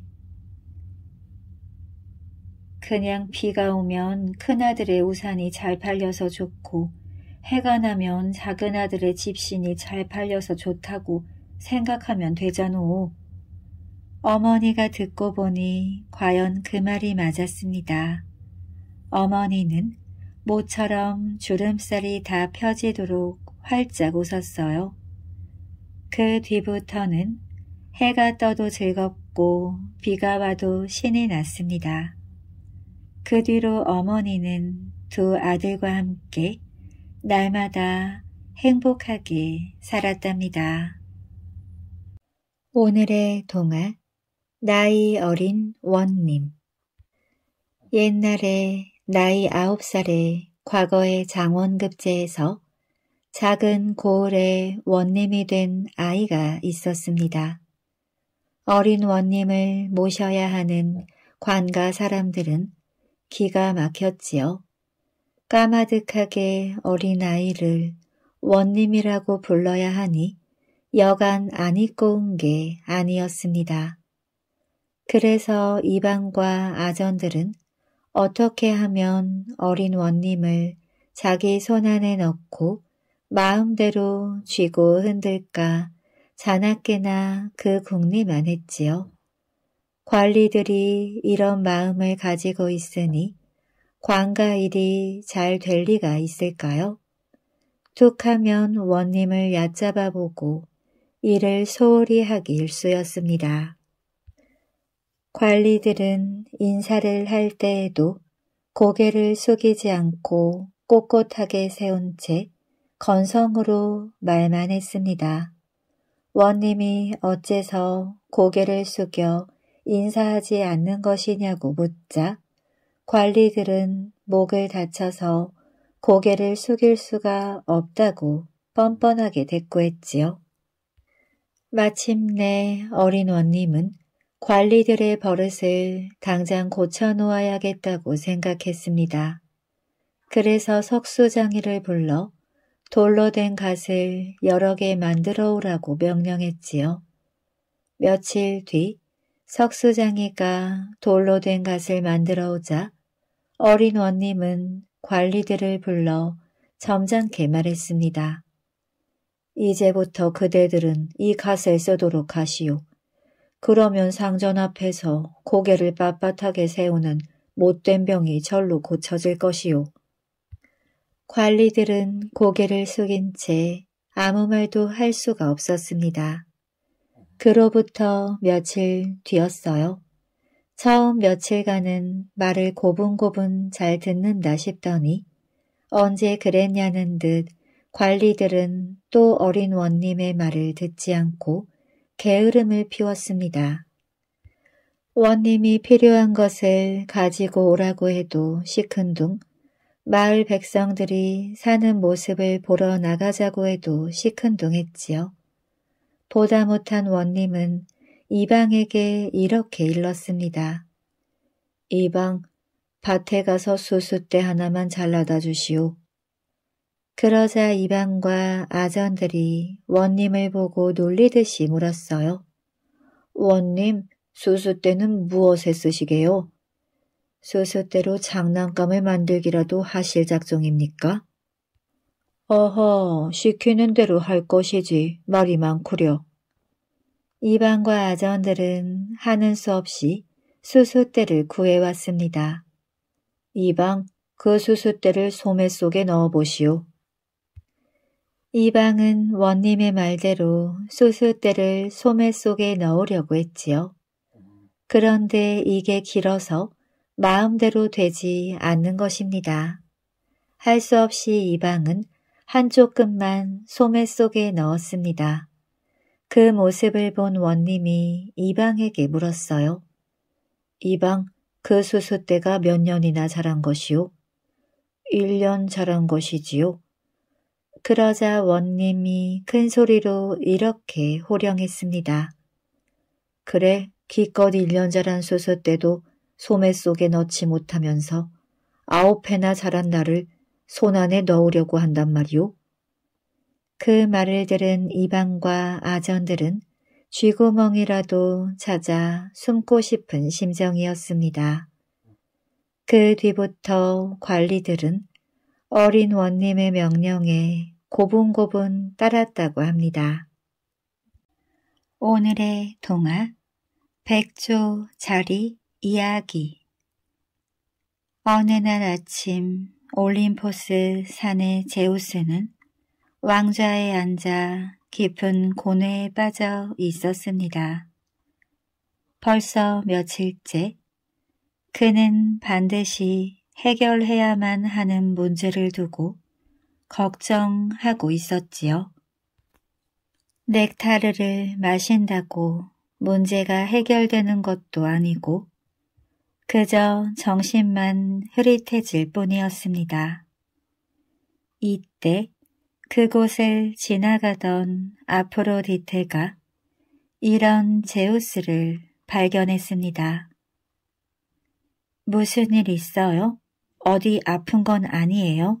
그냥 비가 오면 큰아들의 우산이 잘 팔려서 좋고 해가 나면 작은아들의 집신이 잘 팔려서 좋다고 생각하면 되잖오. 어머니가 듣고 보니 과연 그 말이 맞았습니다. 어머니는 모처럼 주름살이 다 펴지도록 활짝 웃었어요. 그 뒤부터는 해가 떠도 즐겁고 비가 와도 신이 났습니다. 그 뒤로 어머니는 두 아들과 함께 날마다 행복하게 살았답니다. 오늘의 동화, 나이 어린 원님. 옛날에 나이 아홉 살에 과거의 장원급제에서 작은 고을에 원님이 된 아이가 있었습니다. 어린 원님을 모셔야 하는 관가 사람들은 기가 막혔지요. 까마득하게 어린아이를 원님이라고 불러야 하니 여간 안 입고 온 게 아니었습니다. 그래서 이방과 아전들은 어떻게 하면 어린 원님을 자기 손안에 넣고 마음대로 쥐고 흔들까 자나깨나 그 궁리만 했지요. 관리들이 이런 마음을 가지고 있으니 관가 일이 잘 될 리가 있을까요? 툭하면 원님을 얕잡아 보고 일을 소홀히 하기 일쑤였습니다. 관리들은 인사를 할 때에도 고개를 숙이지 않고 꼿꼿하게 세운 채 건성으로 말만 했습니다. 원님이 어째서 고개를 숙여 인사하지 않는 것이냐고 묻자 관리들은 목을 다쳐서 고개를 숙일 수가 없다고 뻔뻔하게 대꾸했지요. 마침내 어린 원님은 관리들의 버릇을 당장 고쳐놓아야겠다고 생각했습니다. 그래서 석수장이를 불러 돌로 된 갓을 여러 개 만들어 오라고 명령했지요. 며칠 뒤 석수장이가 돌로 된 갓을 만들어 오자 어린 원님은 관리들을 불러 점잖게 말했습니다. 이제부터 그대들은 이 갓을 쓰도록 하시오. 그러면 상전 앞에서 고개를 빳빳하게 세우는 못된 병이 절로 고쳐질 것이오. 관리들은 고개를 숙인 채 아무 말도 할 수가 없었습니다. 그로부터 며칠 뒤였어요. 처음 며칠간은 말을 고분고분 잘 듣는다 싶더니 언제 그랬냐는 듯 관리들은 또 어린 원님의 말을 듣지 않고 게으름을 피웠습니다. 원님이 필요한 것을 가지고 오라고 해도 시큰둥, 마을 백성들이 사는 모습을 보러 나가자고 해도 시큰둥했지요. 보다 못한 원님은 이방에게 이렇게 일렀습니다. 이방, 밭에 가서 수수대 하나만 잘라다 주시오. 그러자 이방과 아전들이 원님을 보고 놀리듯이 물었어요. 원님, 수수대는 무엇에 쓰시게요? 수수대로 장난감을 만들기라도 하실 작정입니까? 어허, 시키는 대로 할 것이지 말이 많구려. 이방과 아전들은 하는 수 없이 수수대를 구해왔습니다. 이방, 그 수수대를 소매 속에 넣어보시오. 이방은 원님의 말대로 수수대를 소매 속에 넣으려고 했지요. 그런데 이게 길어서 마음대로 되지 않는 것입니다. 할 수 없이 이방은 한쪽 끝만 소매 속에 넣었습니다. 그 모습을 본 원님이 이방에게 물었어요. 이방, 그 수수대가 몇 년이나 자란 것이오? 일 년 자란 것이지요. 그러자 원님이 큰 소리로 이렇게 호령했습니다. 그래, 기껏 일 년 자란 수수대도 소매 속에 넣지 못하면서 아홉 해나 자란 나를 손 안에 넣으려고 한단 말이오. 그 말을 들은 이방과 아전들은 쥐구멍이라도 찾아 숨고 싶은 심정이었습니다. 그 뒤부터 관리들은 어린 원님의 명령에 고분고분 따랐다고 합니다. 오늘의 동화 백조 자리 이야기. 어느 날 아침 올림포스 산의 제우스는 왕좌에 앉아 깊은 고뇌에 빠져 있었습니다. 벌써 며칠째 그는 반드시 해결해야만 하는 문제를 두고 걱정하고 있었지요. 넥타르를 마신다고 문제가 해결되는 것도 아니고 그저 정신만 흐릿해질 뿐이었습니다. 이때 그곳을 지나가던 아프로디테가 이런 제우스를 발견했습니다. 무슨 일 있어요? 어디 아픈 건 아니에요?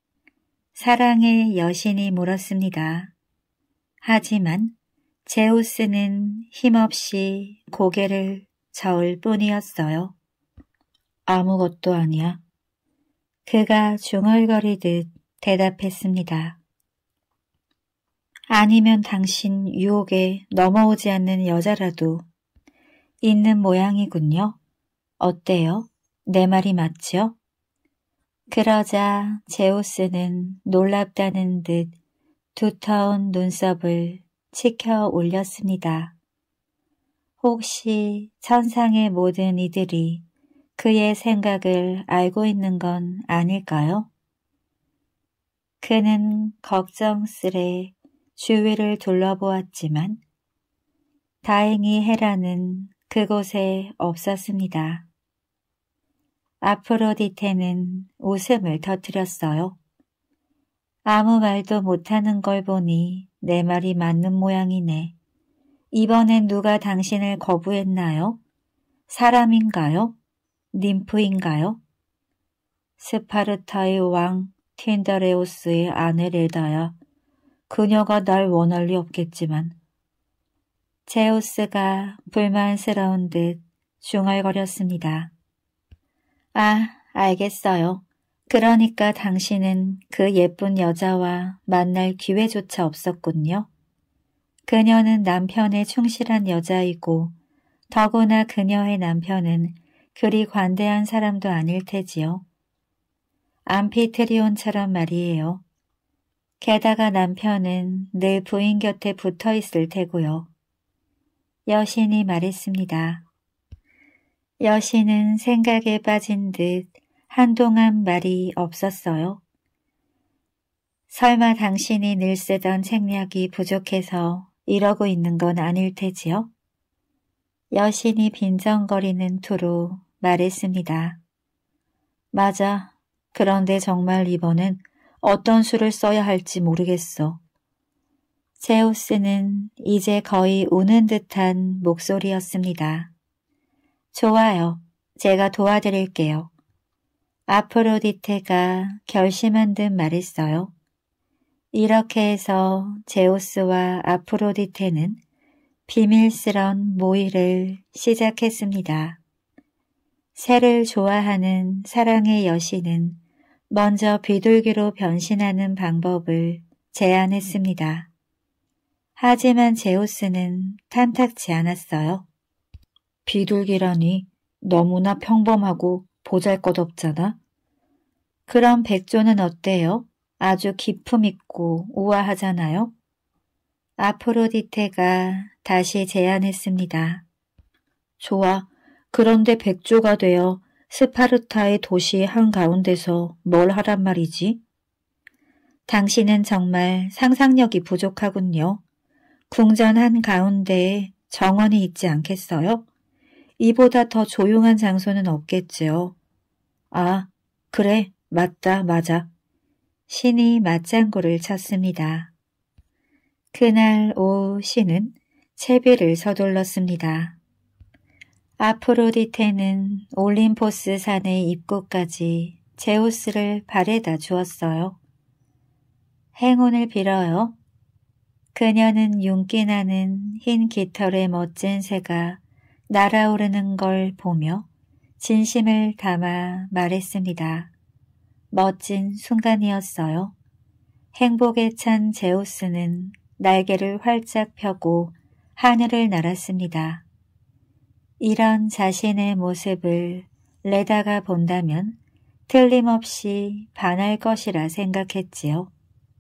사랑의 여신이 물었습니다. 하지만 제우스는 힘없이 고개를 저을 뿐이었어요. 아무것도 아니야. 그가 중얼거리듯 대답했습니다. 아니면 당신 유혹에 넘어오지 않는 여자라도 있는 모양이군요. 어때요? 내 말이 맞죠? 그러자 제우스는 놀랍다는 듯 두터운 눈썹을 치켜 올렸습니다. 혹시 천상의 모든 이들이 그의 생각을 알고 있는 건 아닐까요? 그는 걱정스레 주위를 둘러보았지만 다행히 헤라는 그곳에 없었습니다. 아프로디테는 웃음을 터뜨렸어요. 아무 말도 못하는 걸 보니 내 말이 맞는 모양이네. 이번엔 누가 당신을 거부했나요? 사람인가요? 님프인가요? 스파르타의 왕 틴다레오스의 아내 레다야. 그녀가 날 원할 리 없겠지만. 제우스가 불만스러운 듯 중얼거렸습니다. 아, 알겠어요. 그러니까 당신은 그 예쁜 여자와 만날 기회조차 없었군요. 그녀는 남편에 충실한 여자이고 더구나 그녀의 남편은 그리 관대한 사람도 아닐 테지요. 암피트리온처럼 말이에요. 게다가 남편은 늘 부인 곁에 붙어 있을 테고요. 여신이 말했습니다. 여신은 생각에 빠진 듯 한동안 말이 없었어요. 설마 당신이 늘 쓰던 책략이 부족해서 이러고 있는 건 아닐 테지요? 여신이 빈정거리는 투로 말했습니다. 맞아. 그런데 정말 이번엔 어떤 수를 써야 할지 모르겠어. 제우스는 이제 거의 우는 듯한 목소리였습니다. 좋아요. 제가 도와드릴게요. 아프로디테가 결심한 듯 말했어요. 이렇게 해서 제우스와 아프로디테는 비밀스런 모의를 시작했습니다. 새를 좋아하는 사랑의 여신은 먼저 비둘기로 변신하는 방법을 제안했습니다. 하지만 제우스는 탐탁치 않았어요. 비둘기라니 너무나 평범하고 보잘것없잖아. 그럼 백조는 어때요? 아주 기품 있고 우아하잖아요. 아프로디테가 다시 제안했습니다. 좋아. 그런데 백조가 되어 스파르타의 도시 한가운데서 뭘 하란 말이지? 당신은 정말 상상력이 부족하군요. 궁전 한가운데에 정원이 있지 않겠어요? 이보다 더 조용한 장소는 없겠지요. 아, 그래, 맞다, 맞아. 신이 맞장구를 쳤습니다. 그날 오후 신은 채비를 서둘렀습니다. 아프로디테는 올림포스 산의 입구까지 제우스를 발에다 주었어요. 행운을 빌어요. 그녀는 윤기 나는 흰 깃털의 멋진 새가 날아오르는 걸 보며 진심을 담아 말했습니다. 멋진 순간이었어요. 행복에 찬 제우스는 날개를 활짝 펴고 하늘을 날았습니다. 이런 자신의 모습을 레다가 본다면 틀림없이 반할 것이라 생각했지요.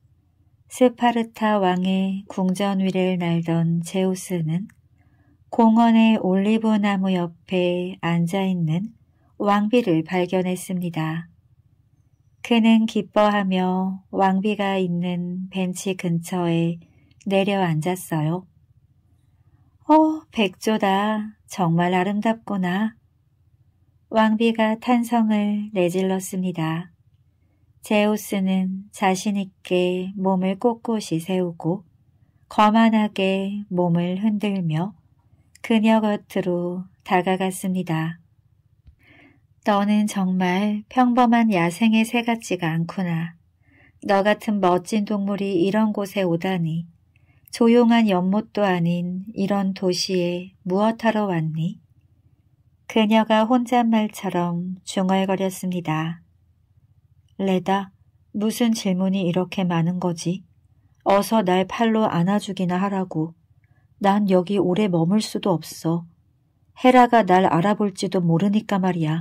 스파르타 왕의 궁전 위를 날던 제우스는 공원의 올리브나무 옆에 앉아있는 왕비를 발견했습니다. 그는 기뻐하며 왕비가 있는 벤치 근처에 내려앉았어요. 어, 백조다. 정말 아름답구나. 왕비가 탄성을 내질렀습니다. 제우스는 자신있게 몸을 꼿꼿이 세우고 거만하게 몸을 흔들며 그녀 곁으로 다가갔습니다. 너는 정말 평범한 야생의 새 같지가 않구나. 너 같은 멋진 동물이 이런 곳에 오다니. 조용한 연못도 아닌 이런 도시에 무엇하러 왔니? 그녀가 혼잣말처럼 중얼거렸습니다. 레다, 무슨 질문이 이렇게 많은 거지? 어서 날 팔로 안아주기나 하라고. 난 여기 오래 머물 수도 없어. 헤라가 날 알아볼지도 모르니까 말이야.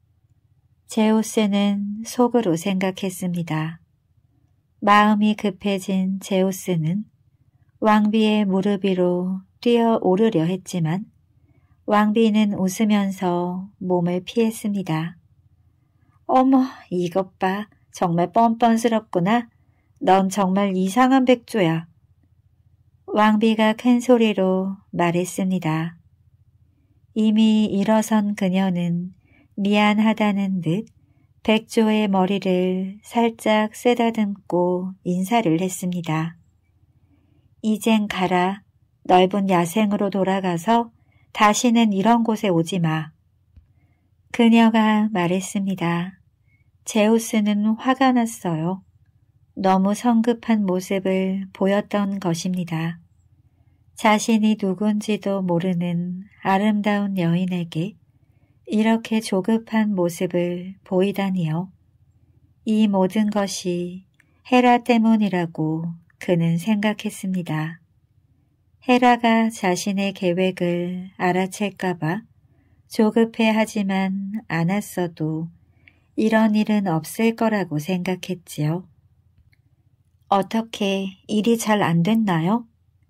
제우스는 속으로 생각했습니다. 마음이 급해진 제우스는 왕비의 무릎 위로 뛰어오르려 했지만 왕비는 웃으면서 몸을 피했습니다. 어머, 이것 봐. 정말 뻔뻔스럽구나. 넌 정말 이상한 백조야. 왕비가 큰 소리로 말했습니다. 이미 일어선 그녀는 미안하다는 듯 백조의 머리를 살짝 쓰다듬고 인사를 했습니다. 이젠 가라. 넓은 야생으로 돌아가서 다시는 이런 곳에 오지 마. 그녀가 말했습니다. 제우스는 화가 났어요. 너무 성급한 모습을 보였던 것입니다. 자신이 누군지도 모르는 아름다운 여인에게 이렇게 조급한 모습을 보이다니요. 이 모든 것이 헤라 때문이라고 그는 생각했습니다. 헤라가 자신의 계획을 알아챌까봐 조급해하지만 않았어도 이런 일은 없을 거라고 생각했지요. 어떻게 일이 잘 안 됐나요?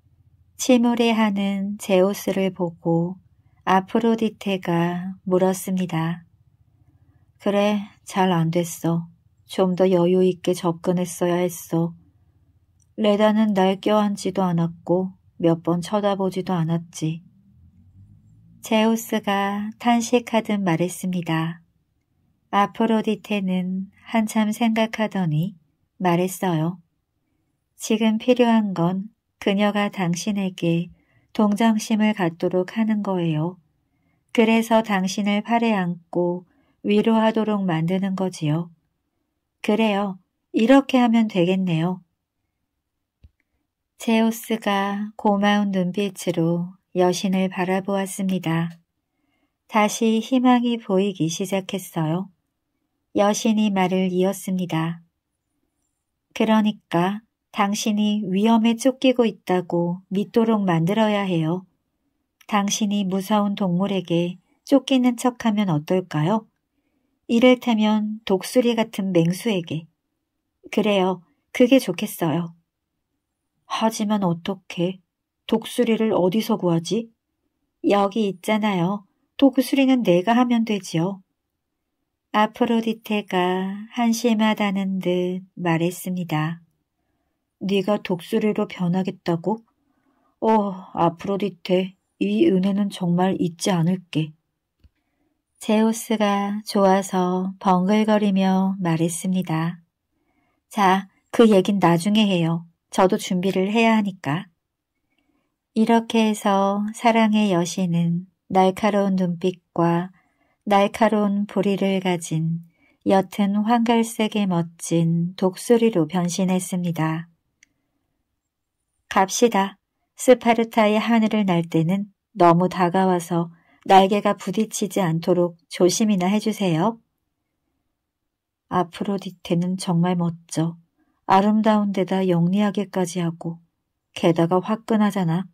침울해하는 제우스를 보고 아프로디테가 물었습니다. 그래, 잘 안 됐어. 좀 더 여유 있게 접근했어야 했어. 레다는 날 껴안지도 않았고 몇 번 쳐다보지도 않았지. 제우스가 탄식하듯 말했습니다. 아프로디테는 한참 생각하더니 말했어요. 지금 필요한 건 그녀가 당신에게 동정심을 갖도록 하는 거예요. 그래서 당신을 팔에 안고 위로하도록 만드는 거지요. 그래요. 이렇게 하면 되겠네요. 제우스가 고마운 눈빛으로 여신을 바라보았습니다. 다시 희망이 보이기 시작했어요. 여신이 말을 이었습니다. 그러니까 당신이 위험에 쫓기고 있다고 믿도록 만들어야 해요. 당신이 무서운 동물에게 쫓기는 척하면 어떨까요? 이를테면 독수리 같은 맹수에게. 그래요. 그게 좋겠어요. 하지만 어떻게? 독수리를 어디서 구하지? 여기 있잖아요. 독수리는 내가 하면 되지요. 아프로디테가 한심하다는 듯 말했습니다. 네가 독수리로 변하겠다고? 오, 아프로디테, 이 은혜는 정말 잊지 않을게. 제우스가 좋아서 벙글거리며 말했습니다. 자, 그 얘긴 나중에 해요. 저도 준비를 해야 하니까. 이렇게 해서 사랑의 여신은 날카로운 눈빛과 날카로운 부리를 가진 옅은 황갈색의 멋진 독수리로 변신했습니다. 갑시다. 스파르타의 하늘을 날 때는 너무 다가와서 날개가 부딪히지 않도록 조심이나 해주세요. 아프로디테는 정말 멋져. 아름다운 데다 영리하게까지 하고 게다가 화끈하잖아.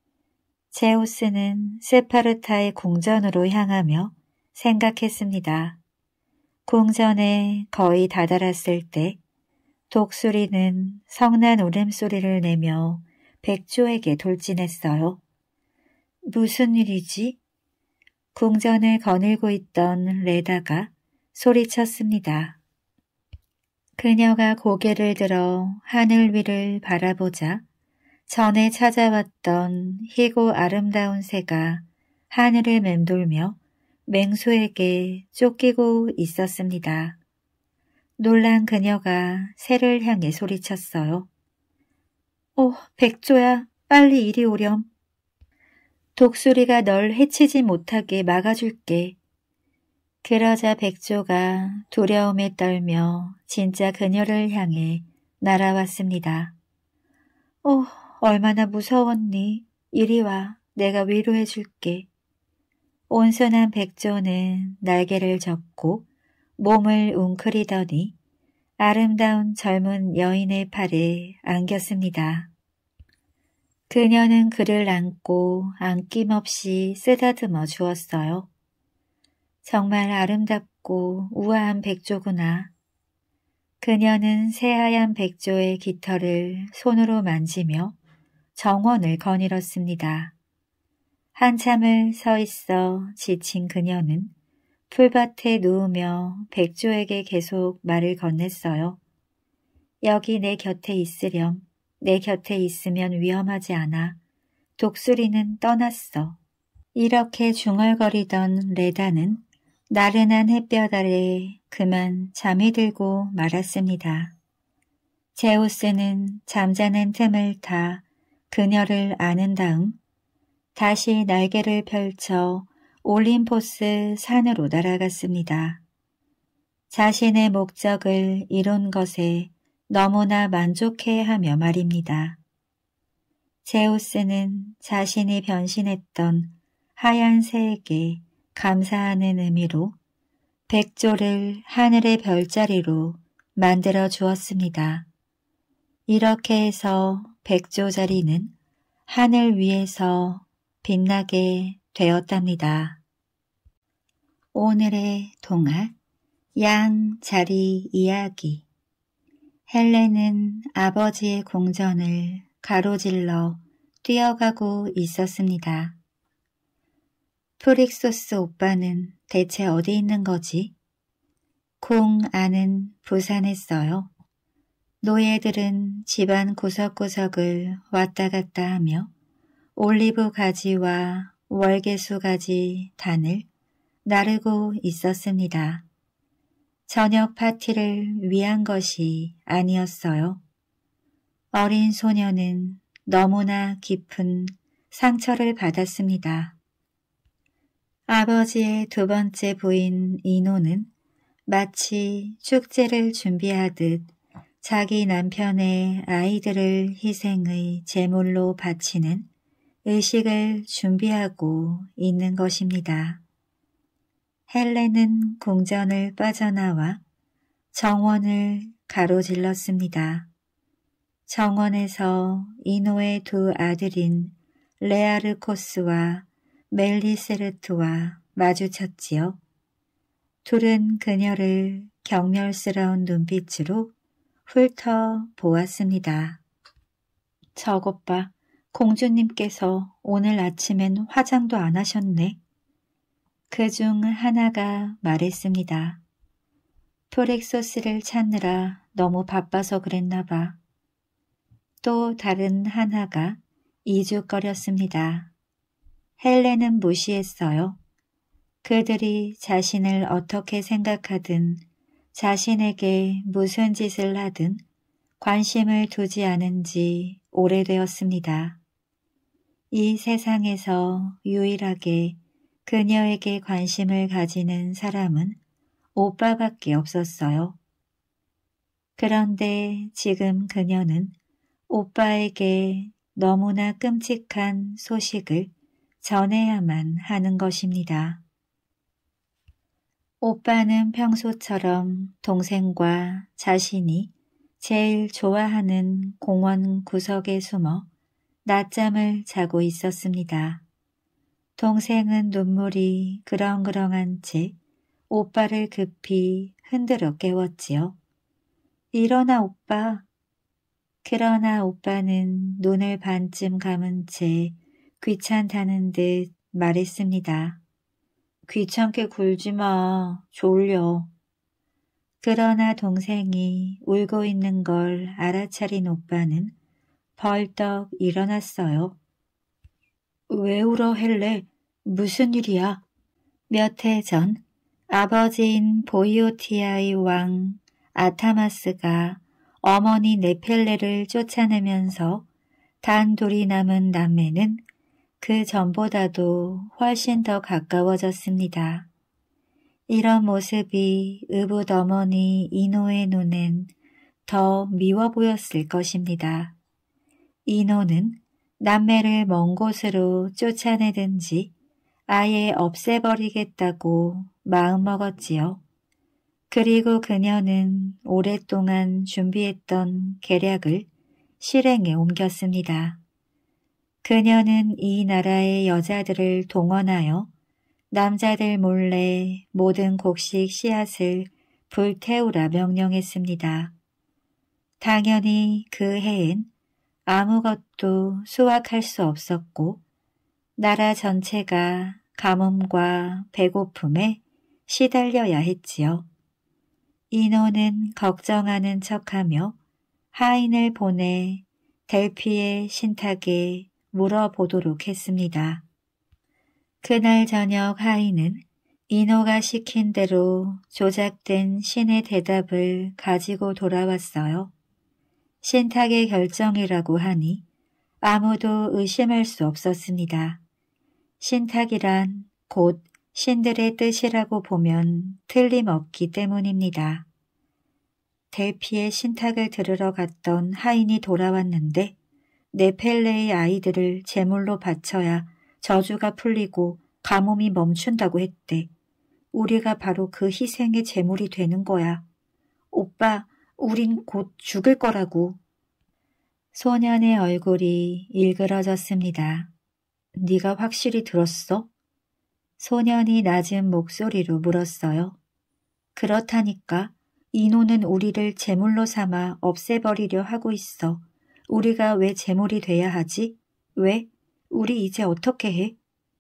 제우스는 스파르타의 궁전으로 향하며 생각했습니다. 궁전에 거의 다다랐을 때 독수리는 성난 울음소리를 내며 백조에게 돌진했어요. 무슨 일이지? 궁전을 거닐고 있던 레다가 소리쳤습니다. 그녀가 고개를 들어 하늘 위를 바라보자 전에 찾아왔던 희고 아름다운 새가 하늘을 맴돌며 맹수에게 쫓기고 있었습니다. 놀란 그녀가 새를 향해 소리쳤어요. 오, 백조야, 빨리 이리 오렴. 독수리가 널 해치지 못하게 막아줄게. 그러자 백조가 두려움에 떨며 진짜 그녀를 향해 날아왔습니다. 오, 얼마나 무서웠니? 이리 와, 내가 위로해줄게. 온순한 백조는 날개를 접고 몸을 웅크리더니 아름다운 젊은 여인의 팔에 안겼습니다. 그녀는 그를 안고 안김없이 쓰다듬어 주었어요. 정말 아름답고 우아한 백조구나. 그녀는 새하얀 백조의 깃털을 손으로 만지며 정원을 거닐었습니다. 한참을 서 있어 지친 그녀는 풀밭에 누우며 백조에게 계속 말을 건넸어요. 여기 내 곁에 있으렴. 내 곁에 있으면 위험하지 않아. 독수리는 떠났어. 이렇게 중얼거리던 레다는 나른한 햇볕 아래 그만 잠이 들고 말았습니다. 제우스는 잠자는 틈을 타 그녀를 안은 다음 다시 날개를 펼쳐 올림포스 산으로 날아갔습니다. 자신의 목적을 이룬 것에 너무나 만족해하며 말입니다. 제우스는 자신이 변신했던 하얀 새에게 감사하는 의미로 백조를 하늘의 별자리로 만들어 주었습니다. 이렇게 해서 백조 자리는 하늘 위에서 빛나게 되었답니다. 오늘의 동화 양자리 이야기. 헬렌은 아버지의 궁전을 가로질러 뛰어가고 있었습니다. 프릭소스 오빠는 대체 어디 있는 거지? 콩 안은 부산했어요. 노예들은 집안 구석구석을 왔다 갔다 하며 올리브 가지와 월계수 가지 단을 나르고 있었습니다. 저녁 파티를 위한 것이 아니었어요. 어린 소녀는 너무나 깊은 상처를 받았습니다. 아버지의 두 번째 부인 이노는 마치 축제를 준비하듯 자기 남편의 아이들을 희생의 제물로 바치는 의식을 준비하고 있는 것입니다. 헬렌은 궁전을 빠져나와 정원을 가로질렀습니다. 정원에서 이노의 두 아들인 레아르코스와 멜리세르트와 마주쳤지요. 둘은 그녀를 경멸스러운 눈빛으로 훑어 보았습니다. 저것 봐, 공주님께서 오늘 아침엔 화장도 안 하셨네. 그중 하나가 말했습니다. 프릭소스를 찾느라 너무 바빠서 그랬나 봐. 또 다른 하나가 이죽거렸습니다. 헬레는 무시했어요. 그들이 자신을 어떻게 생각하든 자신에게 무슨 짓을 하든 관심을 두지 않은 지 오래되었습니다. 이 세상에서 유일하게 그녀에게 관심을 가지는 사람은 오빠밖에 없었어요. 그런데 지금 그녀는 오빠에게 너무나 끔찍한 소식을 전해야만 하는 것입니다. 오빠는 평소처럼 동생과 자신이 제일 좋아하는 공원 구석에 숨어 낮잠을 자고 있었습니다. 동생은 눈물이 그렁그렁한 채 오빠를 급히 흔들어 깨웠지요. 일어나 오빠. 그러나 오빠는 눈을 반쯤 감은 채 귀찮다는 듯 말했습니다. 귀찮게 굴지 마. 졸려. 그러나 동생이 울고 있는 걸 알아차린 오빠는 벌떡 일어났어요. 왜 울어 헬레? 무슨 일이야? 몇 해 전 아버지인 보이오티아의 왕 아타마스가 어머니 네펠레를 쫓아내면서 단둘이 남은 남매는 그 전보다도 훨씬 더 가까워졌습니다. 이런 모습이 의붓 어머니 이노의 눈엔 더 미워 보였을 것입니다. 이노는 남매를 먼 곳으로 쫓아내든지 아예 없애버리겠다고 마음먹었지요. 그리고 그녀는 오랫동안 준비했던 계략을 실행에 옮겼습니다. 그녀는 이 나라의 여자들을 동원하여 남자들 몰래 모든 곡식 씨앗을 불태우라 명령했습니다. 당연히 그 해엔 아무것도 수확할 수 없었고 나라 전체가 가뭄과 배고픔에 시달려야 했지요. 이노는 걱정하는 척하며 하인을 보내 델피의 신탁에 물어보도록 했습니다. 그날 저녁 하인은 이노가 시킨 대로 조작된 신의 대답을 가지고 돌아왔어요. 신탁의 결정이라고 하니 아무도 의심할 수 없었습니다. 신탁이란 곧 신들의 뜻이라고 보면 틀림없기 때문입니다. 델피의 신탁을 들으러 갔던 하인이 돌아왔는데 네펠레의 아이들을 제물로 바쳐야 저주가 풀리고 가뭄이 멈춘다고 했대. 우리가 바로 그 희생의 제물이 되는 거야. 오빠, 우린 곧 죽을 거라고. 소년의 얼굴이 일그러졌습니다. 네가 확실히 들었어? 소년이 낮은 목소리로 물었어요. 그렇다니까. 이노는 우리를 제물로 삼아 없애버리려 하고 있어. 우리가 왜 제물이 돼야 하지? 왜? 우리 이제 어떻게 해?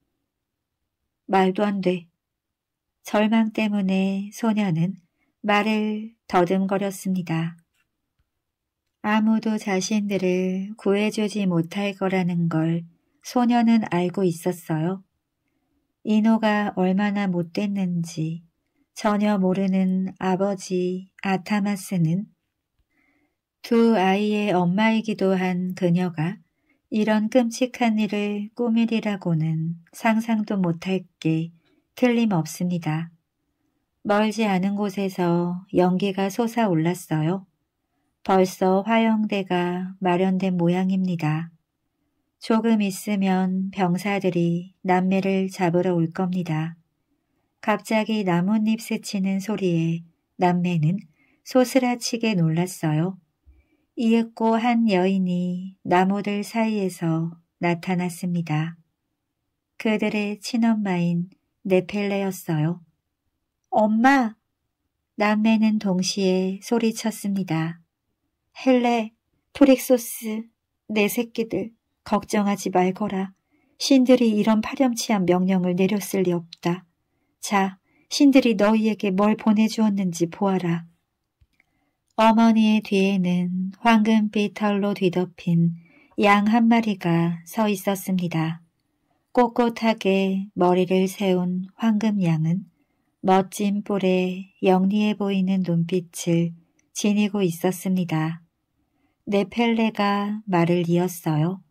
말도 안 돼. 절망 때문에 소년은 말을 더듬거렸습니다. 아무도 자신들을 구해주지 못할 거라는 걸 소년은 알고 있었어요. 이노가 얼마나 못됐는지 전혀 모르는 아버지 아타마스는 두 아이의 엄마이기도 한 그녀가 이런 끔찍한 일을 꾸밀이라고는 상상도 못할 게 틀림없습니다. 멀지 않은 곳에서 연기가 솟아올랐어요. 벌써 화영대가 마련된 모양입니다. 조금 있으면 병사들이 남매를 잡으러 올 겁니다. 갑자기 나뭇잎 스치는 소리에 남매는 소스라치게 놀랐어요. 이윽고 한 여인이 나무들 사이에서 나타났습니다. 그들의 친엄마인 네펠레였어요. 엄마! 남매는 동시에 소리쳤습니다. 헬레, 토릭소스, 내 새끼들, 걱정하지 말거라. 신들이 이런 파렴치한 명령을 내렸을 리 없다. 자, 신들이 너희에게 뭘 보내주었는지 보아라. 어머니의 뒤에는 황금빛 털로 뒤덮인 양 한 마리가 서 있었습니다. 꼿꼿하게 머리를 세운 황금양은 멋진 뿔에 영리해 보이는 눈빛을 지니고 있었습니다. 네펠레가 말을 이었어요.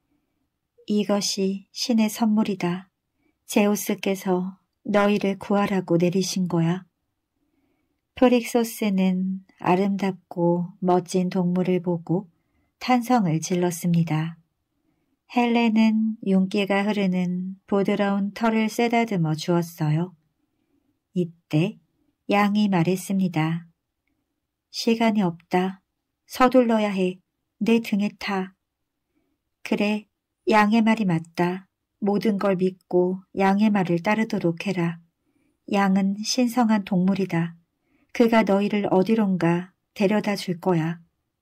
이것이 신의 선물이다. 제우스께서 너희를 구하라고 내리신 거야. 프릭소스는 아름답고 멋진 동물을 보고 탄성을 질렀습니다. 헬레는 윤기가 흐르는 부드러운 털을 쓰다듬어 주었어요. 이때 양이 말했습니다. 시간이 없다. 서둘러야 해. 내 등에 타. 그래, 양의 말이 맞다. 모든 걸 믿고 양의 말을 따르도록 해라. 양은 신성한 동물이다. 그가 너희를 어디론가 데려다 줄 거야.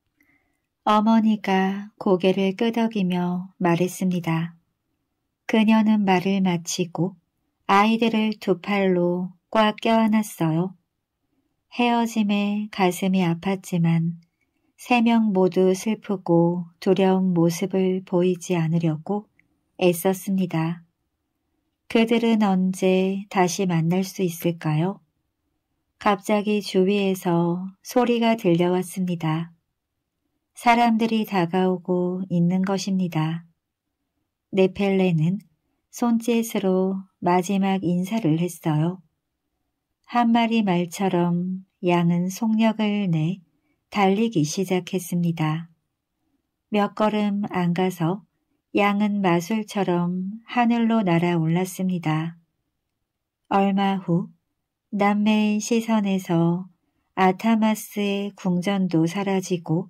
어머니가 고개를 끄덕이며 말했습니다. 그녀는 말을 마치고 아이들을 두 팔로 꽉 껴안았어요. 헤어짐에 가슴이 아팠지만 세 명 모두 슬프고 두려운 모습을 보이지 않으려고 애썼습니다. 그들은 언제 다시 만날 수 있을까요? 갑자기 주위에서 소리가 들려왔습니다. 사람들이 다가오고 있는 것입니다. 네펠레는 손짓으로 마지막 인사를 했어요. 한 마리 말처럼 양은 속력을 내 달리기 시작했습니다. 몇 걸음 안 가서 양은 마술처럼 하늘로 날아올랐습니다. 얼마 후 남매의 시선에서 아타마스의 궁전도 사라지고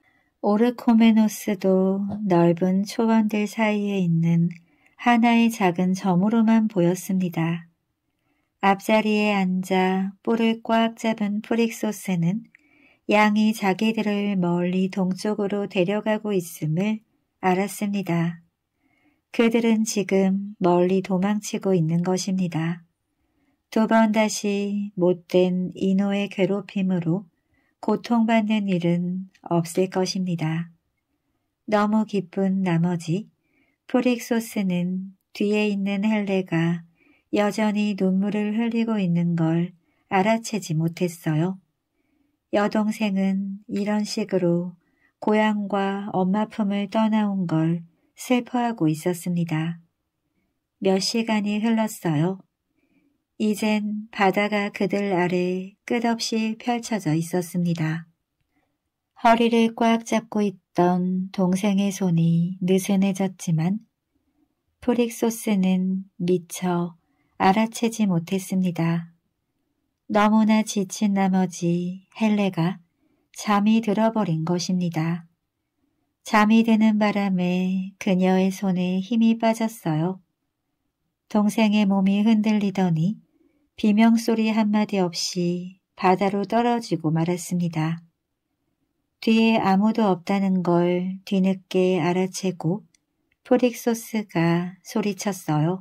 오르코메노스도 넓은 초원들 사이에 있는 하나의 작은 점으로만 보였습니다. 앞자리에 앉아 뿔을 꽉 잡은 프릭소스는 양이 자기들을 멀리 동쪽으로 데려가고 있음을 알았습니다. 그들은 지금 멀리 도망치고 있는 것입니다. 두 번 다시 못된 인호의 괴롭힘으로 고통받는 일은 없을 것입니다. 너무 기쁜 나머지 프릭소스는 뒤에 있는 헬레가 여전히 눈물을 흘리고 있는 걸 알아채지 못했어요. 여동생은 이런 식으로 고향과 엄마 품을 떠나온 걸 슬퍼하고 있었습니다. 몇 시간이 흘렀어요. 이젠 바다가 그들 아래 끝없이 펼쳐져 있었습니다. 허리를 꽉 잡고 있던 동생의 손이 느슨해졌지만 프릭소스는 미처 알아채지 못했습니다. 너무나 지친 나머지 헬레가 잠이 들어버린 것입니다. 잠이 드는 바람에 그녀의 손에 힘이 빠졌어요. 동생의 몸이 흔들리더니 비명소리 한마디 없이 바다로 떨어지고 말았습니다. 뒤에 아무도 없다는 걸 뒤늦게 알아채고 프릭소스가 소리쳤어요.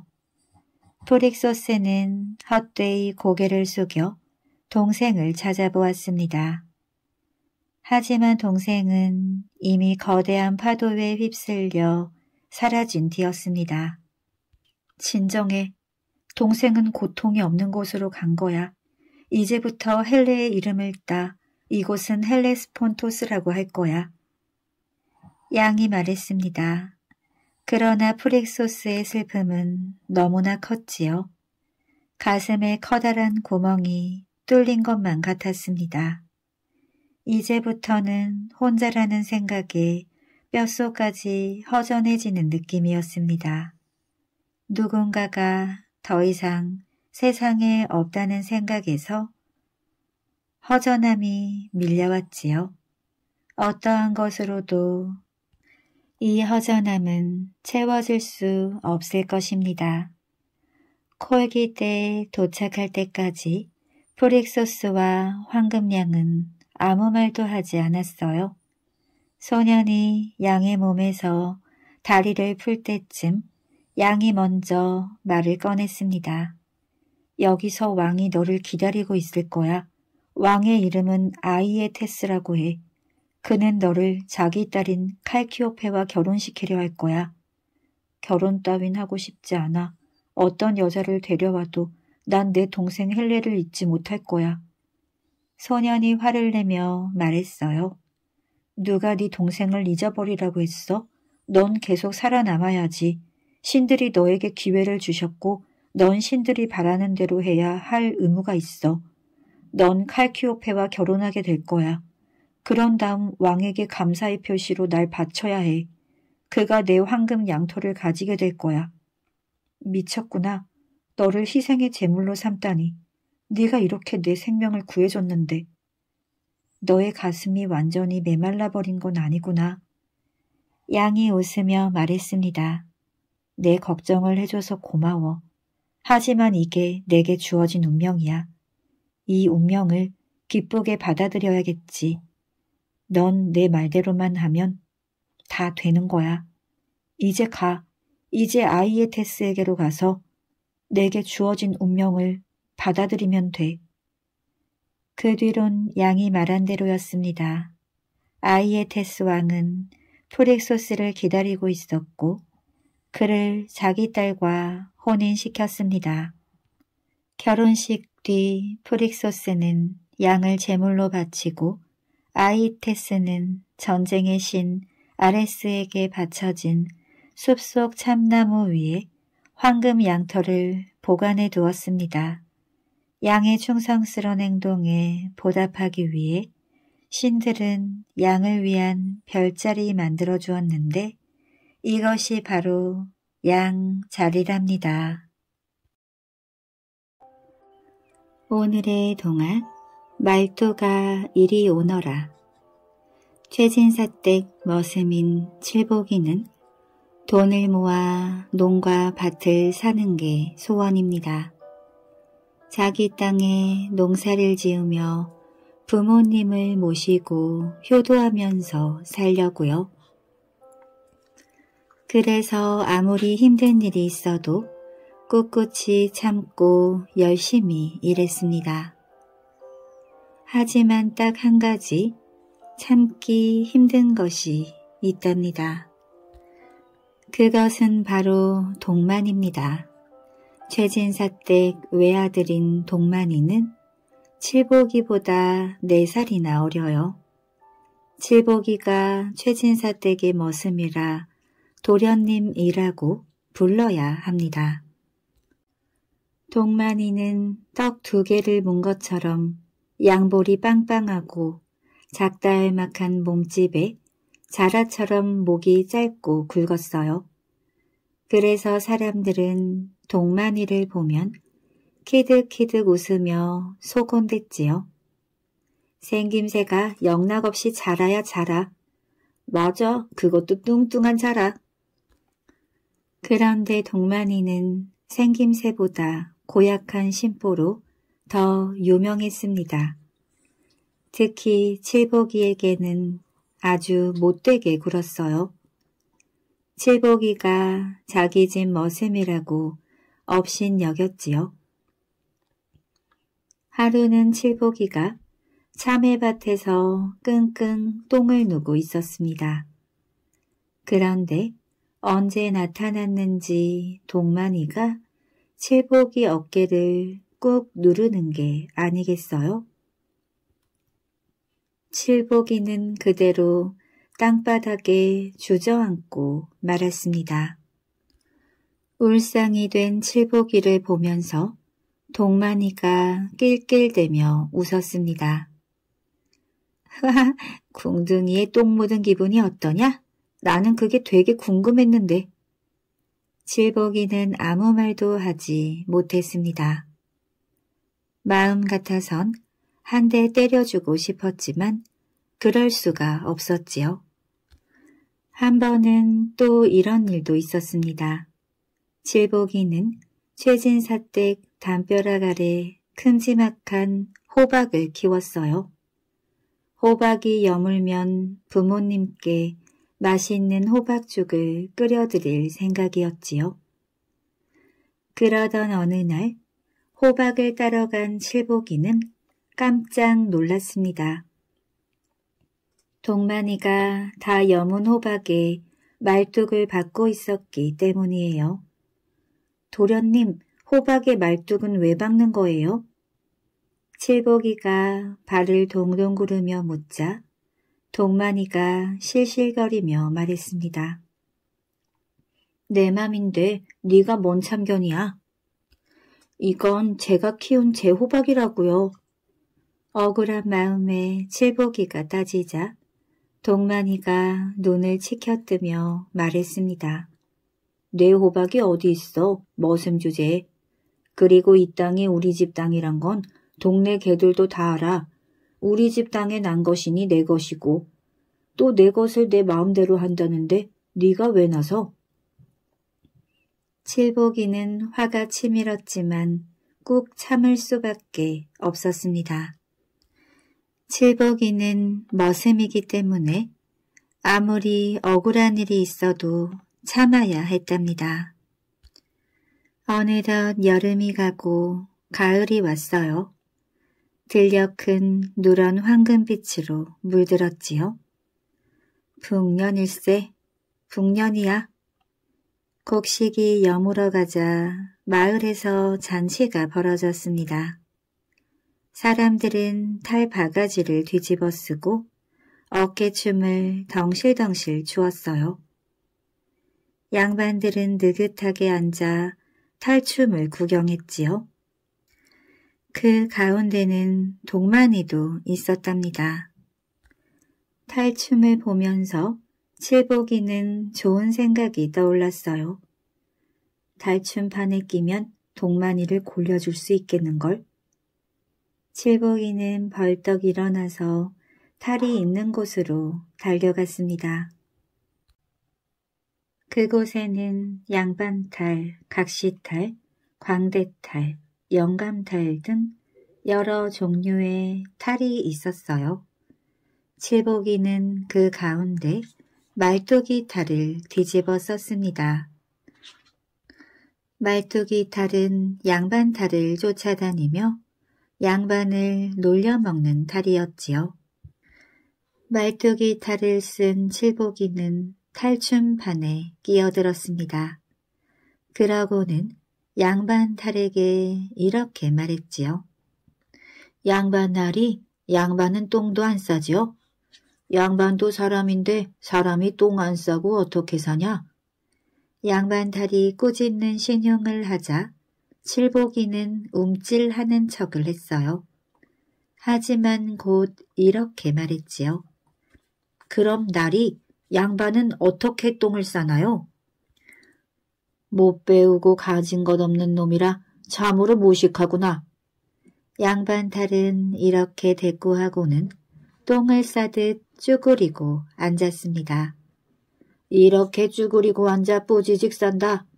프릭소스는 헛되이 고개를 숙여 동생을 찾아보았습니다. 하지만 동생은 이미 거대한 파도에 휩쓸려 사라진 뒤였습니다. 진정해. 동생은 고통이 없는 곳으로 간 거야. 이제부터 헬레의 이름을 따 이곳은 헬레스폰토스라고 할 거야. 양이 말했습니다. 그러나 프릭소스의 슬픔은 너무나 컸지요. 가슴에 커다란 구멍이 뚫린 것만 같았습니다. 이제부터는 혼자라는 생각에 뼛속까지 허전해지는 느낌이었습니다. 누군가가 더 이상 세상에 없다는 생각에서 허전함이 밀려왔지요. 어떠한 것으로도 이 허전함은 채워질 수 없을 것입니다. 콜기대에 도착할 때까지 프릭소스와 황금양은 아무 말도 하지 않았어요. 소년이 양의 몸에서 다리를 풀 때쯤 양이 먼저 말을 꺼냈습니다. 여기서 왕이 너를 기다리고 있을 거야. 왕의 이름은 아이에테스라고 해. 그는 너를 자기 딸인 칼키오페와 결혼시키려 할 거야. 결혼 따윈 하고 싶지 않아. 어떤 여자를 데려와도 난 내 동생 헬레를 잊지 못할 거야. 소년이 화를 내며 말했어요. 누가 네 동생을 잊어버리라고 했어? 넌 계속 살아남아야지. 신들이 너에게 기회를 주셨고 넌 신들이 바라는 대로 해야 할 의무가 있어. 넌 칼키오페와 결혼하게 될 거야. 그런 다음 왕에게 감사의 표시로 날 바쳐야 해. 그가 내 황금 양토를 가지게 될 거야. 미쳤구나. 너를 희생의 제물로 삼다니. 네가 이렇게 내 생명을 구해줬는데. 너의 가슴이 완전히 메말라버린 건 아니구나. 양이 웃으며 말했습니다. 내 걱정을 해줘서 고마워. 하지만 이게 내게 주어진 운명이야. 이 운명을 기쁘게 받아들여야겠지. 넌 내 말대로만 하면 다 되는 거야. 이제 가. 이제 아이에테스에게로 가서 내게 주어진 운명을 받아들이면 돼. 그 뒤론 양이 말한 대로였습니다. 아이에테스 왕은 프릭소스를 기다리고 있었고 그를 자기 딸과 혼인시켰습니다. 결혼식 뒤 프릭소스는 양을 제물로 바치고 아이테스는 전쟁의 신 아레스에게 바쳐진 숲속 참나무 위에 황금 양털을 보관해 두었습니다. 양의 충성스러운 행동에 보답하기 위해 신들은 양을 위한 별자리 만들어 주었는데 이것이 바로 양 자리랍니다. 오늘의 동화 말도가 이리 오너라. 최진사댁 머슴인 칠복이는 돈을 모아 농과 밭을 사는 게 소원입니다. 자기 땅에 농사를 지으며 부모님을 모시고 효도하면서 살려고요. 그래서 아무리 힘든 일이 있어도 꿋꿋이 참고 열심히 일했습니다. 하지만 딱 한 가지 참기 힘든 것이 있답니다. 그것은 바로 동만입니다. 최진사댁 외아들인 동만이는 칠복이보다 네 살이나 어려요. 칠복이가 최진사댁의 머슴이라 도련님이라고 불러야 합니다. 동만이는 떡 두 개를 문 것처럼 양볼이 빵빵하고 작달막한 몸집에 자라처럼 목이 짧고 굵었어요. 그래서 사람들은 동만이를 보면 키득키득 웃으며 소곤댔지요. 생김새가 영락없이 자라야 자라. 맞아, 그것도 뚱뚱한 자라. 그런데 동만이는 생김새보다 고약한 심보로 더 유명했습니다. 특히 칠복이에게는 아주 못되게 굴었어요. 칠복이가 자기 집 머슴이라고 업신 여겼지요. 하루는 칠복이가 참외밭에서 끙끙 똥을 누고 있었습니다. 그런데 언제 나타났는지 동만이가 칠복이 어깨를 꾹 누르는 게 아니겠어요? 칠복이는 그대로 땅바닥에 주저앉고 말았습니다. 울상이 된 칠복이를 보면서 동만이가 낄낄대며 웃었습니다. 하하, 궁둥이에 똥 묻은 기분이 어떠냐? 나는 그게 되게 궁금했는데. 칠복이는 아무 말도 하지 못했습니다. 마음 같아선 한 대 때려주고 싶었지만 그럴 수가 없었지요. 한 번은 또 이런 일도 있었습니다. 칠복이는 최진사댁 담벼락 아래 큼지막한 호박을 키웠어요. 호박이 여물면 부모님께 맛있는 호박죽을 끓여드릴 생각이었지요. 그러던 어느 날 호박을 따러 간 칠복이는 깜짝 놀랐습니다. 동만이가 다 여문 호박에 말뚝을 받고 있었기 때문이에요. 도련님, 호박에 말뚝은 왜 박는 거예요? 칠복이가 발을 동동 구르며 묻자 동만이가 실실거리며 말했습니다. 내 맘인데 네가 뭔 참견이야? 이건 제가 키운 제 호박이라고요. 억울한 마음에 칠복이가 따지자 동만이가 눈을 치켜뜨며 말했습니다. 내 호박이 어디 있어? 머슴 주제에. 그리고 이 땅이 우리 집 땅이란 건 동네 개들도 다 알아. 우리 집 땅에 난 것이니 내 것이고 또 내 것을 내 마음대로 한다는데 네가 왜 나서? 칠복이는 화가 치밀었지만 꾹 참을 수밖에 없었습니다. 칠복이는 머슴이기 때문에 아무리 억울한 일이 있어도 참아야 했답니다. 어느덧 여름이 가고 가을이 왔어요. 들녘 큰 누런 황금빛으로 물들었지요. 북년일세, 북년이야. 곡식이 여물어 가자 마을에서 잔치가 벌어졌습니다. 사람들은 탈 바가지를 뒤집어 쓰고 어깨춤을 덩실덩실 추었어요. 양반들은 느긋하게 앉아 탈춤을 구경했지요. 그 가운데는 동만이도 있었답니다. 탈춤을 보면서 칠복이는 좋은 생각이 떠올랐어요. 탈춤판에 끼면 동만이를 골려줄 수 있겠는걸? 칠복이는 벌떡 일어나서 탈이 있는 곳으로 달려갔습니다. 그곳에는 양반탈, 각시탈, 광대탈, 영감탈 등 여러 종류의 탈이 있었어요. 칠복이는 그 가운데 말뚝이 탈을 뒤집어 썼습니다. 말뚝이 탈은 양반 탈을 쫓아다니며 양반을 놀려먹는 탈이었지요. 말뚝이 탈을 쓴 칠복이는 탈춤판에 끼어들었습니다. 그러고는 양반 탈에게 이렇게 말했지요. 양반 날이 양반은 똥도 안 싸지요? 양반도 사람인데 사람이 똥 안 싸고 어떻게 사냐? 양반 탈이 꾸짖는 신용을 하자 칠복이는 움찔하는 척을 했어요. 하지만 곧 이렇게 말했지요. 그럼 날이 양반은 어떻게 똥을 싸나요? 못 배우고 가진 것 없는 놈이라 참으로 무식하구나. 양반 탈은 이렇게 대꾸하고는 똥을 싸듯 쭈그리고 앉았습니다. 이렇게 쭈그리고 앉아 뿌지직 산다.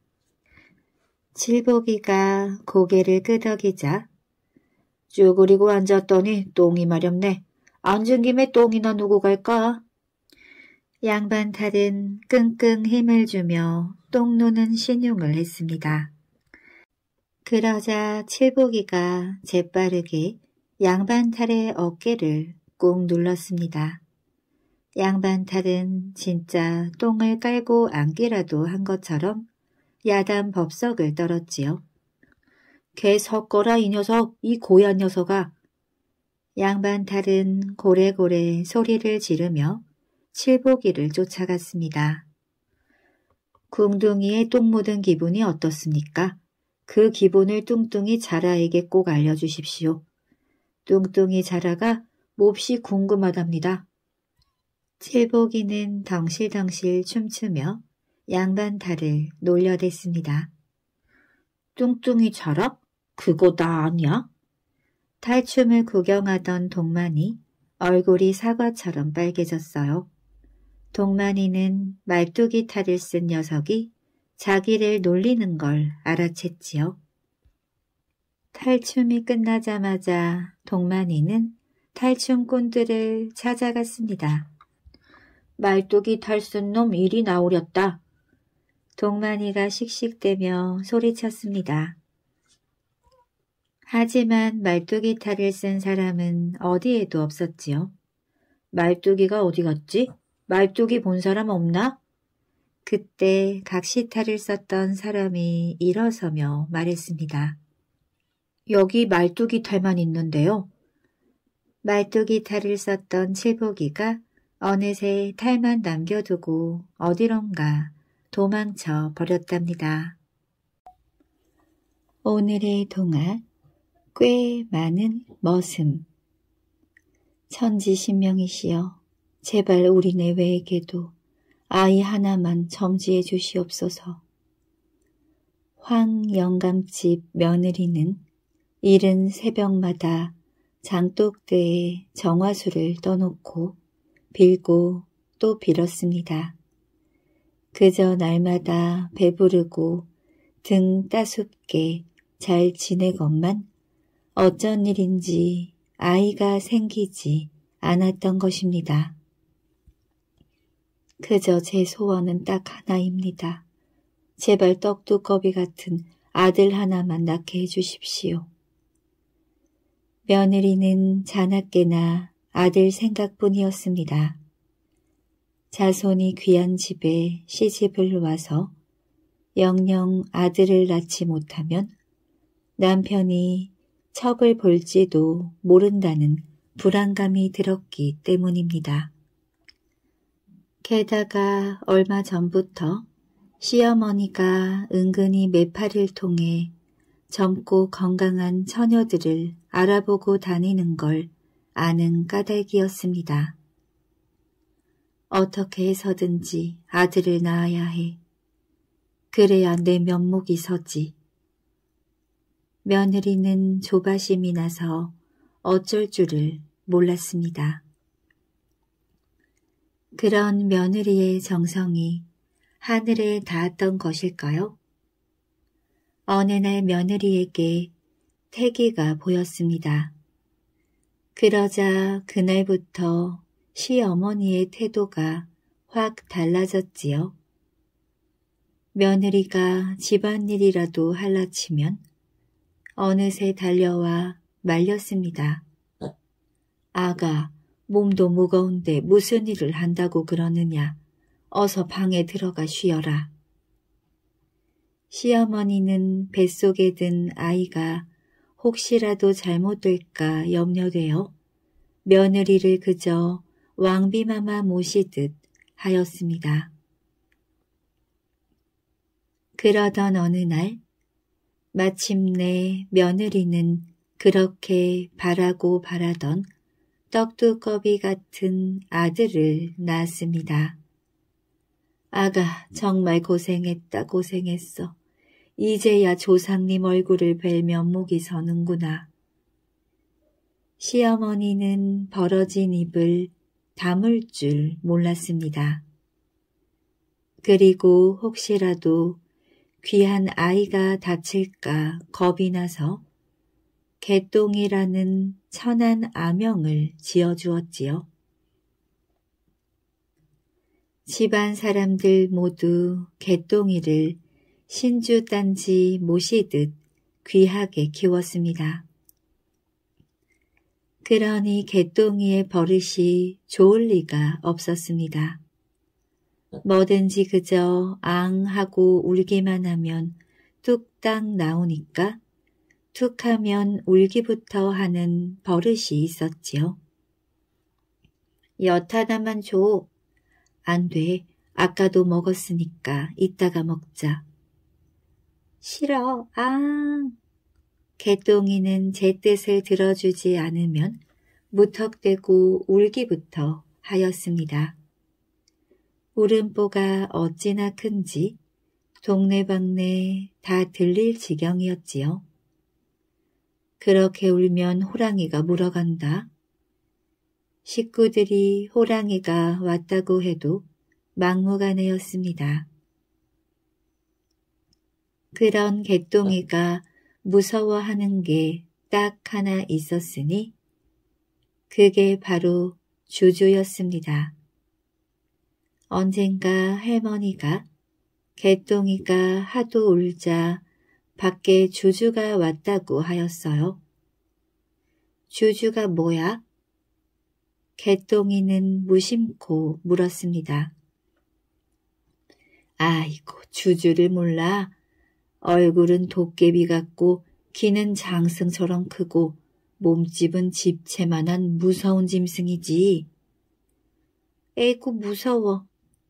칠복이가 고개를 끄덕이자 쭈그리고 앉았더니 똥이 마렵네. 앉은 김에 똥이나 누구 갈까? 양반 탈은 끙끙 힘을 주며 똥 누는 신용을 했습니다. 그러자 칠복이가 재빠르게 양반 탈의 어깨를 꾹 눌렀습니다. 양반 탈은 진짜 똥을 깔고 앉기라도 한 것처럼 야단 법석을 떨었지요. 개 섞어라 이 녀석, 이 고얀 녀석아. 양반 탈은 고래고래 소리를 지르며 칠복이를 쫓아갔습니다. 궁둥이에 똥 묻은 기분이 어떻습니까? 그 기분을 뚱뚱이 자라에게 꼭 알려주십시오. 뚱뚱이 자라가 몹시 궁금하답니다. 칠복이는 덩실덩실 춤추며 양반 탈을 놀려댔습니다. 뚱뚱이 자라? 그거 나 아니야? 탈춤을 구경하던 동만이 얼굴이 사과처럼 빨개졌어요. 동만이는 말뚝이 탈을 쓴 녀석이 자기를 놀리는 걸 알아챘지요. 탈춤이 끝나자마자 동만이는 탈춤꾼들을 찾아갔습니다. 말뚝이 탈 쓴 놈 이리 나오렸다. 동만이가 씩씩대며 소리쳤습니다. 하지만 말뚝이 탈을 쓴 사람은 어디에도 없었지요. 말뚝이가 어디 갔지? 말뚝이 본 사람 없나? 그때 각시탈을 썼던 사람이 일어서며 말했습니다. 여기 말뚝이 탈만 있는데요. 말뚝이 탈을 썼던 칠복이가 어느새 탈만 남겨두고 어디론가 도망쳐 버렸답니다. 오늘의 동화 꽤 많은 머슴. 천지신명이시여 제발 우리 내외에게도 아이 하나만 점지해 주시옵소서. 황영감집 며느리는 이른 새벽마다 장독대에 정화수를 떠놓고 빌고 또 빌었습니다. 그저 날마다 배부르고 등 따숩게 잘 지내건만 어쩐 일인지 아이가 생기지 않았던 것입니다. 그저 제 소원은 딱 하나입니다. 제발 떡두꺼비 같은 아들 하나만 낳게 해주십시오. 며느리는 자나깨나 아들 생각뿐이었습니다. 자손이 귀한 집에 시집을 와서 영영 아들을 낳지 못하면 남편이 척을 볼지도 모른다는 불안감이 들었기 때문입니다. 게다가 얼마 전부터 시어머니가 은근히 매파를 통해 젊고 건강한 처녀들을 알아보고 다니는 걸 아는 까닭이었습니다. 어떻게 해서든지 아들을 낳아야 해. 그래야 내 면목이 서지. 며느리는 조바심이 나서 어쩔 줄을 몰랐습니다. 그런 며느리의 정성이 하늘에 닿았던 것일까요? 어느 날 며느리에게 태기가 보였습니다. 그러자 그날부터 시어머니의 태도가 확 달라졌지요. 며느리가 집안일이라도 할라치면 어느새 달려와 말렸습니다. 아가, 몸도 무거운데 무슨 일을 한다고 그러느냐. 어서 방에 들어가 쉬어라. 시어머니는 뱃속에 든 아이가 혹시라도 잘못될까 염려되어 며느리를 그저 왕비마마 모시듯 하였습니다. 그러던 어느 날 마침내 며느리는 그렇게 바라고 바라던 떡두꺼비 같은 아들을 낳았습니다. 아가, 정말 고생했다 고생했어. 이제야 조상님 얼굴을 뵐 면목이 서는구나. 시어머니는 벌어진 입을 다물 줄 몰랐습니다. 그리고 혹시라도 귀한 아이가 다칠까 겁이 나서 개똥이라는 천한 아명을 지어주었지요. 집안 사람들 모두 개똥이를 신주단지 모시듯 귀하게 키웠습니다. 그러니 개똥이의 버릇이 좋을 리가 없었습니다. 뭐든지 그저 앙 하고 울기만 하면 뚝딱 나오니까 툭 하면 울기부터 하는 버릇이 있었지요. 엿 하나만 줘. 안 돼. 아까도 먹었으니까 이따가 먹자. 싫어. 앙. 개똥이는 제 뜻을 들어주지 않으면 무턱대고 울기부터 하였습니다. 울음보가 어찌나 큰지 동네방네 다 들릴 지경이었지요. 그렇게 울면 호랑이가 물어간다. 식구들이 호랑이가 왔다고 해도 막무가내였습니다. 그런 개똥이가 무서워하는 게 딱 하나 있었으니 그게 바로 주주였습니다. 언젠가 할머니가 개똥이가 하도 울자 밖에 주주가 왔다고 하였어요. 주주가 뭐야? 개똥이는 무심코 물었습니다. 아이고, 주주를 몰라. 얼굴은 도깨비 같고 키는 장승처럼 크고 몸집은 집채만한 무서운 짐승이지. 에이구, 무서워.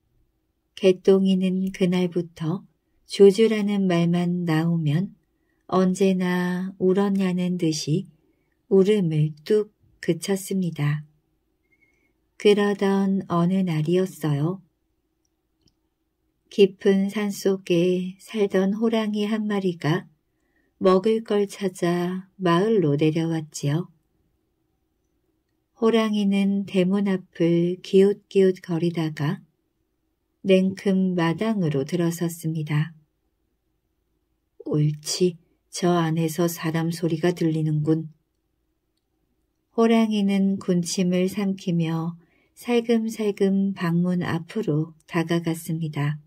개똥이는 그날부터 주주라는 말만 나오면 언제나 울었냐는 듯이 울음을 뚝 그쳤습니다. 그러던 어느 날이었어요. 깊은 산속에 살던 호랑이 한 마리가 먹을 걸 찾아 마을로 내려왔지요. 호랑이는 대문 앞을 기웃기웃 거리다가 냉큼 마당으로 들어섰습니다. 옳지, 저 안에서 사람 소리가 들리는군. 호랑이는 군침을 삼키며 살금살금 방문 앞으로 다가갔습니다.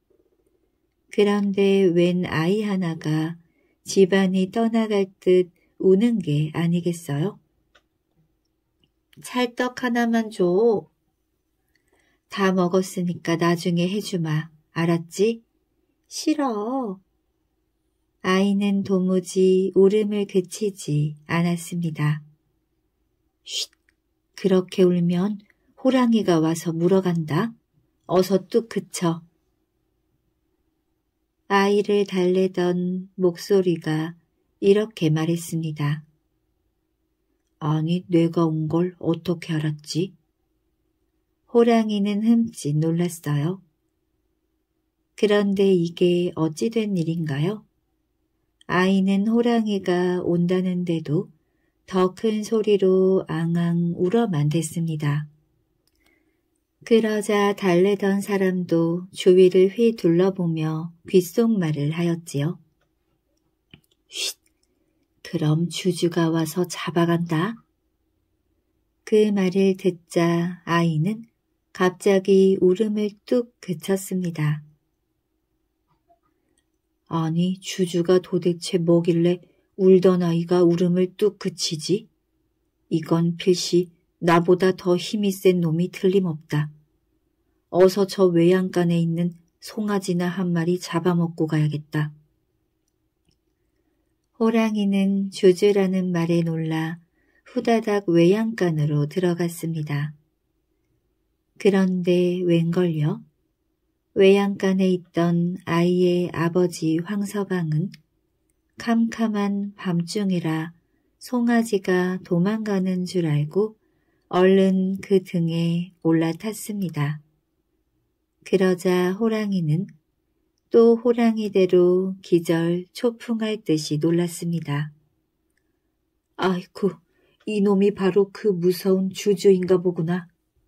그런데 웬 아이 하나가 집안이 떠나갈 듯 우는 게 아니겠어요? 찰떡 하나만 줘. 다 먹었으니까 나중에 해주마. 알았지? 싫어. 아이는 도무지 울음을 그치지 않았습니다. 쉿! 그렇게 울면 호랑이가 와서 물어간다. 어서 뚝 그쳐. 아이를 달래던 목소리가 이렇게 말했습니다. 아니, 내가 온 걸 어떻게 알았지? 호랑이는 흠칫 놀랐어요. 그런데 이게 어찌 된 일인가요? 아이는 호랑이가 온다는데도 더 큰 소리로 앙앙 울어만 댔습니다. 그러자 달래던 사람도 주위를 휘 둘러보며 귓속말을 하였지요. 쉿! 그럼 주주가 와서 잡아간다. 그 말을 듣자 아이는 갑자기 울음을 뚝 그쳤습니다. 아니, 주주가 도대체 뭐길래 울던 아이가 울음을 뚝 그치지? 이건 필시 나보다 더 힘이 센 놈이 틀림없다. 어서 저 외양간에 있는 송아지나 한 마리 잡아먹고 가야겠다. 호랑이는 주주라는 말에 놀라 후다닥 외양간으로 들어갔습니다. 그런데 웬걸요? 외양간에 있던 아이의 아버지 황서방은 캄캄한 밤중이라 송아지가 도망가는 줄 알고 얼른 그 등에 올라탔습니다. 그러자 호랑이는 또 호랑이대로 기절 초풍할 듯이 놀랐습니다. 아이쿠, 이놈이 바로 그 무서운 주주인가 보구나.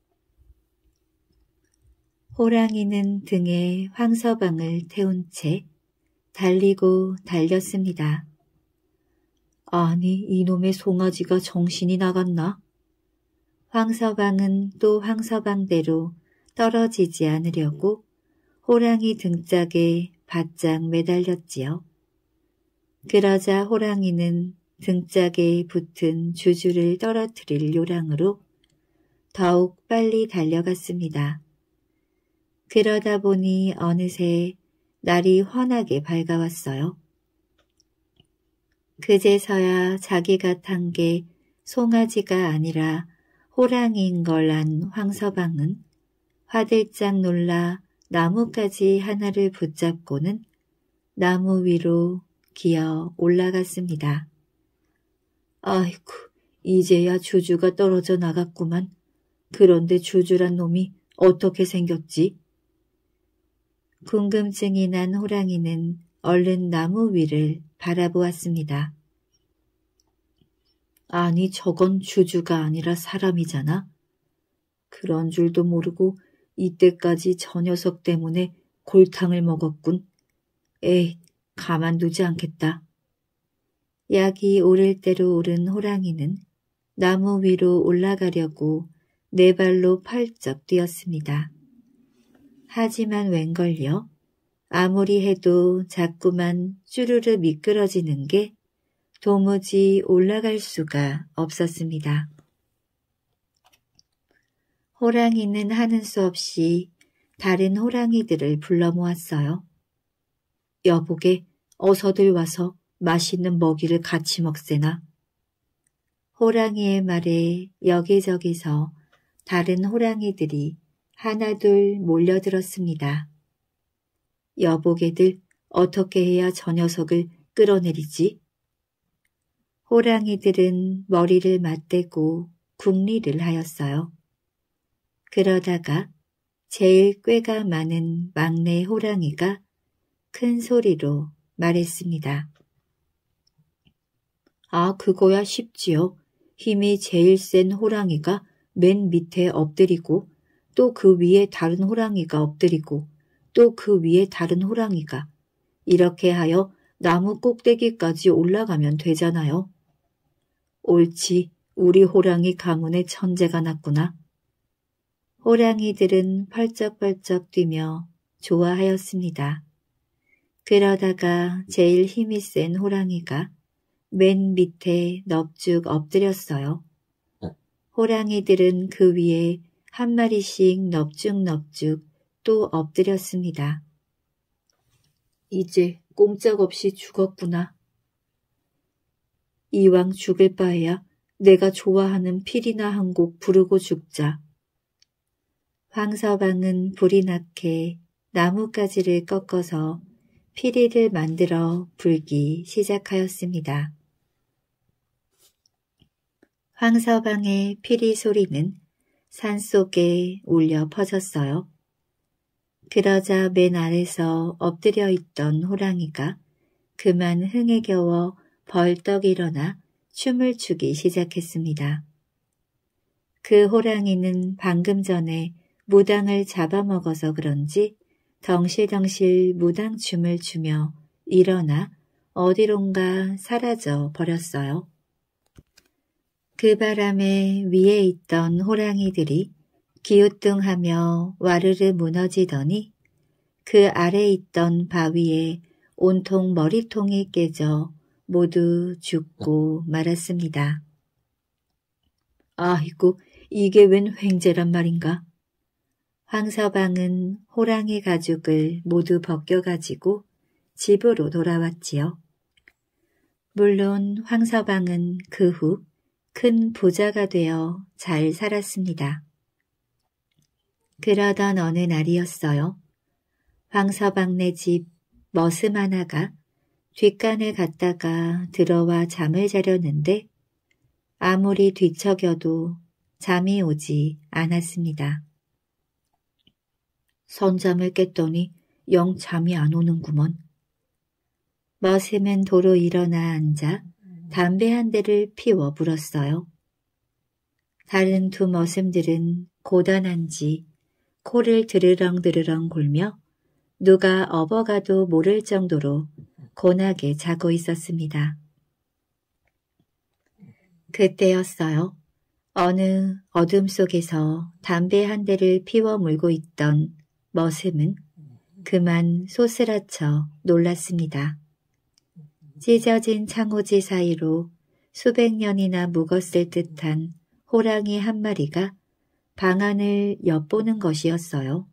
호랑이는 등에 황서방을 태운 채 달리고 달렸습니다. 아니, 이놈의 송아지가 정신이 나갔나? 황서방은 또 황서방대로 떨어지지 않으려고 호랑이 등짝에 바짝 매달렸지요. 그러자 호랑이는 등짝에 붙은 주주를 떨어뜨릴 요량으로 더욱 빨리 달려갔습니다. 그러다 보니 어느새 날이 환하게 밝아왔어요. 그제서야 자기가 탄 게 송아지가 아니라 호랑이인 걸 안 황서방은 화들짝 놀라 나뭇가지 하나를 붙잡고는 나무 위로 기어 올라갔습니다. 아이쿠, 이제야 주주가 떨어져 나갔구만. 그런데 주주란 놈이 어떻게 생겼지? 궁금증이 난 호랑이는 얼른 나무 위를 바라보았습니다. 아니, 저건 주주가 아니라 사람이잖아. 그런 줄도 모르고 이때까지 저 녀석 때문에 골탕을 먹었군. 에이, 가만두지 않겠다. 약이 오를 대로 오른 호랑이는 나무 위로 올라가려고 네 발로 펄쩍 뛰었습니다. 하지만 웬걸요? 아무리 해도 자꾸만 쭈르르 미끄러지는 게 도무지 올라갈 수가 없었습니다. 호랑이는 하는 수 없이 다른 호랑이들을 불러 모았어요. 여보게, 어서들 와서 맛있는 먹이를 같이 먹세나. 호랑이의 말에 여기저기서 다른 호랑이들이 하나둘 몰려들었습니다. 여보게들, 어떻게 해야 저 녀석을 끌어내리지? 호랑이들은 머리를 맞대고 궁리를 하였어요. 그러다가 제일 꾀가 많은 막내 호랑이가 큰 소리로 말했습니다. 아, 그거야 쉽지요. 힘이 제일 센 호랑이가 맨 밑에 엎드리고 또 그 위에 다른 호랑이가 엎드리고 또 그 위에 다른 호랑이가 이렇게 하여 나무 꼭대기까지 올라가면 되잖아요. 옳지, 우리 호랑이 가문에 천재가 났구나. 호랑이들은 펄쩍펄쩍 뛰며 좋아하였습니다. 그러다가 제일 힘이 센 호랑이가 맨 밑에 넙죽 엎드렸어요. 호랑이들은 그 위에 한 마리씩 넙죽넙죽 또 엎드렸습니다. 이제 꼼짝없이 죽었구나. 이왕 죽을 바에야 내가 좋아하는 필이나 한 곡 부르고 죽자. 황서방은 불이 나게 나뭇가지를 꺾어서 피리를 만들어 불기 시작하였습니다. 황서방의 피리 소리는 산속에 울려 퍼졌어요. 그러자 맨 아래서 엎드려 있던 호랑이가 그만 흥에 겨워 벌떡 일어나 춤을 추기 시작했습니다. 그 호랑이는 방금 전에 무당을 잡아먹어서 그런지 덩실덩실 무당춤을 추며 일어나 어디론가 사라져 버렸어요. 그 바람에 위에 있던 호랑이들이 기우뚱하며 와르르 무너지더니 그 아래 있던 바위에 온통 머리통이 깨져 모두 죽고 말았습니다. 아이고, 이게 웬 횡재란 말인가? 황서방은 호랑이 가죽을 모두 벗겨가지고 집으로 돌아왔지요. 물론 황서방은 그 후 큰 부자가 되어 잘 살았습니다. 그러던 어느 날이었어요. 황서방네 집 머슴 하나가 뒷간에 갔다가 들어와 잠을 자려는데 아무리 뒤척여도 잠이 오지 않았습니다. 선잠을 깼더니 영 잠이 안 오는구먼. 머슴은 도로 일어나 앉아 담배 한 대를 피워 불었어요. 다른 두 머슴들은 고단한지 코를 드르렁드르렁 골며 누가 업어가도 모를 정도로 곤하게 자고 있었습니다. 그때였어요. 어느 어둠 속에서 담배 한 대를 피워 물고 있던 머슴은 그만 소스라쳐 놀랐습니다. 찢어진 창호지 사이로 수백 년이나 묵었을 듯한 호랑이 한 마리가 방안을 엿보는 것이었어요.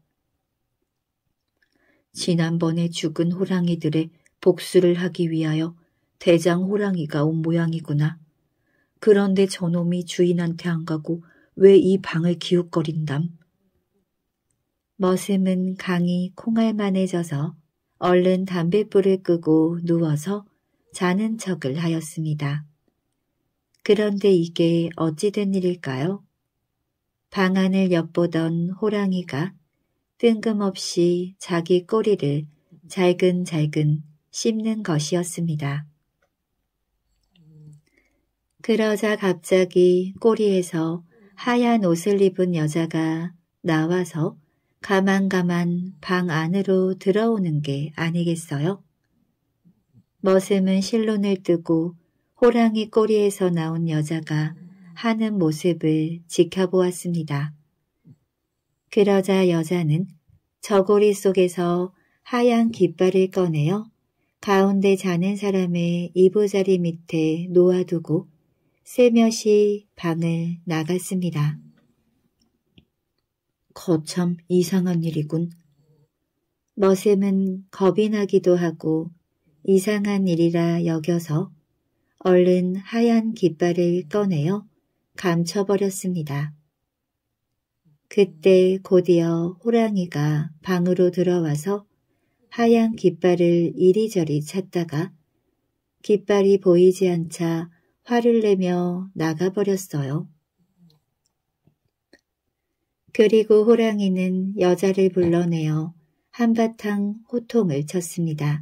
지난번에 죽은 호랑이들의 복수를 하기 위하여 대장 호랑이가 온 모양이구나. 그런데 저놈이 주인한테 안 가고 왜 이 방을 기웃거린담? 머슴은 강이 콩알만해져서 얼른 담뱃불을 끄고 누워서 자는 척을 하였습니다. 그런데 이게 어찌 된 일일까요? 방안을 엿보던 호랑이가 뜬금없이 자기 꼬리를 잘근잘근 씹는 것이었습니다. 그러자 갑자기 꼬리에서 하얀 옷을 입은 여자가 나와서 가만가만 방 안으로 들어오는 게 아니겠어요? 머슴은 실눈을 뜨고 호랑이 꼬리에서 나온 여자가 하는 모습을 지켜보았습니다. 그러자 여자는 저고리 속에서 하얀 깃발을 꺼내어 가운데 자는 사람의 이부자리 밑에 놓아두고 쇠몇이 방을 나갔습니다. 거참 이상한 일이군. 머슴은 겁이 나기도 하고 이상한 일이라 여겨서 얼른 하얀 깃발을 꺼내어 감춰버렸습니다. 그때 곧이어 호랑이가 방으로 들어와서 하얀 깃발을 이리저리 찾다가 깃발이 보이지 않자 화를 내며 나가버렸어요. 그리고 호랑이는 여자를 불러내어 한바탕 호통을 쳤습니다.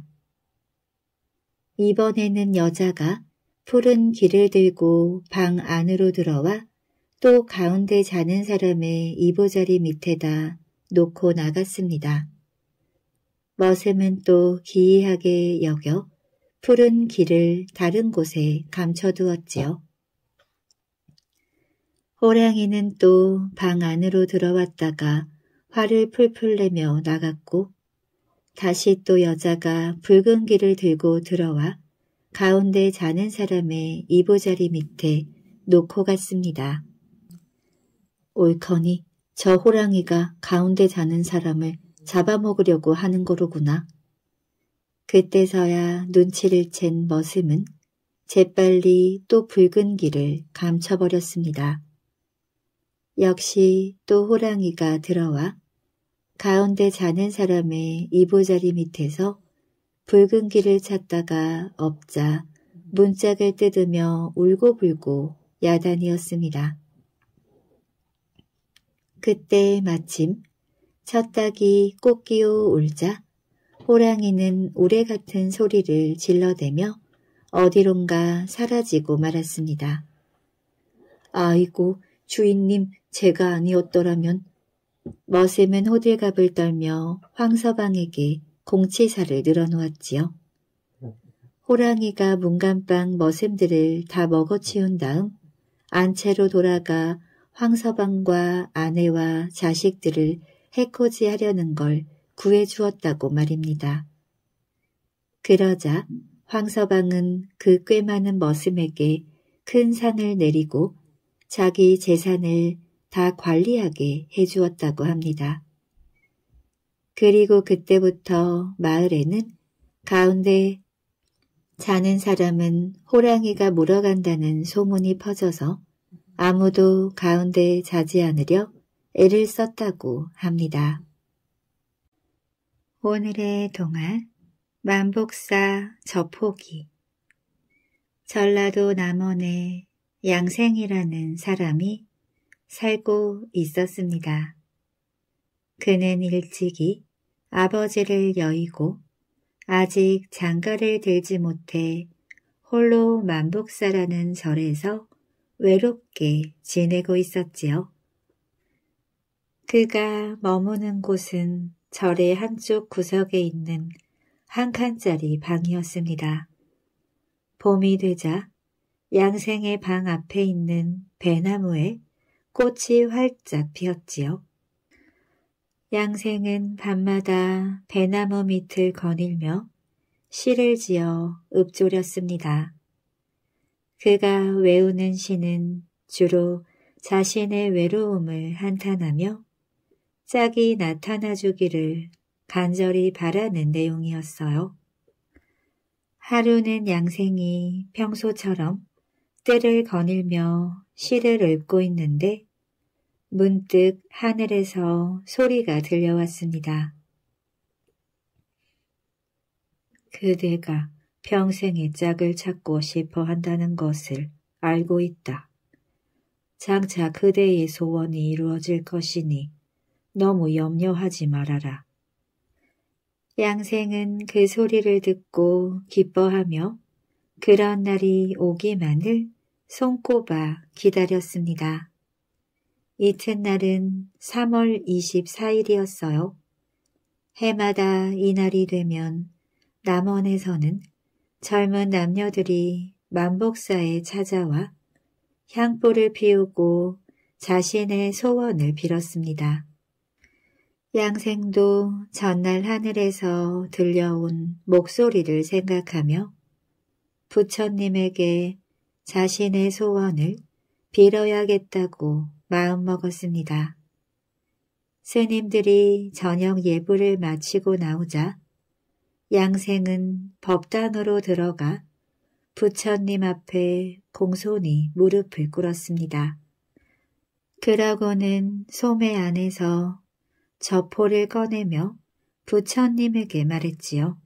이번에는 여자가 푸른 길을 들고 방 안으로 들어와 또 가운데 자는 사람의 이보자리 밑에다 놓고 나갔습니다. 머슴은 또 기이하게 여겨 푸른 길을 다른 곳에 감춰두었지요. 호랑이는 또 방 안으로 들어왔다가 화를 풀풀 내며 나갔고 다시 또 여자가 붉은 길을 들고 들어와 가운데 자는 사람의 이보자리 밑에 놓고 갔습니다. 옳거니 저 호랑이가 가운데 자는 사람을 잡아먹으려고 하는 거로구나. 그때서야 눈치를 챈 머슴은 재빨리 또 붉은 길을 감춰버렸습니다. 역시 또 호랑이가 들어와 가운데 자는 사람의 이보자리 밑에서 붉은 길을 찾다가 없자 문짝을 뜯으며 울고불고 야단이었습니다. 그때 마침 첫 닭이 꽃기어 울자 호랑이는 우레 같은 소리를 질러대며 어디론가 사라지고 말았습니다. 아이고 주인님 제가 아니었더라면. 머슴은 호들갑을 떨며 황서방에게 공치사를 늘어놓았지요. 호랑이가 문간방 머슴들을 다 먹어치운 다음 안채로 돌아가 황서방과 아내와 자식들을 해코지하려는 걸 구해주었다고 말입니다. 그러자 황서방은 그 꽤 많은 머슴에게 큰 상을 내리고 자기 재산을 다 관리하게 해주었다고 합니다. 그리고 그때부터 마을에는 가운데 자는 사람은 호랑이가 물어간다는 소문이 퍼져서 아무도 가운데 자지 않으려 애를 썼다고 합니다. 오늘의 동화 만복사 저포기. 전라도 남원에 양생이라는 사람이 살고 있었습니다. 그는 일찍이 아버지를 여의고 아직 장가를 들지 못해 홀로 만복사라는 절에서 외롭게 지내고 있었지요. 그가 머무는 곳은 절의 한쪽 구석에 있는 한 칸짜리 방이었습니다. 봄이 되자 양생의 방 앞에 있는 배나무에 꽃이 활짝 피었지요. 양생은 밤마다 배나무 밑을 거닐며 시를 지어 읊조렸습니다. 그가 외우는 시는 주로 자신의 외로움을 한탄하며 짝이 나타나주기를 간절히 바라는 내용이었어요. 하루는 양생이 평소처럼 뜰을 거닐며 시를 읊고 있는데 문득 하늘에서 소리가 들려왔습니다. 그대가 평생의 짝을 찾고 싶어 한다는 것을 알고 있다. 장차 그대의 소원이 이루어질 것이니 너무 염려하지 말아라. 양생은 그 소리를 듣고 기뻐하며 그런 날이 오기만을 손꼽아 기다렸습니다. 이튿날은 삼월 이십사일이었어요. 해마다 이날이 되면 남원에서는 젊은 남녀들이 만복사에 찾아와 향불을 피우고 자신의 소원을 빌었습니다. 양생도 전날 하늘에서 들려온 목소리를 생각하며 부처님에게 자신의 소원을 빌어야겠다고 마음먹었습니다. 스님들이 저녁 예불을 마치고 나오자 양생은 법당으로 들어가 부처님 앞에 공손히 무릎을 꿇었습니다. 그러고는 소매 안에서 저포를 꺼내며 부처님에게 말했지요.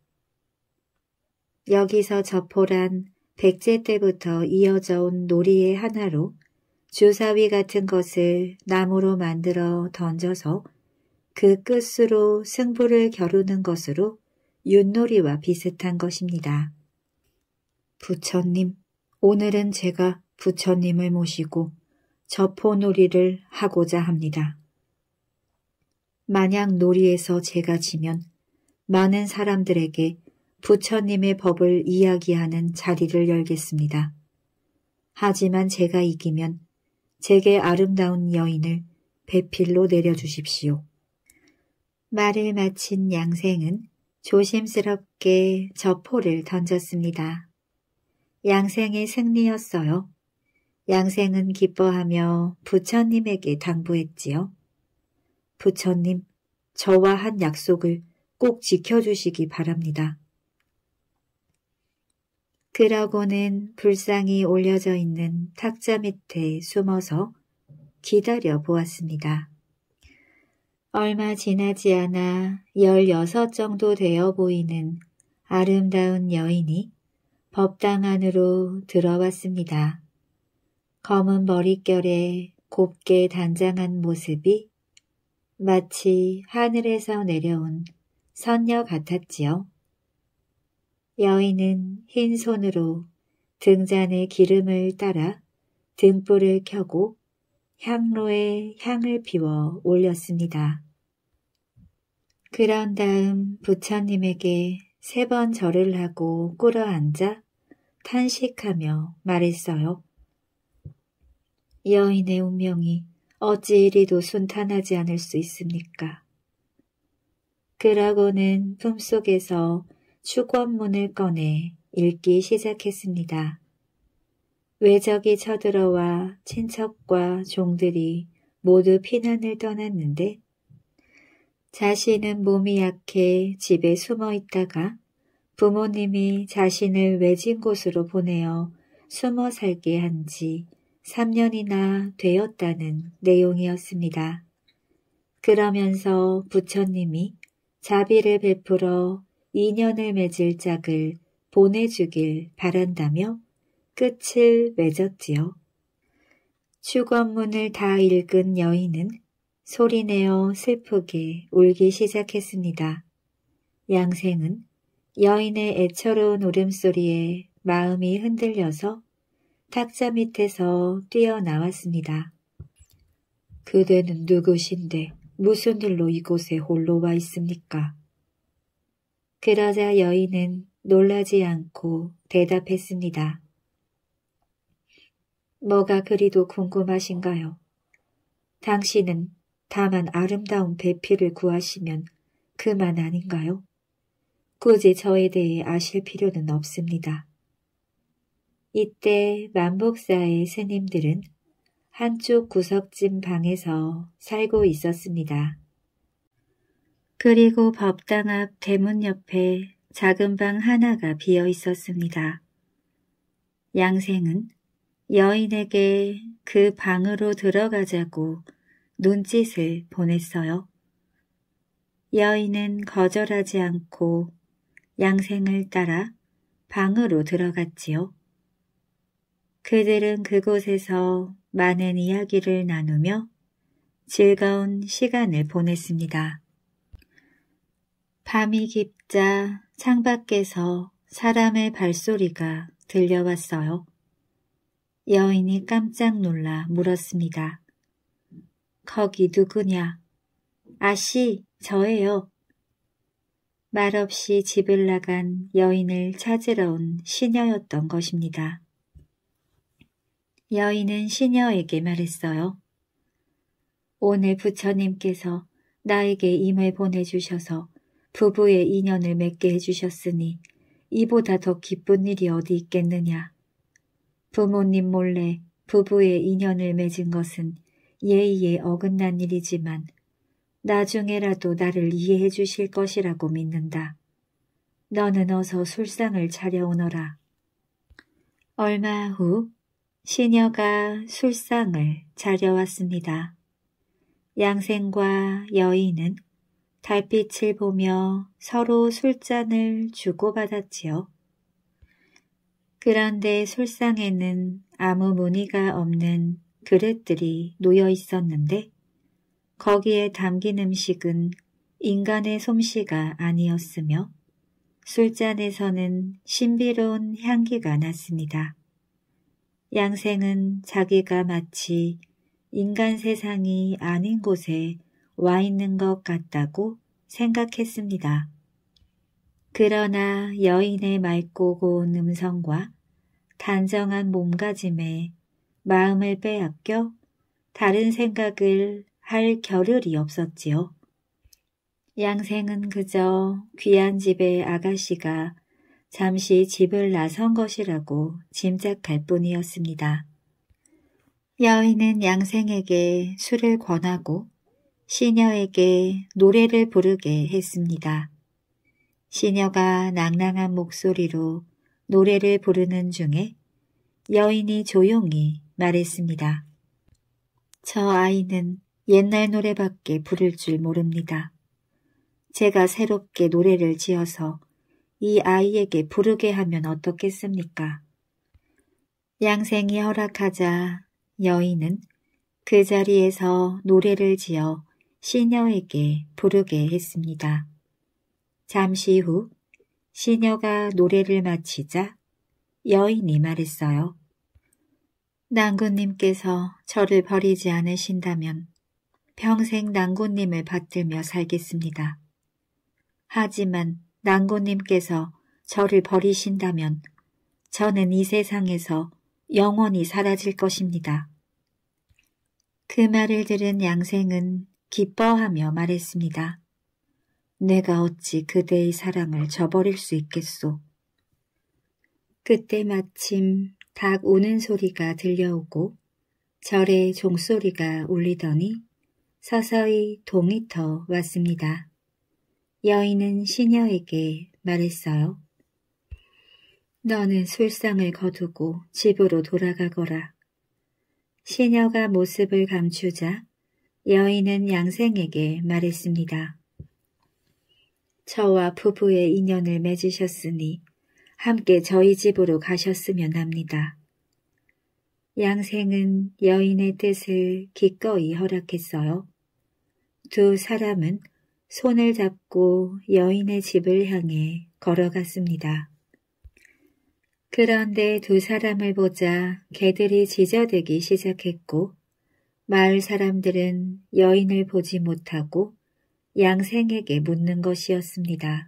여기서 저포란 백제 때부터 이어져 온 놀이의 하나로 주사위 같은 것을 나무로 만들어 던져서 그 끝으로 승부를 겨루는 것으로 윷놀이와 비슷한 것입니다. 부처님, 오늘은 제가 부처님을 모시고 저포놀이를 하고자 합니다. 만약 놀이에서 제가 지면 많은 사람들에게 부처님의 법을 이야기하는 자리를 열겠습니다. 하지만 제가 이기면 제게 아름다운 여인을 배필로 내려주십시오. 말을 마친 양생은 조심스럽게 저포를 던졌습니다. 양생의 승리였어요. 양생은 기뻐하며 부처님에게 당부했지요. 부처님, 저와 한 약속을 꼭 지켜주시기 바랍니다. 그러고는 불상이 올려져 있는 탁자 밑에 숨어서 기다려 보았습니다. 얼마 지나지 않아 열여섯 정도 되어 보이는 아름다운 여인이 법당 안으로 들어왔습니다. 검은 머릿결에 곱게 단장한 모습이 마치 하늘에서 내려온 선녀 같았지요. 여인은 흰 손으로 등잔에 기름을 따라 등불을 켜고 향로에 향을 피워 올렸습니다. 그런 다음 부처님에게 세 번 절을 하고 꿇어앉아 탄식하며 말했어요. 여인의 운명이 어찌 이리도 순탄하지 않을 수 있습니까? 그러고는 품속에서 축원문을 꺼내 읽기 시작했습니다. 외적이 쳐들어와 친척과 종들이 모두 피난을 떠났는데 자신은 몸이 약해 집에 숨어 있다가 부모님이 자신을 외진 곳으로 보내어 숨어 살게 한 지 삼 년이나 되었다는 내용이었습니다. 그러면서 부처님이 자비를 베풀어 인연을 맺을 짝을 보내주길 바란다며 끝을 맺었지요. 축원문을 다 읽은 여인은 소리내어 슬프게 울기 시작했습니다. 양생은 여인의 애처로운 울음소리에 마음이 흔들려서 탁자 밑에서 뛰어나왔습니다. 그대는 누구신데 무슨 일로 이곳에 홀로 와 있습니까? 그러자 여인은 놀라지 않고 대답했습니다. 뭐가 그리도 궁금하신가요? 당신은 다만 아름다운 배필을 구하시면 그만 아닌가요? 굳이 저에 대해 아실 필요는 없습니다. 이때 만복사의 스님들은 한쪽 구석진 방에서 살고 있었습니다. 그리고 법당 앞 대문 옆에 작은 방 하나가 비어 있었습니다. 양생은 여인에게 그 방으로 들어가자고 눈짓을 보냈어요. 여인은 거절하지 않고 양생을 따라 방으로 들어갔지요. 그들은 그곳에서 많은 이야기를 나누며 즐거운 시간을 보냈습니다. 밤이 깊자 창밖에서 사람의 발소리가 들려왔어요. 여인이 깜짝 놀라 물었습니다. 거기 누구냐? 아씨, 저예요. 말없이 집을 나간 여인을 찾으러 온 시녀였던 것입니다. 여인은 시녀에게 말했어요. 오늘 부처님께서 나에게 임을 보내주셔서 부부의 인연을 맺게 해주셨으니 이보다 더 기쁜 일이 어디 있겠느냐. 부모님 몰래 부부의 인연을 맺은 것은 예의에 어긋난 일이지만 나중에라도 나를 이해해 주실 것이라고 믿는다. 너는 어서 술상을 차려오너라. 얼마 후 시녀가 술상을 차려왔습니다. 양생과 여인은 달빛을 보며 서로 술잔을 주고받았지요. 그런데 술상에는 아무 무늬가 없는 그릇들이 놓여 있었는데 거기에 담긴 음식은 인간의 솜씨가 아니었으며 술잔에서는 신비로운 향기가 났습니다. 양생은 자기가 마치 인간 세상이 아닌 곳에 와 있는 것 같다고 생각했습니다. 그러나 여인의 맑고 고운 음성과 단정한 몸가짐에 마음을 빼앗겨 다른 생각을 할 겨를이 없었지요. 양생은 그저 귀한 집의 아가씨가 잠시 집을 나선 것이라고 짐작할 뿐이었습니다. 여인은 양생에게 술을 권하고 시녀에게 노래를 부르게 했습니다. 시녀가 낭랑한 목소리로 노래를 부르는 중에 여인이 조용히 말했습니다. 저 아이는 옛날 노래밖에 부를 줄 모릅니다. 제가 새롭게 노래를 지어서 이 아이에게 부르게 하면 어떻겠습니까? 양생이 허락하자 여인은 그 자리에서 노래를 지어 시녀에게 부르게 했습니다. 잠시 후 시녀가 노래를 마치자 여인이 말했어요. 낭군님께서 저를 버리지 않으신다면 평생 낭군님을 받들며 살겠습니다. 하지만 낭군님께서 저를 버리신다면 저는 이 세상에서 영원히 사라질 것입니다. 그 말을 들은 양생은 기뻐하며 말했습니다. 내가 어찌 그대의 사랑을 저버릴 수 있겠소. 그때 마침 닭 우는 소리가 들려오고 절의 종소리가 울리더니 서서히 동이 터 왔습니다. 여인은 시녀에게 말했어요. 너는 술상을 거두고 집으로 돌아가거라. 시녀가 모습을 감추자 여인은 양생에게 말했습니다. 저와 부부의 인연을 맺으셨으니 함께 저희 집으로 가셨으면 합니다. 양생은 여인의 뜻을 기꺼이 허락했어요. 두 사람은 손을 잡고 여인의 집을 향해 걸어갔습니다. 그런데 두 사람을 보자 개들이 짖어대기 시작했고 마을 사람들은 여인을 보지 못하고 양생에게 묻는 것이었습니다.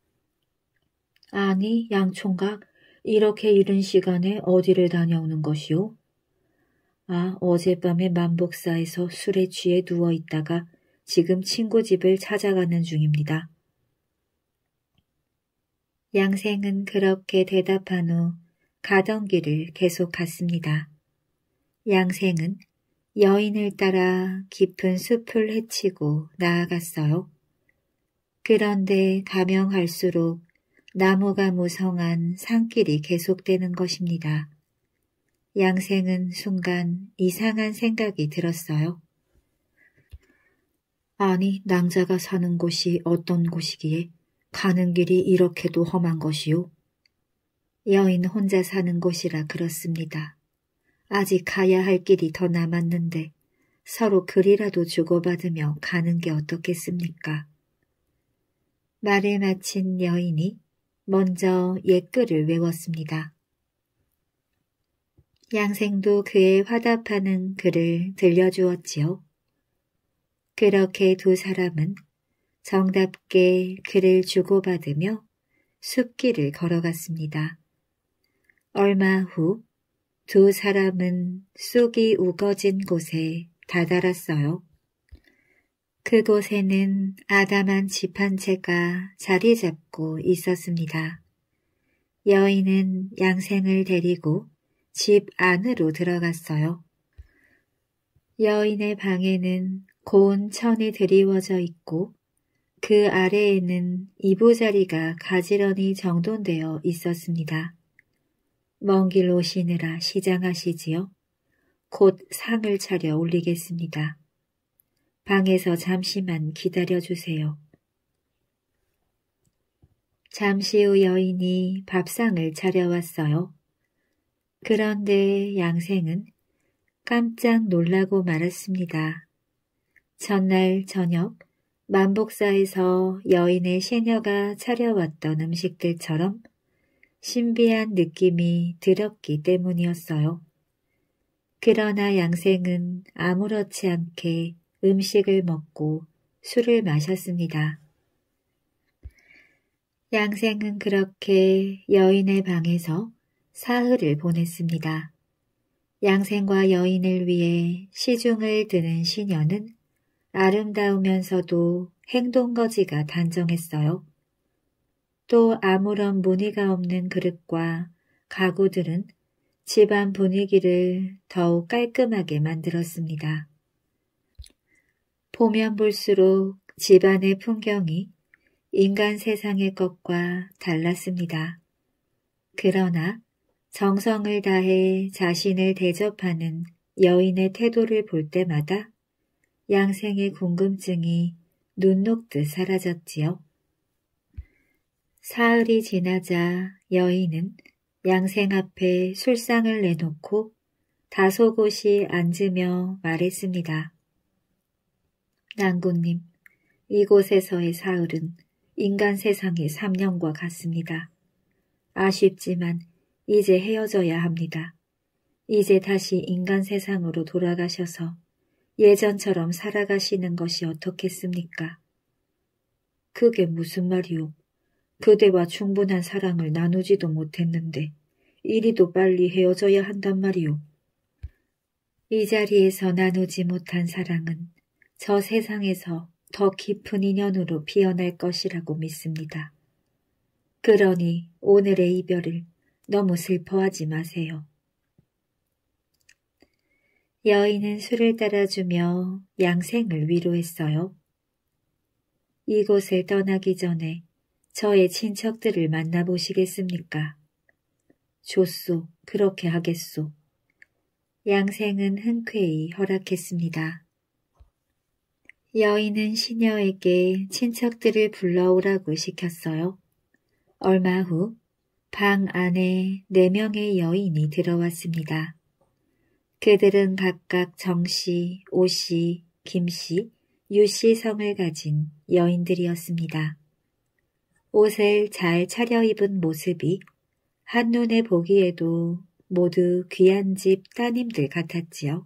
아니, 양총각, 이렇게 이른 시간에 어디를 다녀오는 것이오? 아, 어젯밤에 만복사에서 술에 취해 누워있다가 지금 친구 집을 찾아가는 중입니다. 양생은 그렇게 대답한 후 가던 길을 계속 갔습니다. 양생은 여인을 따라 깊은 숲을 헤치고 나아갔어요. 그런데 가면 갈수록 나무가 무성한 산길이 계속되는 것입니다. 양생은 순간 이상한 생각이 들었어요. 아니, 낭자가 사는 곳이 어떤 곳이기에 가는 길이 이렇게도 험한 것이오? 여인 혼자 사는 곳이라 그렇습니다. 아직 가야 할 길이 더 남았는데 서로 글이라도 주고받으며 가는 게 어떻겠습니까? 말을 마친 여인이 먼저 옛글을 외웠습니다. 양생도 그의 화답하는 글을 들려주었지요. 그렇게 두 사람은 정답게 글을 주고받으며 숲길을 걸어갔습니다. 얼마 후 두 사람은 쑥이 우거진 곳에 다다랐어요. 그곳에는 아담한 집 한 채가 자리 잡고 있었습니다. 여인은 양생을 데리고 집 안으로 들어갔어요. 여인의 방에는 고운 천이 드리워져 있고 그 아래에는 이부자리가 가지런히 정돈되어 있었습니다. 먼 길 오시느라 시장하시지요? 곧 상을 차려 올리겠습니다. 방에서 잠시만 기다려주세요. 잠시 후 여인이 밥상을 차려왔어요. 그런데 양생은 깜짝 놀라고 말았습니다. 전날 저녁 만복사에서 여인의 시녀가 차려왔던 음식들처럼 신비한 느낌이 들었기 때문이었어요. 그러나 양생은 아무렇지 않게 음식을 먹고 술을 마셨습니다. 양생은 그렇게 여인의 방에서 사흘을 보냈습니다. 양생과 여인을 위해 시중을 드는 시녀는 아름다우면서도 행동거지가 단정했어요. 또 아무런 무늬가 없는 그릇과 가구들은 집안 분위기를 더욱 깔끔하게 만들었습니다. 보면 볼수록 집안의 풍경이 인간 세상의 것과 달랐습니다. 그러나 정성을 다해 자신을 대접하는 여인의 태도를 볼 때마다 양생의 궁금증이 눈 녹듯 사라졌지요. 사흘이 지나자 여인은 양생 앞에 술상을 내놓고 다소곳이 앉으며 말했습니다. 낭군님, 이곳에서의 사흘은 인간 세상의 삼 년과 같습니다. 아쉽지만 이제 헤어져야 합니다. 이제 다시 인간 세상으로 돌아가셔서 예전처럼 살아가시는 것이 어떻겠습니까? 그게 무슨 말이오? 그대와 충분한 사랑을 나누지도 못했는데 이리도 빨리 헤어져야 한단 말이오. 이 자리에서 나누지 못한 사랑은 저 세상에서 더 깊은 인연으로 피어날 것이라고 믿습니다. 그러니 오늘의 이별을 너무 슬퍼하지 마세요. 여인은 술을 따라주며 양생을 위로했어요. 이곳을 떠나기 전에 저의 친척들을 만나보시겠습니까? 좋소, 그렇게 하겠소. 양생은 흔쾌히 허락했습니다. 여인은 시녀에게 친척들을 불러오라고 시켰어요. 얼마 후 방 안에 네 명의 여인이 들어왔습니다. 그들은 각각 정씨, 오씨, 김씨, 유씨 성을 가진 여인들이었습니다. 옷을 잘 차려입은 모습이 한눈에 보기에도 모두 귀한 집 따님들 같았지요.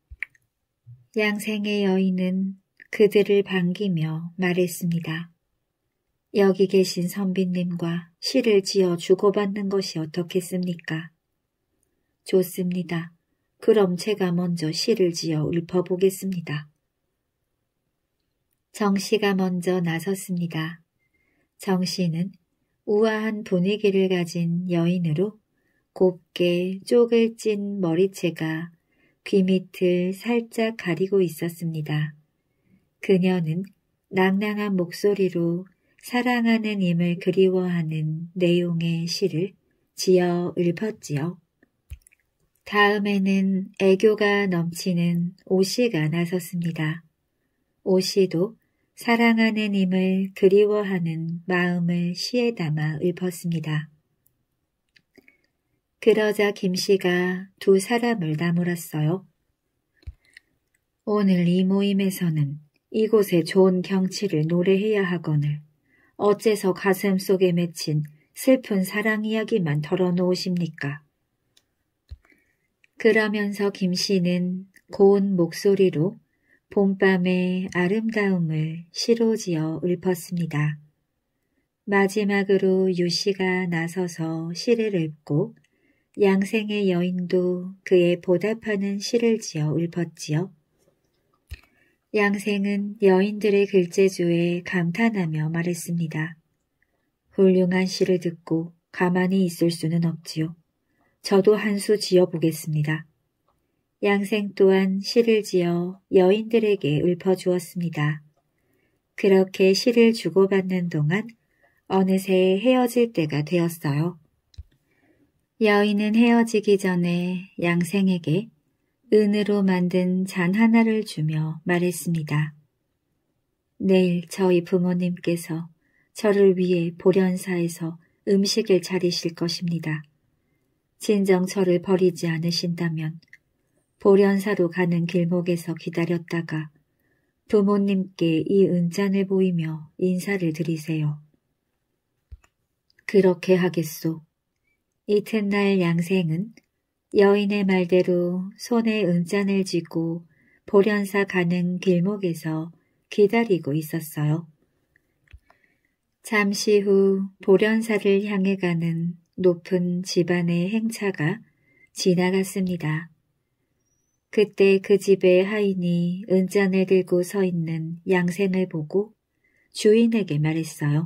양생의 여인은 그들을 반기며 말했습니다. 여기 계신 선비님과 시를 지어 주고받는 것이 어떻겠습니까? 좋습니다. 그럼 제가 먼저 시를 지어 읊어보겠습니다. 정씨가 먼저 나섰습니다. 정씨는 우아한 분위기를 가진 여인으로 곱게 쪽을 찐 머리채가 귀 밑을 살짝 가리고 있었습니다. 그녀는 낭낭한 목소리로 사랑하는 임을 그리워하는 내용의 시를 지어 읊었지요. 다음에는 애교가 넘치는 오씨가 나섰습니다. 오씨도 사랑하는 임을 그리워하는 마음을 시에 담아 읊었습니다. 그러자 김씨가 두 사람을 나무랐어요. 오늘 이 모임에서는 이곳의 좋은 경치를 노래해야 하거늘 어째서 가슴 속에 맺힌 슬픈 사랑 이야기만 털어놓으십니까? 그러면서 김씨는 고운 목소리로 봄밤의 아름다움을 시로 지어 읊었습니다. 마지막으로 유씨가 나서서 시를 읊고 양생의 여인도 그에 보답하는 시를 지어 읊었지요. 양생은 여인들의 글재주에 감탄하며 말했습니다. 훌륭한 시를 듣고 가만히 있을 수는 없지요. 저도 한 수 지어보겠습니다. 양생 또한 시를 지어 여인들에게 읊어주었습니다. 그렇게 시를 주고받는 동안 어느새 헤어질 때가 되었어요. 여인은 헤어지기 전에 양생에게 은으로 만든 잔 하나를 주며 말했습니다. 내일 저희 부모님께서 저를 위해 보련사에서 음식을 차리실 것입니다. 진정 저를 버리지 않으신다면 보련사로 가는 길목에서 기다렸다가 부모님께 이 은잔을 보이며 인사를 드리세요. 그렇게 하겠소. 이튿날 양생은 여인의 말대로 손에 은잔을 쥐고 보련사 가는 길목에서 기다리고 있었어요. 잠시 후 보련사를 향해 가는 높은 집안의 행차가 지나갔습니다. 그때 그 집의 하인이 은잔을 들고 서 있는 양생을 보고 주인에게 말했어요.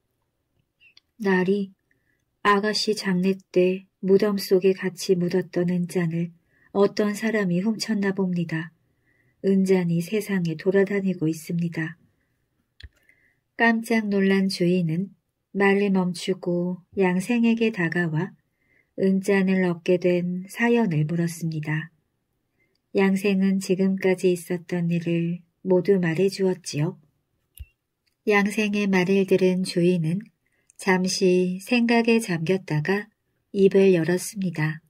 날이 아가씨 장례 때 무덤 속에 같이 묻었던 은잔을 어떤 사람이 훔쳤나 봅니다. 은잔이 세상에 돌아다니고 있습니다. 깜짝 놀란 주인은 말을 멈추고 양생에게 다가와 은잔을 얻게 된 사연을 물었습니다. 양생은 지금까지 있었던 일을 모두 말해주었지요. 양생의 말을 들은 주인은 잠시 생각에 잠겼다가 입을 열었습니다.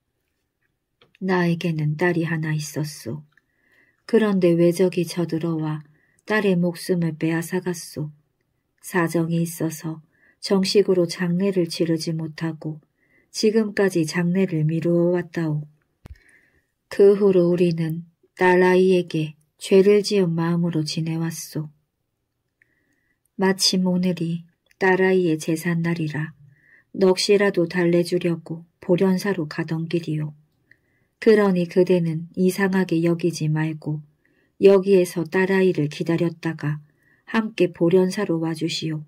나에게는 딸이 하나 있었소. 그런데 외적이 쳐들어와 딸의 목숨을 빼앗아갔소. 사정이 있어서 정식으로 장례를 치르지 못하고 지금까지 장례를 미루어 왔다오. 그 후로 우리는 딸아이에게 죄를 지은 마음으로 지내왔소. 마침 오늘이 딸아이의 제삿날이라 넋이라도 달래주려고 보련사로 가던 길이요. 그러니 그대는 이상하게 여기지 말고 여기에서 딸아이를 기다렸다가 함께 보련사로 와주시오.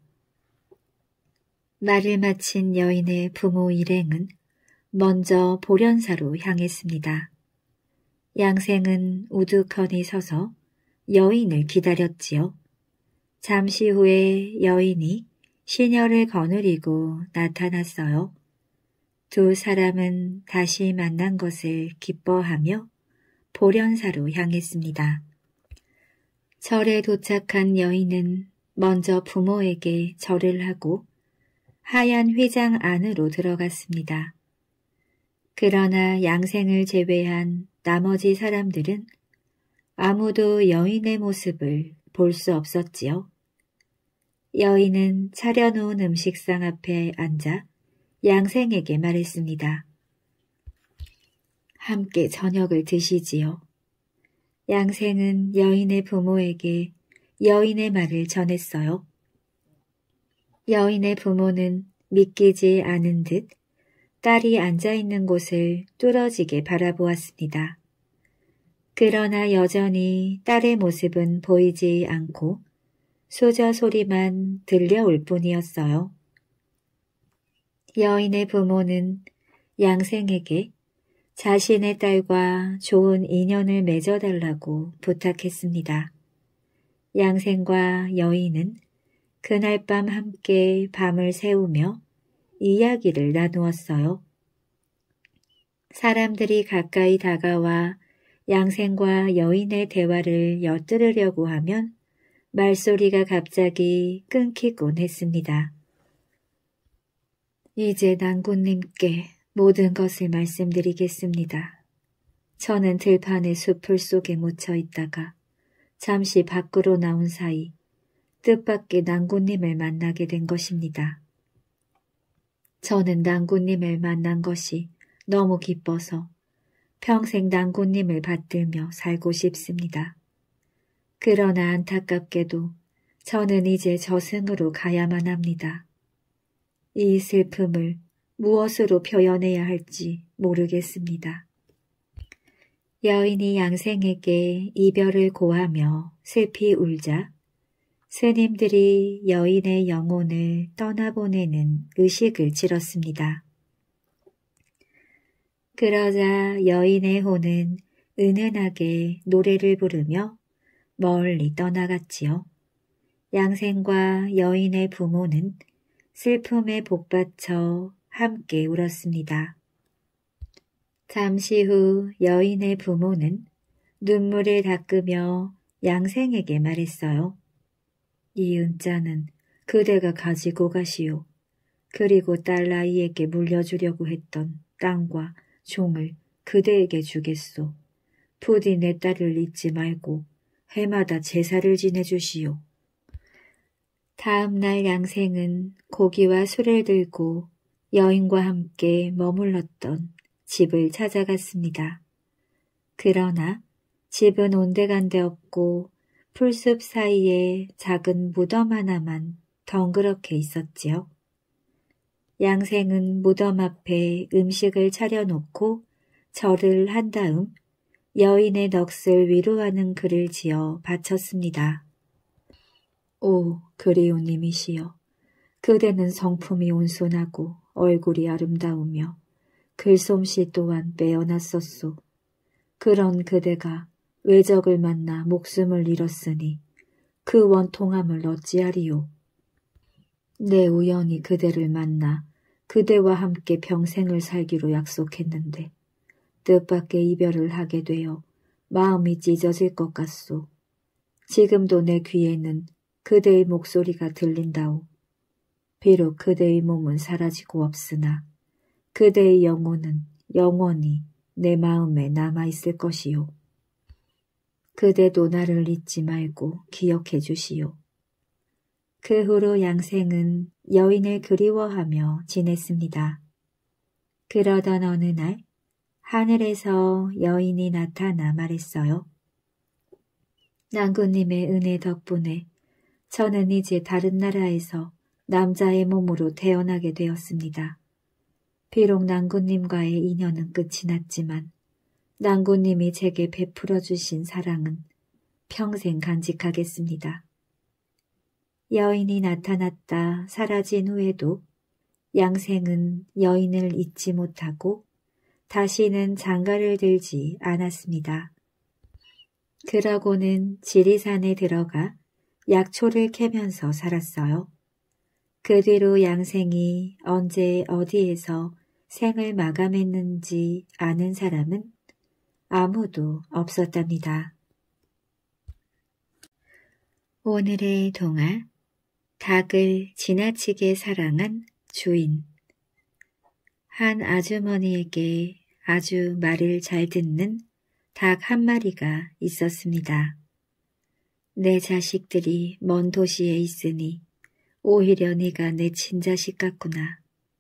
말을 마친 여인의 부모 일행은 먼저 보련사로 향했습니다. 양생은 우두커니 서서 여인을 기다렸지요. 잠시 후에 여인이 시녀를 거느리고 나타났어요. 두 사람은 다시 만난 것을 기뻐하며 보련사로 향했습니다. 절에 도착한 여인은 먼저 부모에게 절을 하고 하얀 휘장 안으로 들어갔습니다. 그러나 양생을 제외한 나머지 사람들은 아무도 여인의 모습을 볼 수 없었지요. 여인은 차려놓은 음식상 앞에 앉아 양생에게 말했습니다. 함께 저녁을 드시지요. 양생은 여인의 부모에게 여인의 말을 전했어요. 여인의 부모는 믿기지 않은 듯 딸이 앉아있는 곳을 뚫어지게 바라보았습니다. 그러나 여전히 딸의 모습은 보이지 않고 소저 소리만 들려올 뿐이었어요. 여인의 부모는 양생에게 자신의 딸과 좋은 인연을 맺어달라고 부탁했습니다. 양생과 여인은 그날 밤 함께 밤을 새우며 이야기를 나누었어요. 사람들이 가까이 다가와 양생과 여인의 대화를 엿들으려고 하면 말소리가 갑자기 끊기곤 했습니다. 이제 난군님께 모든 것을 말씀드리겠습니다. 저는 들판의 숲풀 속에 묻혀 있다가 잠시 밖으로 나온 사이 뜻밖의 난군님을 만나게 된 것입니다. 저는 난군님을 만난 것이 너무 기뻐서 평생 난군님을 받들며 살고 싶습니다. 그러나 안타깝게도 저는 이제 저승으로 가야만 합니다. 이 슬픔을 무엇으로 표현해야 할지 모르겠습니다. 여인이 양생에게 이별을 고하며 슬피 울자 스님들이 여인의 영혼을 떠나보내는 의식을 치렀습니다. 그러자 여인의 혼은 은은하게 노래를 부르며 멀리 떠나갔지요. 양생과 여인의 부모는 슬픔에 복받쳐 함께 울었습니다. 잠시 후 여인의 부모는 눈물을 닦으며 양생에게 말했어요. 이 은자는 그대가 가지고 가시오. 그리고 딸아이에게 물려주려고 했던 땅과 종을 그대에게 주겠소. 부디 내 딸을 잊지 말고 해마다 제사를 지내주시오. 다음 날 양생은 고기와 술을 들고 여인과 함께 머물렀던 집을 찾아갔습니다. 그러나 집은 온데간데 없고 풀숲 사이에 작은 무덤 하나만 덩그렇게 있었지요. 양생은 무덤 앞에 음식을 차려놓고 절을 한 다음 여인의 넋을 위로하는 글을 지어 바쳤습니다. 오, 그리운 님이시여. 그대는 성품이 온순하고 얼굴이 아름다우며 글솜씨 또한 빼어났었소. 그런 그대가 외적을 만나 목숨을 잃었으니 그 원통함을 어찌하리요. 내 우연히 그대를 만나 그대와 함께 평생을 살기로 약속했는데 뜻밖의 이별을 하게 되어 마음이 찢어질 것 같소. 지금도 내 귀에는 그대의 목소리가 들린다오. 비록 그대의 몸은 사라지고 없으나 그대의 영혼은 영원히 내 마음에 남아있을 것이요. 그대도 나를 잊지 말고 기억해 주시오. 그 후로 양생은 여인을 그리워하며 지냈습니다. 그러던 어느 날 하늘에서 여인이 나타나 말했어요. 낭군님의 은혜 덕분에 저는 이제 다른 나라에서 남자의 몸으로 태어나게 되었습니다. 비록 낭군님과의 인연은 끝이 났지만 낭군님이 제게 베풀어 주신 사랑은 평생 간직하겠습니다. 여인이 나타났다 사라진 후에도 양생은 여인을 잊지 못하고 다시는 장가를 들지 않았습니다. 그러고는 지리산에 들어가 약초를 캐면서 살았어요. 그 뒤로 양생이 언제 어디에서 생을 마감했는지 아는 사람은 아무도 없었답니다. 오늘의 동화, 닭을 지나치게 사랑한 주인. 한 아주머니에게 아주 말을 잘 듣는 닭 한 마리가 있었습니다. 내 자식들이 먼 도시에 있으니 오히려 네가 내 친자식 같구나.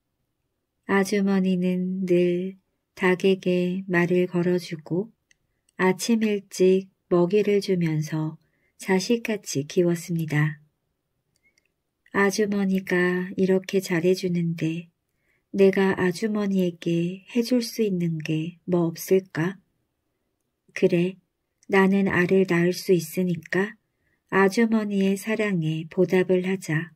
아주머니는 늘 닭에게 말을 걸어주고 아침 일찍 먹이를 주면서 자식같이 키웠습니다. 아주머니가 이렇게 잘해주는데 내가 아주머니에게 해줄 수 있는 게 뭐 없을까? 그래, 나는 알을 낳을 수 있으니까 아주머니의 사랑에 보답을 하자.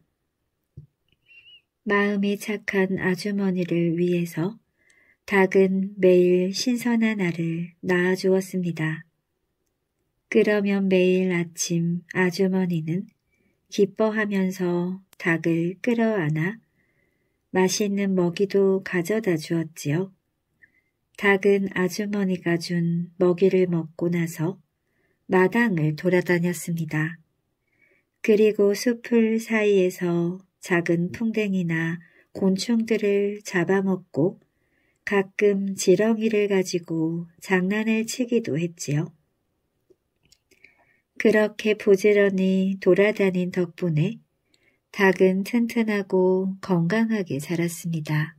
마음이 착한 아주머니를 위해서 닭은 매일 신선한 알을 낳아주었습니다. 그러면 매일 아침 아주머니는 기뻐하면서 닭을 끌어안아 맛있는 먹이도 가져다 주었지요. 닭은 아주머니가 준 먹이를 먹고 나서 마당을 돌아다녔습니다. 그리고 숲을 사이에서 작은 풍뎅이나 곤충들을 잡아먹고 가끔 지렁이를 가지고 장난을 치기도 했지요. 그렇게 부지런히 돌아다닌 덕분에 닭은 튼튼하고 건강하게 자랐습니다.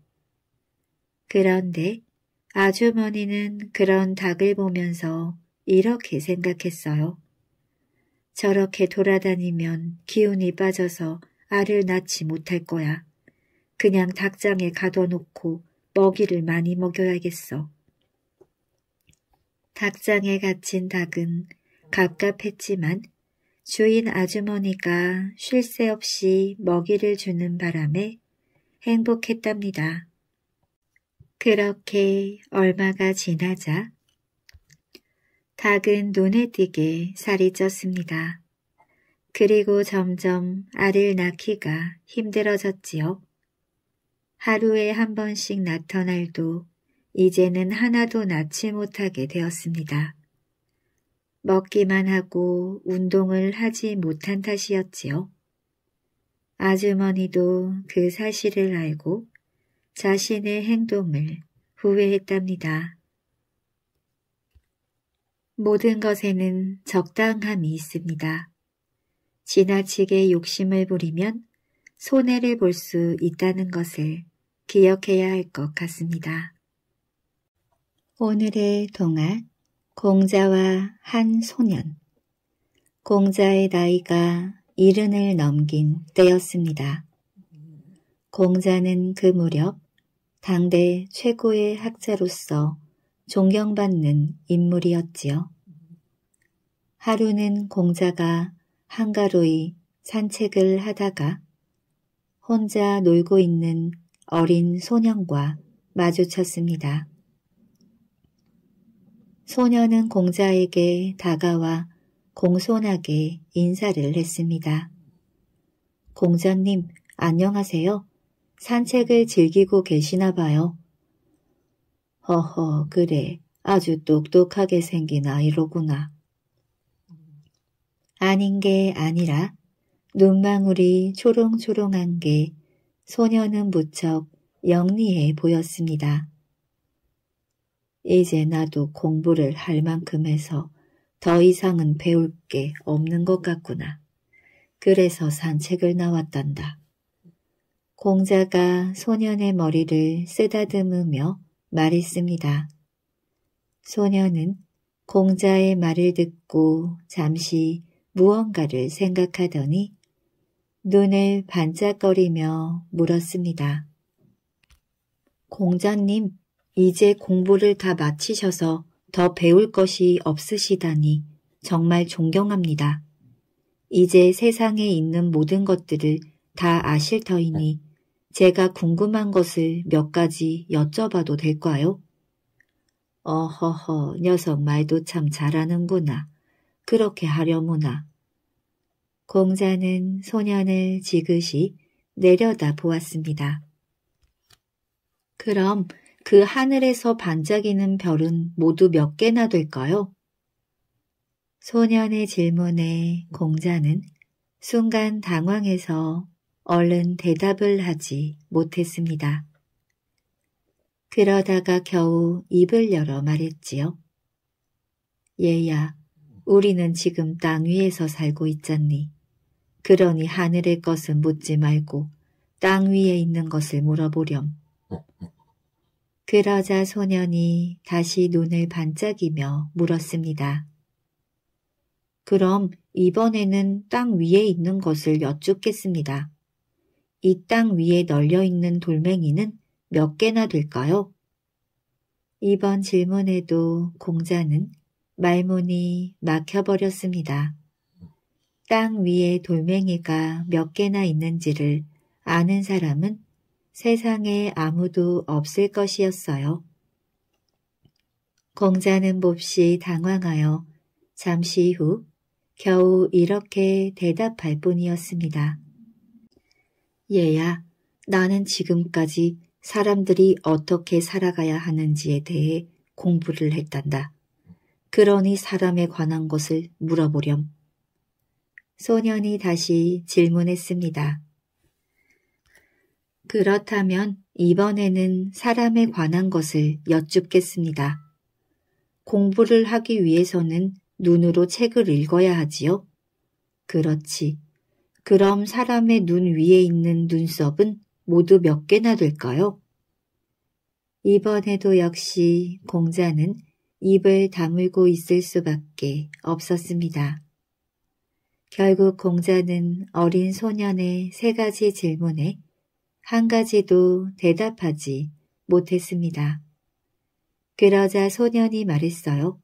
그런데 아주머니는 그런 닭을 보면서 이렇게 생각했어요. 저렇게 돌아다니면 기운이 빠져서 알을 낳지 못할 거야. 그냥 닭장에 가둬놓고 먹이를 많이 먹여야겠어. 닭장에 갇힌 닭은 갑갑했지만 주인 아주머니가 쉴 새 없이 먹이를 주는 바람에 행복했답니다. 그렇게 얼마가 지나자 닭은 눈에 띄게 살이 쪘습니다. 그리고 점점 알을 낳기가 힘들어졌지요. 하루에 한 번씩 낳던 알도 이제는 하나도 낳지 못하게 되었습니다. 먹기만 하고 운동을 하지 못한 탓이었지요. 아주머니도 그 사실을 알고 자신의 행동을 후회했답니다. 모든 것에는 적당함이 있습니다. 지나치게 욕심을 부리면 손해를 볼 수 있다는 것을 기억해야 할 것 같습니다. 오늘의 동화 공자와 한 소년. 공자의 나이가 이른을 넘긴 때였습니다. 공자는 그 무렵 당대 최고의 학자로서 존경받는 인물이었지요. 하루는 공자가 한가로이 산책을 하다가 혼자 놀고 있는 어린 소년과 마주쳤습니다. 소년은 공자에게 다가와 공손하게 인사를 했습니다. 공자님, 안녕하세요. 산책을 즐기고 계시나 봐요. 허허, 그래. 아주 똑똑하게 생긴 아이로구나. 아닌 게 아니라 눈망울이 초롱초롱한 게 소년은 무척 영리해 보였습니다. 이제 나도 공부를 할 만큼 해서 더 이상은 배울 게 없는 것 같구나. 그래서 산책을 나왔단다. 공자가 소년의 머리를 쓰다듬으며 말했습니다. 소년은 공자의 말을 듣고 잠시 무언가를 생각하더니 눈을 반짝거리며 물었습니다. 공자님, 이제 공부를 다 마치셔서 더 배울 것이 없으시다니 정말 존경합니다. 이제 세상에 있는 모든 것들을 다 아실 터이니 제가 궁금한 것을 몇 가지 여쭤봐도 될까요? 어허허, 녀석 말도 참 잘하는구나. 그렇게 하려무나. 공자는 소년을 지그시 내려다 보았습니다. 그럼 그 하늘에서 반짝이는 별은 모두 몇 개나 될까요? 소년의 질문에 공자는 순간 당황해서 얼른 대답을 하지 못했습니다. 그러다가 겨우 입을 열어 말했지요. 얘야, 우리는 지금 땅 위에서 살고 있잖니. 그러니 하늘의 것은 묻지 말고 땅 위에 있는 것을 물어보렴. 그러자 소년이 다시 눈을 반짝이며 물었습니다. 그럼 이번에는 땅 위에 있는 것을 여쭙겠습니다. 이 땅 위에 널려있는 돌멩이는 몇 개나 될까요? 이번 질문에도 공자는 말문이 막혀버렸습니다. 땅 위에 돌멩이가 몇 개나 있는지를 아는 사람은 세상에 아무도 없을 것이었어요. 공자는 몹시 당황하여 잠시 후 겨우 이렇게 대답할 뿐이었습니다. 얘야, 나는 지금까지 사람들이 어떻게 살아가야 하는지에 대해 공부를 했단다. 그러니 사람에 관한 것을 물어보렴. 소년이 다시 질문했습니다. 그렇다면 이번에는 사람에 관한 것을 여쭙겠습니다. 공부를 하기 위해서는 눈으로 책을 읽어야 하지요? 그렇지. 그럼 사람의 눈 위에 있는 눈썹은 모두 몇 개나 될까요? 이번에도 역시 공자는 입을 다물고 있을 수밖에 없었습니다. 결국 공자는 어린 소년의 세 가지 질문에 한 가지도 대답하지 못했습니다. 그러자 소년이 말했어요.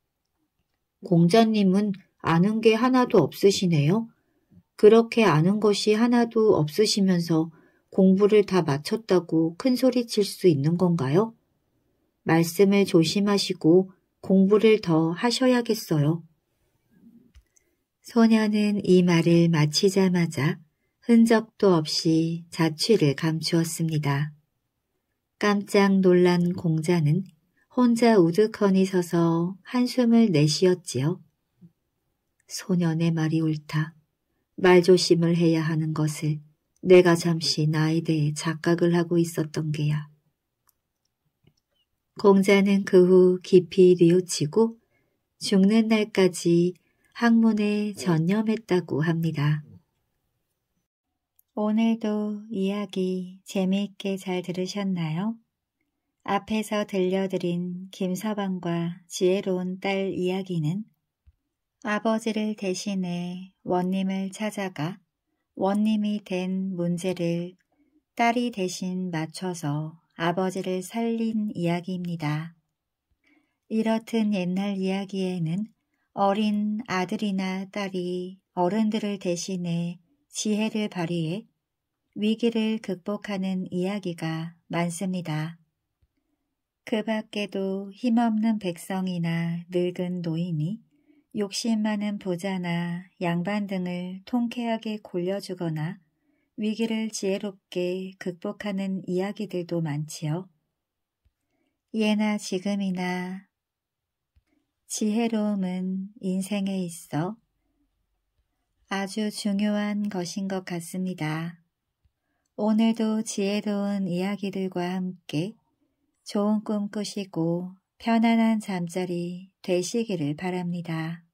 공자님은 아는 게 하나도 없으시네요. 그렇게 아는 것이 하나도 없으시면서 공부를 다 마쳤다고 큰 소리 칠 수 있는 건가요? 말씀을 조심하시고 공부를 더 하셔야겠어요. 소녀는 이 말을 마치자마자 흔적도 없이 자취를 감추었습니다. 깜짝 놀란 공자는 혼자 우두커니 서서 한숨을 내쉬었지요. 소년의 말이 옳다. 말조심을 해야 하는 것을 내가 잠시 나에 대해 착각을 하고 있었던 게야. 공자는 그 후 깊이 뉘우치고 죽는 날까지 학문에 전념했다고 합니다. 오늘도 이야기 재미있게 잘 들으셨나요? 앞에서 들려드린 김서방과 지혜로운 딸 이야기는 아버지를 대신해 원님을 찾아가 원님이 된 문제를 딸이 대신 맞춰서 아버지를 살린 이야기입니다. 이렇듯 옛날 이야기에는 어린 아들이나 딸이 어른들을 대신해 지혜를 발휘해 위기를 극복하는 이야기가 많습니다. 그 밖에도 힘없는 백성이나 늙은 노인이 욕심 많은 부자나 양반 등을 통쾌하게 골려주거나 위기를 지혜롭게 극복하는 이야기들도 많지요. 예나 지금이나 지혜로움은 인생에 있어 아주 중요한 것인 것 같습니다. 오늘도 지혜로운 이야기들과 함께 좋은 꿈 꾸시고 편안한 잠자리 되시기를 바랍니다.